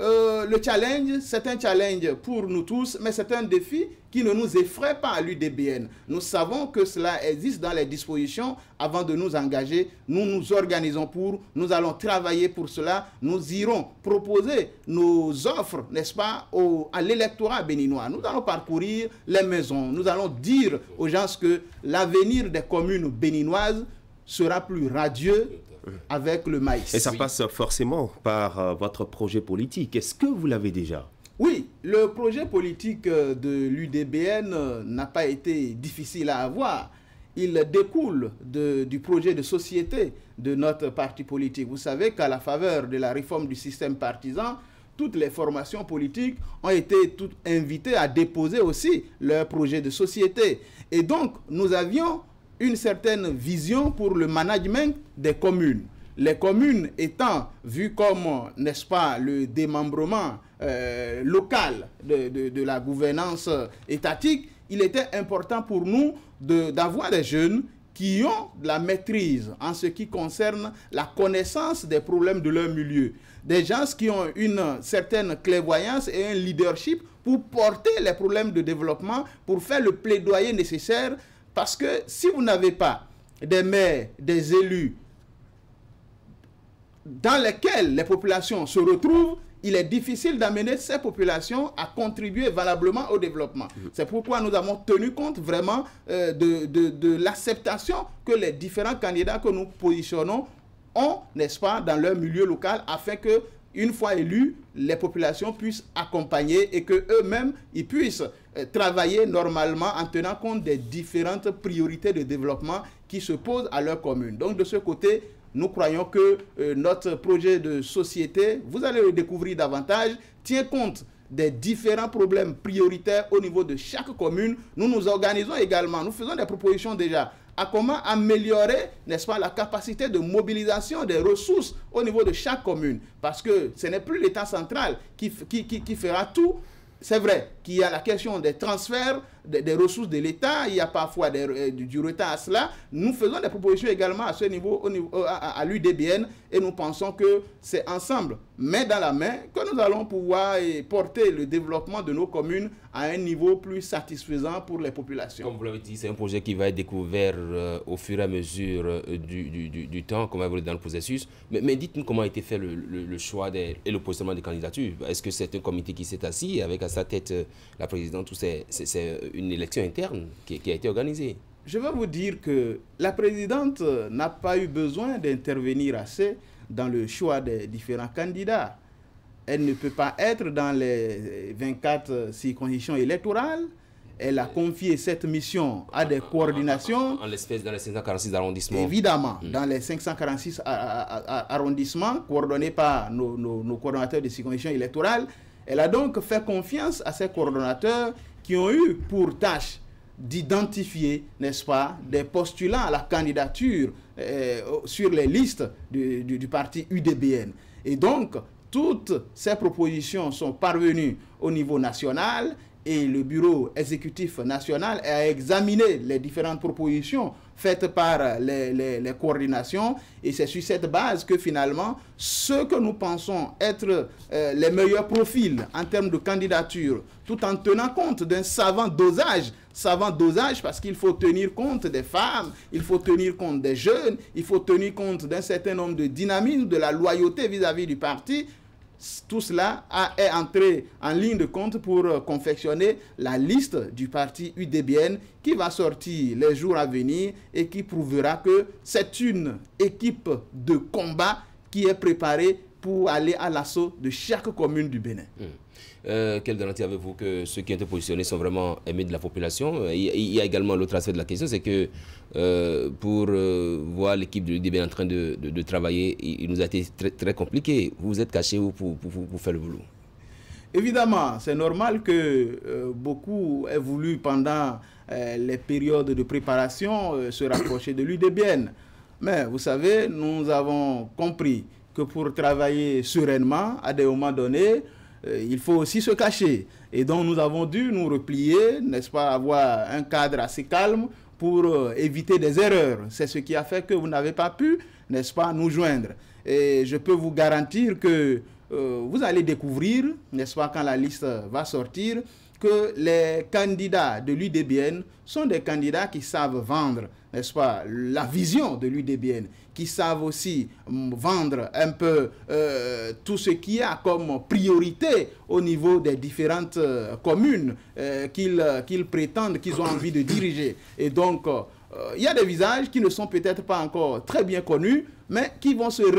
le challenge, c'est un challenge pour nous tous, mais c'est un défi qui ne nous effraie pas à l'UDBN. Nous savons que cela existe dans les dispositions. Avant de nous engager, nous nous organisons nous allons travailler pour cela. Nous irons proposer nos offres, n'est-ce pas, à l'électorat béninois. Nous allons parcourir les maisons. Nous allons dire aux gens que l'avenir des communes béninoises sera plus radieux avec le maïs. Et ça passe forcément par votre projet politique. Est-ce que vous l'avez déjà? Oui, le projet politique de l'UDBN n'a pas été difficile à avoir. Il découle du projet de société de notre parti politique. Vous savez qu'à la faveur de la réforme du système partisan, toutes les formations politiques ont été toutes invitées à déposer aussi leur projet de société. Et donc, nous avions une certaine vision pour le management des communes. Les communes étant vues comme, n'est-ce pas, le démembrement local de la gouvernance étatique, il était important pour nous d'avoir des jeunes qui ont de la maîtrise en ce qui concerne la connaissance des problèmes de leur milieu. Des gens qui ont une certaine clairvoyance et un leadership pour porter les problèmes de développement, pour faire le plaidoyer nécessaire. Parce que si vous n'avez pas des maires, des élus dans lesquels les populations se retrouvent, il est difficile d'amener ces populations à contribuer valablement au développement. C'est pourquoi nous avons tenu compte vraiment de l'acceptation que les différents candidats que nous positionnons ont, n'est-ce pas, dans leur milieu local, afin que, une fois élus, les populations puissent accompagner et qu'eux-mêmes, ils puissent travailler normalement en tenant compte des différentes priorités de développement qui se posent à leur commune. Donc, de ce côté, nous croyons que notre projet de société, vous allez le découvrir davantage, tient compte des différents problèmes prioritaires au niveau de chaque commune. Nous nous organisons également, nous faisons des propositions déjà à comment améliorer, n'est-ce pas, la capacité de mobilisation des ressources au niveau de chaque commune. Parce que ce n'est plus l'État central qui fera tout. C'est vrai qu'il y a la question des transferts des ressources de l'État, il y a parfois du retard à cela. Nous faisons des propositions également à ce niveau, à l'UDBN, et nous pensons que c'est ensemble, main dans la main, que nous allons pouvoir porter le développement de nos communes à un niveau plus satisfaisant pour les populations. Comme vous l'avez dit, c'est un projet qui va être découvert au fur et à mesure du temps, comme vous l'avez dans le processus. Mais dites-nous comment a été fait le choix et le positionnement des candidatures. Est-ce que c'est un comité qui s'est assis avec à sa tête la présidente ou c'est une élection interne qui a été organisée? je veux vous dire que la présidente n'a pas eu besoin d'intervenir assez dans le choix des différents candidats. Elle ne peut pas être dans les 24 circonscriptions électorales. Elle a confié cette mission à des coordinations. En l'espèce dans les 546 arrondissements. Évidemment, dans les 546 arrondissements, coordonnés par nos coordonnateurs de circonscriptions électorales. Elle a donc fait confiance à ces coordonnateurs qui ont eu pour tâche d'identifier, n'est-ce pas, des postulants à la candidature sur les listes du parti UDBN. Et donc, toutes ces propositions sont parvenues au niveau national et le bureau exécutif national a examiné les différentes propositions faites par les coordinations et c'est sur cette base que finalement, ceux que nous pensons être les meilleurs profils en termes de candidature, tout en tenant compte d'un savant dosage parce qu'il faut tenir compte des femmes, il faut tenir compte des jeunes, il faut tenir compte d'un certain nombre de dynamisme, de la loyauté vis-à-vis du parti. Tout cela est entré en ligne de compte pour confectionner la liste du parti UDBN qui va sortir les jours à venir et qui prouvera que c'est une équipe de combat qui est préparée pour aller à l'assaut de chaque commune du Bénin. Quelle garantie avez-vous que ceux qui ont été positionnés sont vraiment aimés de la population? Il y a également l'autre aspect de la question, c'est que pour voir l'équipe de l'UDBN en train de travailler, il nous a été très compliqué. Vous êtes caché pour faire le boulot? Évidemment, c'est normal que beaucoup aient voulu pendant les périodes de préparation se rapprocher de l'UDBN. Mais vous savez, nous avons compris que pour travailler sereinement, à des moments donnés, il faut aussi se cacher. Et donc nous avons dû nous replier, n'est-ce pas, avoir un cadre assez calme pour éviter des erreurs. C'est ce qui a fait que vous n'avez pas pu, n'est-ce pas, nous joindre. Et je peux vous garantir que vous allez découvrir, n'est-ce pas, quand la liste va sortir, que les candidats de l'UDBN sont des candidats qui savent vendre, n'est-ce pas, la vision de l'UDBN, qui savent aussi vendre un peu tout ce qu'il y a comme priorité au niveau des différentes communes qu'ils prétendent qu'ils ont envie de diriger. Et donc, il y a des visages qui ne sont peut-être pas encore très bien connus, mais qui vont se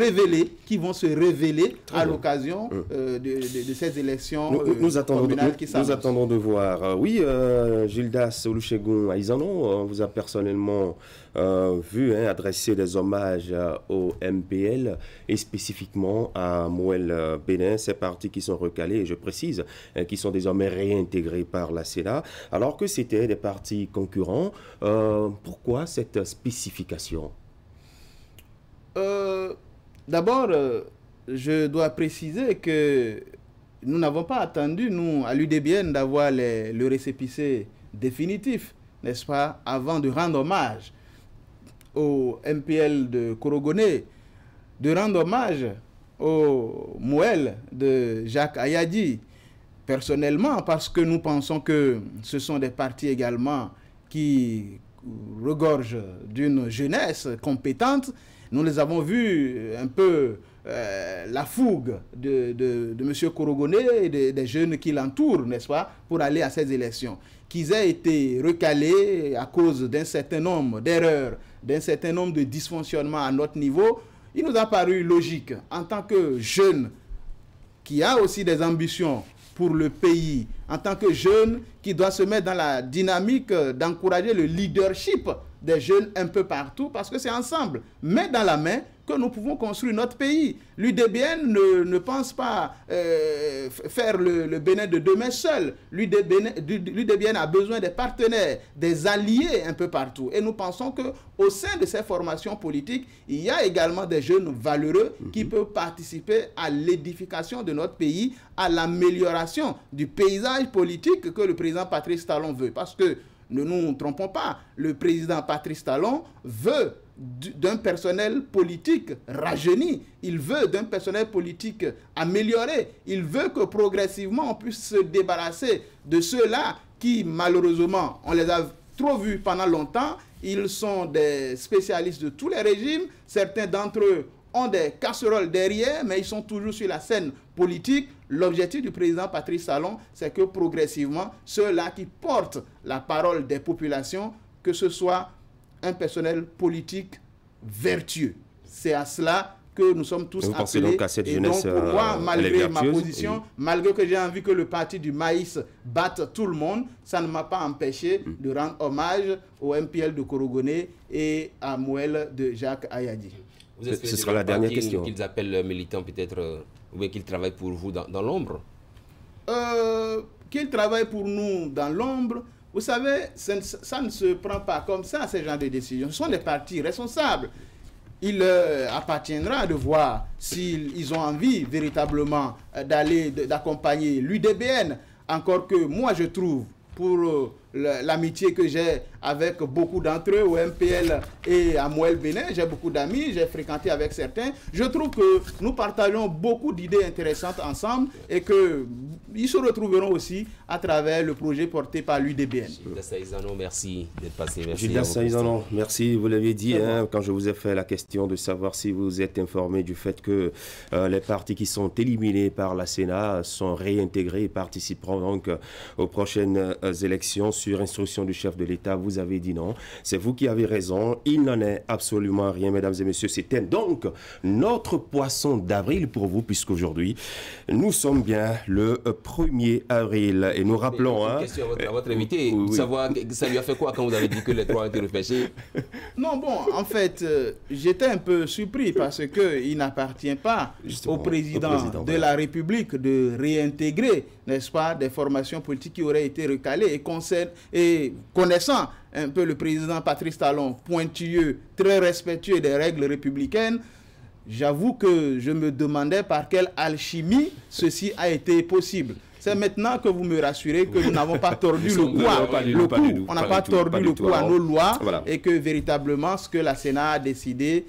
révéler à l'occasion de ces élections communales qui s'annoncent. Nous attendons de voir. Oui, Gildas Olusegun Aïzanon vous a personnellement vu adresser des hommages au MPL et spécifiquement à Mouel Bénin, ces partis qui sont recalés, et je précise, qui sont désormais réintégrés par la Sénat, alors que c'était des partis concurrents. Pourquoi cette spécification? D'abord, je dois préciser que nous n'avons pas attendu, nous, à l'UDBN, d'avoir le récépissé définitif, n'est-ce pas, avant de rendre hommage au MPL de Korogoné, de rendre hommage au Mouel de Jacques Ayadi, personnellement, parce que nous pensons que ce sont des partis également qui regorgent d'une jeunesse compétente. Nous les avons vus un peu la fougue de M. Korogoné et des jeunes qui l'entourent, n'est-ce pas, pour aller à ces élections. Qu'ils aient été recalés à cause d'un certain nombre d'erreurs, d'un certain nombre de dysfonctionnements à notre niveau, il nous a paru logique, en tant que jeune qui a aussi des ambitions pour le pays, en tant que jeune qui doit se mettre dans la dynamique d'encourager le leadership des jeunes un peu partout, parce que c'est ensemble, main dans la main, que nous pouvons construire notre pays. L'UDBN ne pense pas faire le Bénin de demain seul. L'UDBN a besoin des partenaires, des alliés un peu partout. Et nous pensons qu'au sein de ces formations politiques, il y a également des jeunes valeureux qui peuvent participer à l'édification de notre pays, à l'amélioration du paysage politique que le président Patrice Talon veut. Parce que, ne nous trompons pas, le président Patrice Talon veut d'un personnel politique rajeuni, il veut d'un personnel politique amélioré, il veut que progressivement on puisse se débarrasser de ceux-là qui malheureusement, on les a trop vus pendant longtemps, ils sont des spécialistes de tous les régimes, certains d'entre eux ont des casseroles derrière, mais ils sont toujours sur la scène politique. L'objectif du président Patrice Talon, c'est que progressivement, ceux-là qui portent la parole des populations que ce soit un personnel politique vertueux. C'est à cela que nous sommes tous appelés. Donc à cette jeunesse, et donc pour moi, malgré ma position, malgré que j'ai envie que le parti du maïs batte tout le monde, ça ne m'a pas empêché de rendre hommage au MPL de Korogoné et à Mouel de Jacques Ayadi. Ce sera la dernière question. Qu'ils appellent militants peut-être, ou bien qu'ils travaillent pour vous dans l'ombre? Qu'ils travaillent pour nous dans l'ombre, vous savez, ça ne se prend pas comme ça, ces genres de décisions. Ce sont des partis responsables. Il appartiendra de voir s'ils ont envie véritablement d'accompagner l'UDBN. Encore que moi, je trouve, pour l'amitié que j'ai avec beaucoup d'entre eux au MPL et à Mouel Bénin, j'ai beaucoup d'amis, j'ai fréquenté avec certains. Je trouve que nous partageons beaucoup d'idées intéressantes ensemble et qu'ils se retrouveront aussi à travers le projet porté par l'UDBN. Gilda Saïzano, merci d'être passé. Gilda Saïzano, merci. Vous l'avez dit quand je vous ai fait la question de savoir si vous êtes informé du fait que les partis qui sont éliminés par la Sénat sont réintégrés et participeront donc aux prochaines élections sur instruction du chef de l'État. Vous avez dit non. C'est vous qui avez raison. Il n'en est absolument rien, mesdames et messieurs. C'était donc notre poisson d'avril pour vous, puisqu'aujourd'hui, nous sommes bien le 1er avril. Et nous rappelons... Une question à votre invité, savoir ça lui a fait quoi quand vous avez dit que les trois ont été repêchés? Non, bon, en fait, j'étais un peu surpris parce qu'il n'appartient pas au président de la République de réintégrer, n'est-ce pas, des formations politiques qui auraient été recalées et connaissant un peu le président Patrice Talon, pointilleux, très respectueux des règles républicaines, j'avoue que je me demandais par quelle alchimie ceci a été possible. C'est maintenant que vous me rassurez que nous n'avons pas tordu le cou. On n'a pas tordu le cou à nos lois et que véritablement ce que la Sénat a décidé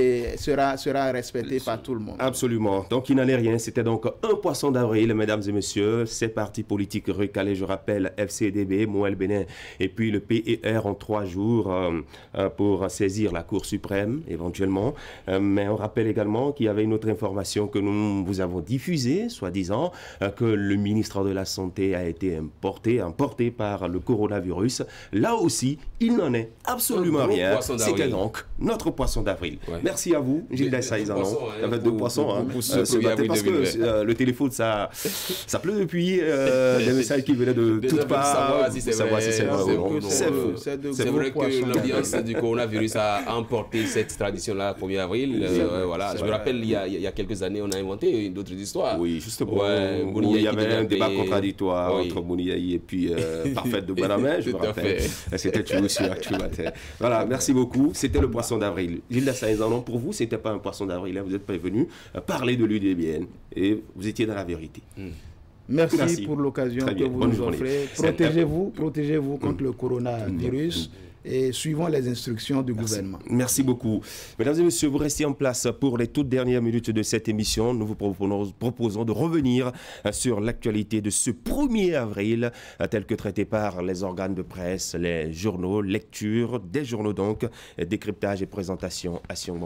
sera respecté par tout le monde. Absolument. Donc il n'en est rien. C'était donc un poisson d'avril, mesdames et messieurs. Ces partis politiques recalés, je rappelle, FCDB, Mouel Bénin et puis le PER en 3 jours pour saisir la Cour suprême éventuellement. Mais on rappelle également qu'il y avait une autre information que nous vous avons diffusée, soi-disant, que le ministre de la Santé a été emporté par le coronavirus. Là aussi, il n'en est absolument rien. C'était donc notre poisson d'avril. Ouais. Merci à vous, Gilda Saïzano. Ça fait 2 poissons. Ce matin, parce que le téléphone, ça pleut depuis des messages qui venaient de toutes parts. Savoir si c'est vrai ou non. C'est vrai que l'ambiance du coronavirus a emporté cette tradition-là, 1er avril. Voilà. Je me rappelle, il y a quelques années, on a inventé d'autres histoires. Oui, justement. Où il y avait un débat contradictoire entre Bouniaï et puis Parfait de Bonamé, je me rappelle. C'était toujours sur Actu Matin. Voilà, merci beaucoup. C'était le poisson d'avril. Gilda Saïzano, pour vous, ce n'était pas un poisson d'avril. Vous n'êtes pas venu parler de l'UDBN et vous étiez dans la vérité. Merci pour l'occasion que vous nous offrez. Protégez-vous contre le coronavirus. Et suivons les instructions du gouvernement. Merci beaucoup. Mesdames et messieurs, vous restez en place pour les toutes dernières minutes de cette émission. Nous vous proposons de revenir sur l'actualité de ce 1er avril, tel que traité par les organes de presse, les journaux, lecture des journaux donc, décryptage et présentation à Siongbon.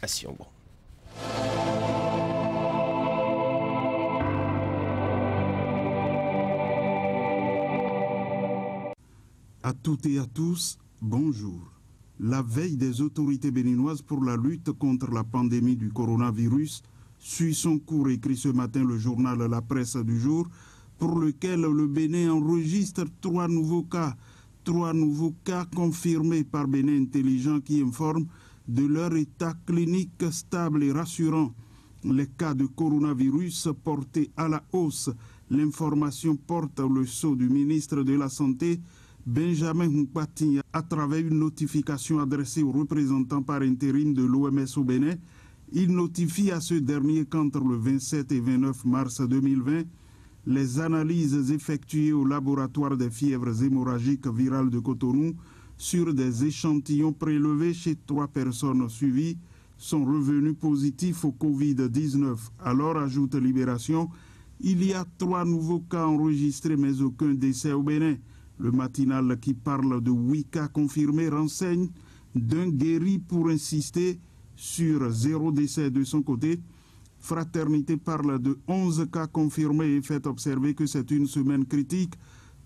À toutes et à tous, bonjour. La veille des autorités béninoises pour la lutte contre la pandémie du coronavirus suit son cours, écrit ce matin le journal La Presse du jour, pour lequel le Bénin enregistre 3 nouveaux cas. 3 nouveaux cas confirmés par Bénin Intelligent qui informent de leur état clinique stable et rassurant. Les cas de coronavirus portés à la hausse. L'information porte le sceau du ministre de la Santé, Benjamin Nkpati, à travers une notification adressée aux représentants par intérim de l'OMS au Bénin. Il notifie à ce dernier qu'entre le 27 et 29 mars 2020, les analyses effectuées au laboratoire des fièvres hémorragiques virales de Cotonou sur des échantillons prélevés chez 3 personnes suivies sont revenus positifs au Covid-19. Alors, ajoute Libération, il y a 3 nouveaux cas enregistrés mais aucun décès au Bénin. Le matinal qui parle de 8 cas confirmés renseigne d'un guéri pour insister sur 0 décès de son côté. Fraternité parle de 11 cas confirmés et fait observer que c'est une semaine critique.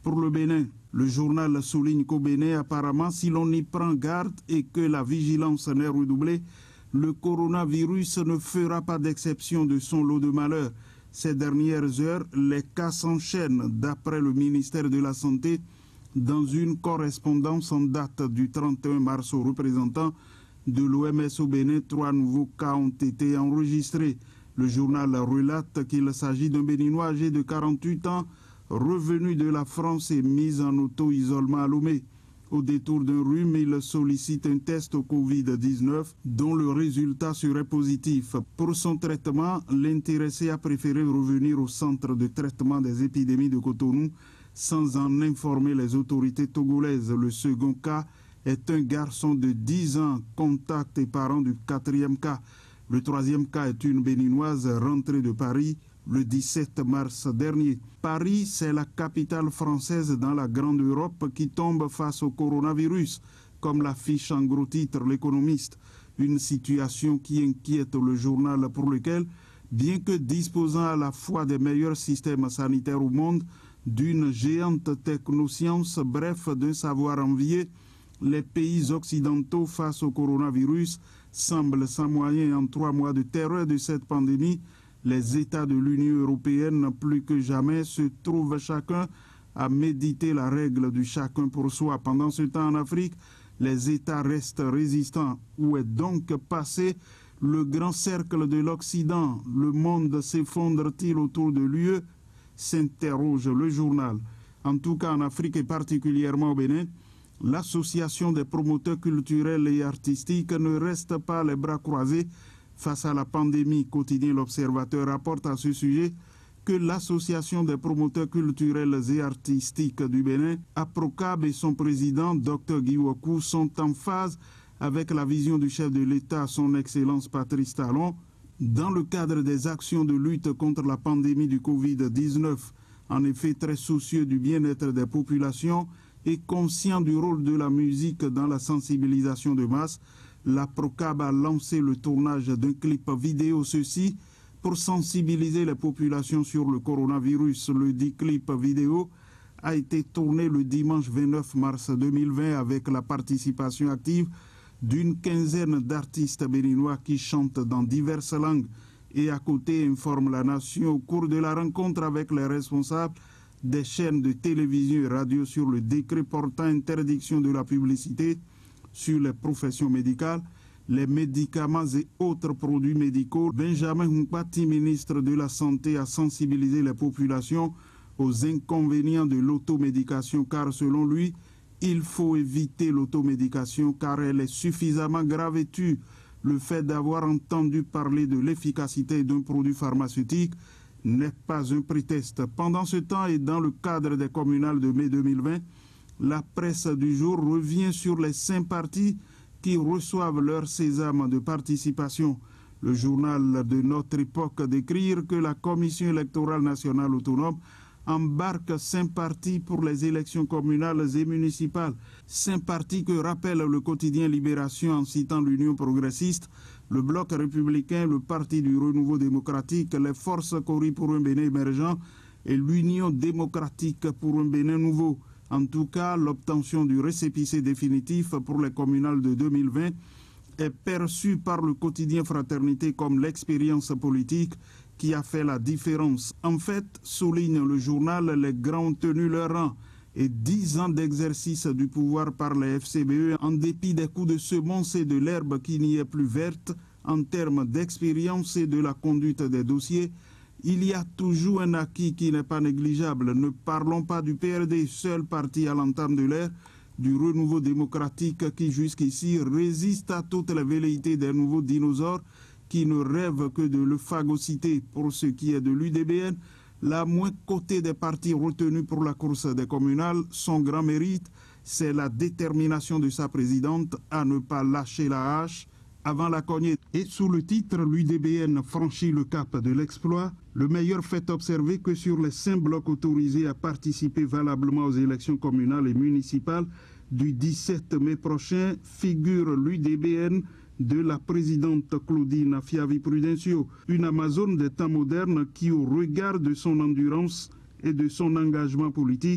pour le Bénin. Le journal souligne qu'au Bénin, apparemment, si l'on y prend garde et que la vigilance n'est redoublée, le coronavirus ne fera pas d'exception de son lot de malheur. Ces dernières heures, les cas s'enchaînent, d'après le ministère de la Santé, dans une correspondance en date du 31 mars aux représentants de l'OMS au Bénin. 3 nouveaux cas ont été enregistrés. Le journal relate qu'il s'agit d'un Béninois âgé de 48 ans, revenu de la France et mis en auto-isolement à Lomé. Au détour d'un rhume, il sollicite un test au Covid-19 dont le résultat serait positif. Pour son traitement, l'intéressé a préféré revenir au centre de traitement des épidémies de Cotonou sans en informer les autorités togolaises. Le second cas est un garçon de 10 ans, contact et parent du 4e cas. Le 3e cas est une Béninoise rentrée de Paris le 17 mars dernier. Paris, c'est la capitale française dans la grande Europe qui tombe face au coronavirus, comme l'affiche en gros titre l'Économiste. Une situation qui inquiète le journal pour lequel, bien que disposant à la fois des meilleurs systèmes sanitaires au monde, d'une géante technoscience, bref, d'un savoir envié, les pays occidentaux face au coronavirus semblent sans moyens. En 3 mois de terreur de cette pandémie, les États de l'Union européenne, plus que jamais, se trouvent chacun à méditer la règle du chacun pour soi. Pendant ce temps, en Afrique, les États restent résistants. Où est donc passé le grand cercle de l'Occident? Le monde s'effondre-t-il autour de l'UE? S'interroge le journal. En tout cas, en Afrique et particulièrement au Bénin, l'association des promoteurs culturels et artistiques ne reste pas les bras croisés face à la pandémie. Quotidien L'Observateur rapporte à ce sujet que l'association des promoteurs culturels et artistiques du Bénin, APROCAB, et son président, Dr Guy Ouakou, sont en phase avec la vision du chef de l'État, son Excellence Patrice Talon, dans le cadre des actions de lutte contre la pandémie du Covid-19. En effet, très soucieux du bien-être des populations et conscient du rôle de la musique dans la sensibilisation de masse, la PROCAB a lancé le tournage d'un clip vidéo, ceci pour sensibiliser les populations sur le coronavirus. Le dit clip vidéo a été tourné le dimanche 29 mars 2020 avec la participation active d'une quinzaine d'artistes béninois qui chantent dans diverses langues et à côté informe la nation au cours de la rencontre avec les responsables des chaînes de télévision et radio sur le décret portant interdiction de la publicité sur les professions médicales, les médicaments et autres produits médicaux. Benjamin Humpati, ministre de la Santé, a sensibilisé les populations aux inconvénients de l'automédication car selon lui, il faut éviter l'automédication car elle est suffisamment grave et tue. Le fait d'avoir entendu parler de l'efficacité d'un produit pharmaceutique n'est pas un prétexte. Pendant ce temps et dans le cadre des communales de mai 2020, la presse du jour revient sur les 5 partis qui reçoivent leur sésame de participation. Le journal de notre époque décrit que la Commission électorale nationale autonome embarque 5 partis pour les élections communales et municipales. 5 partis que rappelle le quotidien Libération en citant l'Union progressiste, le Bloc républicain, le Parti du renouveau démocratique, les Forces Cori pour un Bénin émergent et l'Union démocratique pour un Bénin nouveau. En tout cas, l'obtention du récépissé définitif pour les communales de 2020 est perçue par le quotidien Fraternité comme l'expérience politique qui a fait la différence. En fait, souligne le journal, les grands ont tenu leur rang et 10 ans d'exercice du pouvoir par les FCBE en dépit des coups de semonce et de l'herbe qui n'y est plus verte en termes d'expérience et de la conduite des dossiers. Il y a toujours un acquis qui n'est pas négligeable. Ne parlons pas du PRD, seul parti à l'entame de l'ère, du renouveau démocratique qui jusqu'ici résiste à toutes les velléités des nouveaux dinosaures qui ne rêvent que de le phagocyter. Pour ce qui est de l'UDBN, la moins cotée des partis retenus pour la course des communales, son grand mérite, c'est la détermination de sa présidente à ne pas lâcher la hache avant la cognée. Et sous le titre « L'UDBN franchit le cap de l'exploit », le meilleur fait observer que sur les 5 blocs autorisés à participer valablement aux élections communales et municipales du 17 mai prochain figure l'UDBN de la présidente Claudine Fiavi Prudencio, une Amazone des temps modernes qui, au regard de son endurance et de son engagement politique,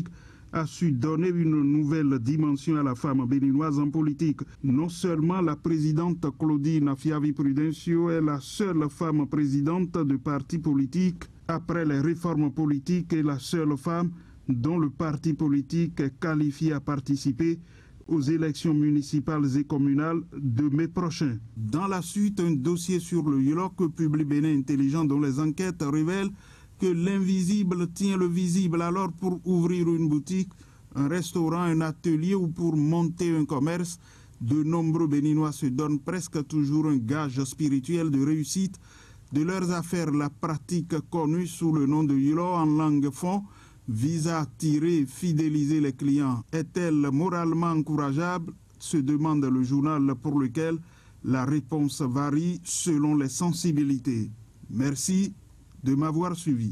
a su donner une nouvelle dimension à la femme béninoise en politique. Non seulement la présidente Claudine Fiavi Prudencio est la seule femme présidente de parti politique après les réformes politiques et la seule femme dont le parti politique est qualifié à participer aux élections municipales et communales de mai prochain. Dans la suite, un dossier sur le YOLOC publie Bénin Intelligent dont les enquêtes révèlent que l'invisible tient le visible. Alors pour ouvrir une boutique, un restaurant, un atelier ou pour monter un commerce, de nombreux Béninois se donnent presque toujours un gage spirituel de réussite de leurs affaires. La pratique connue sous le nom de YOLO en langue fond vise à attirer et fidéliser les clients. Est-elle moralement encourageable, se demande le journal, pour lequel la réponse varie selon les sensibilités. Merci de m'avoir suivi.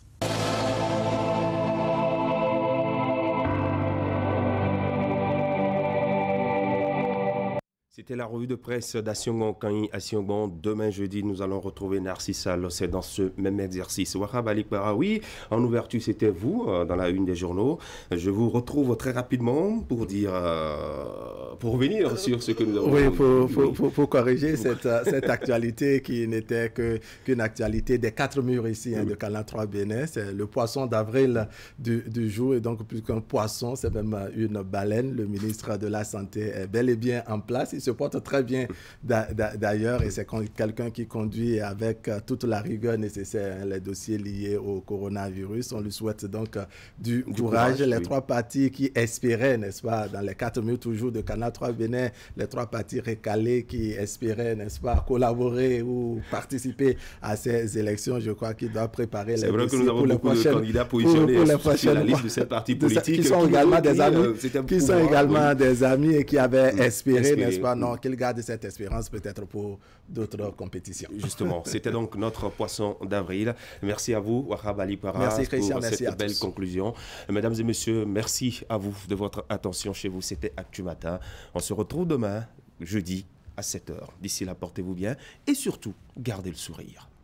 C'était la revue de presse d'Asiongon Kanyi Asiongon. Demain jeudi, nous allons retrouver Narcissa Lossé dans ce même exercice. Wahab Ali Paraoui, en ouverture, c'était vous, dans la une des journaux. Je vous retrouve très rapidement pour dire, pour revenir sur ce que nous avons dit. Pour corriger cette actualité qui n'était qu'une actualité des 4 murs ici, de Calan 3 Bénin. C'est le poisson d'avril du jour. Et donc, plus qu'un poisson, c'est même une baleine. Le ministre de la Santé est bel et bien en place. Il se porte très bien d'ailleurs et c'est quelqu'un qui conduit avec toute la rigueur nécessaire les dossiers liés au coronavirus. On lui souhaite donc du courage. Les 3 partis qui espéraient, n'est-ce pas, dans les 4 murs toujours de Canal 3 Bénin, les 3 partis recalés qui espéraient, n'est-ce pas, collaborer ou participer à ces élections, je crois qu'ils doivent préparer les dossiers. C'est vrai que nous avons beaucoup de candidats positionnés sur la liste de ces partis politiques qui sont également des amis et qui avaient espéré, n'est-ce pas, non, qu'il garde cette espérance peut-être pour d'autres compétitions. Justement, c'était donc notre poisson d'avril. Merci à vous, Wahab Ali Para, merci, Christian, pour merci cette belle conclusion. Mesdames et messieurs, merci à vous de votre attention chez vous. C'était Actu Matin. On se retrouve demain, jeudi, à 7h. D'ici là, portez-vous bien et surtout, gardez le sourire.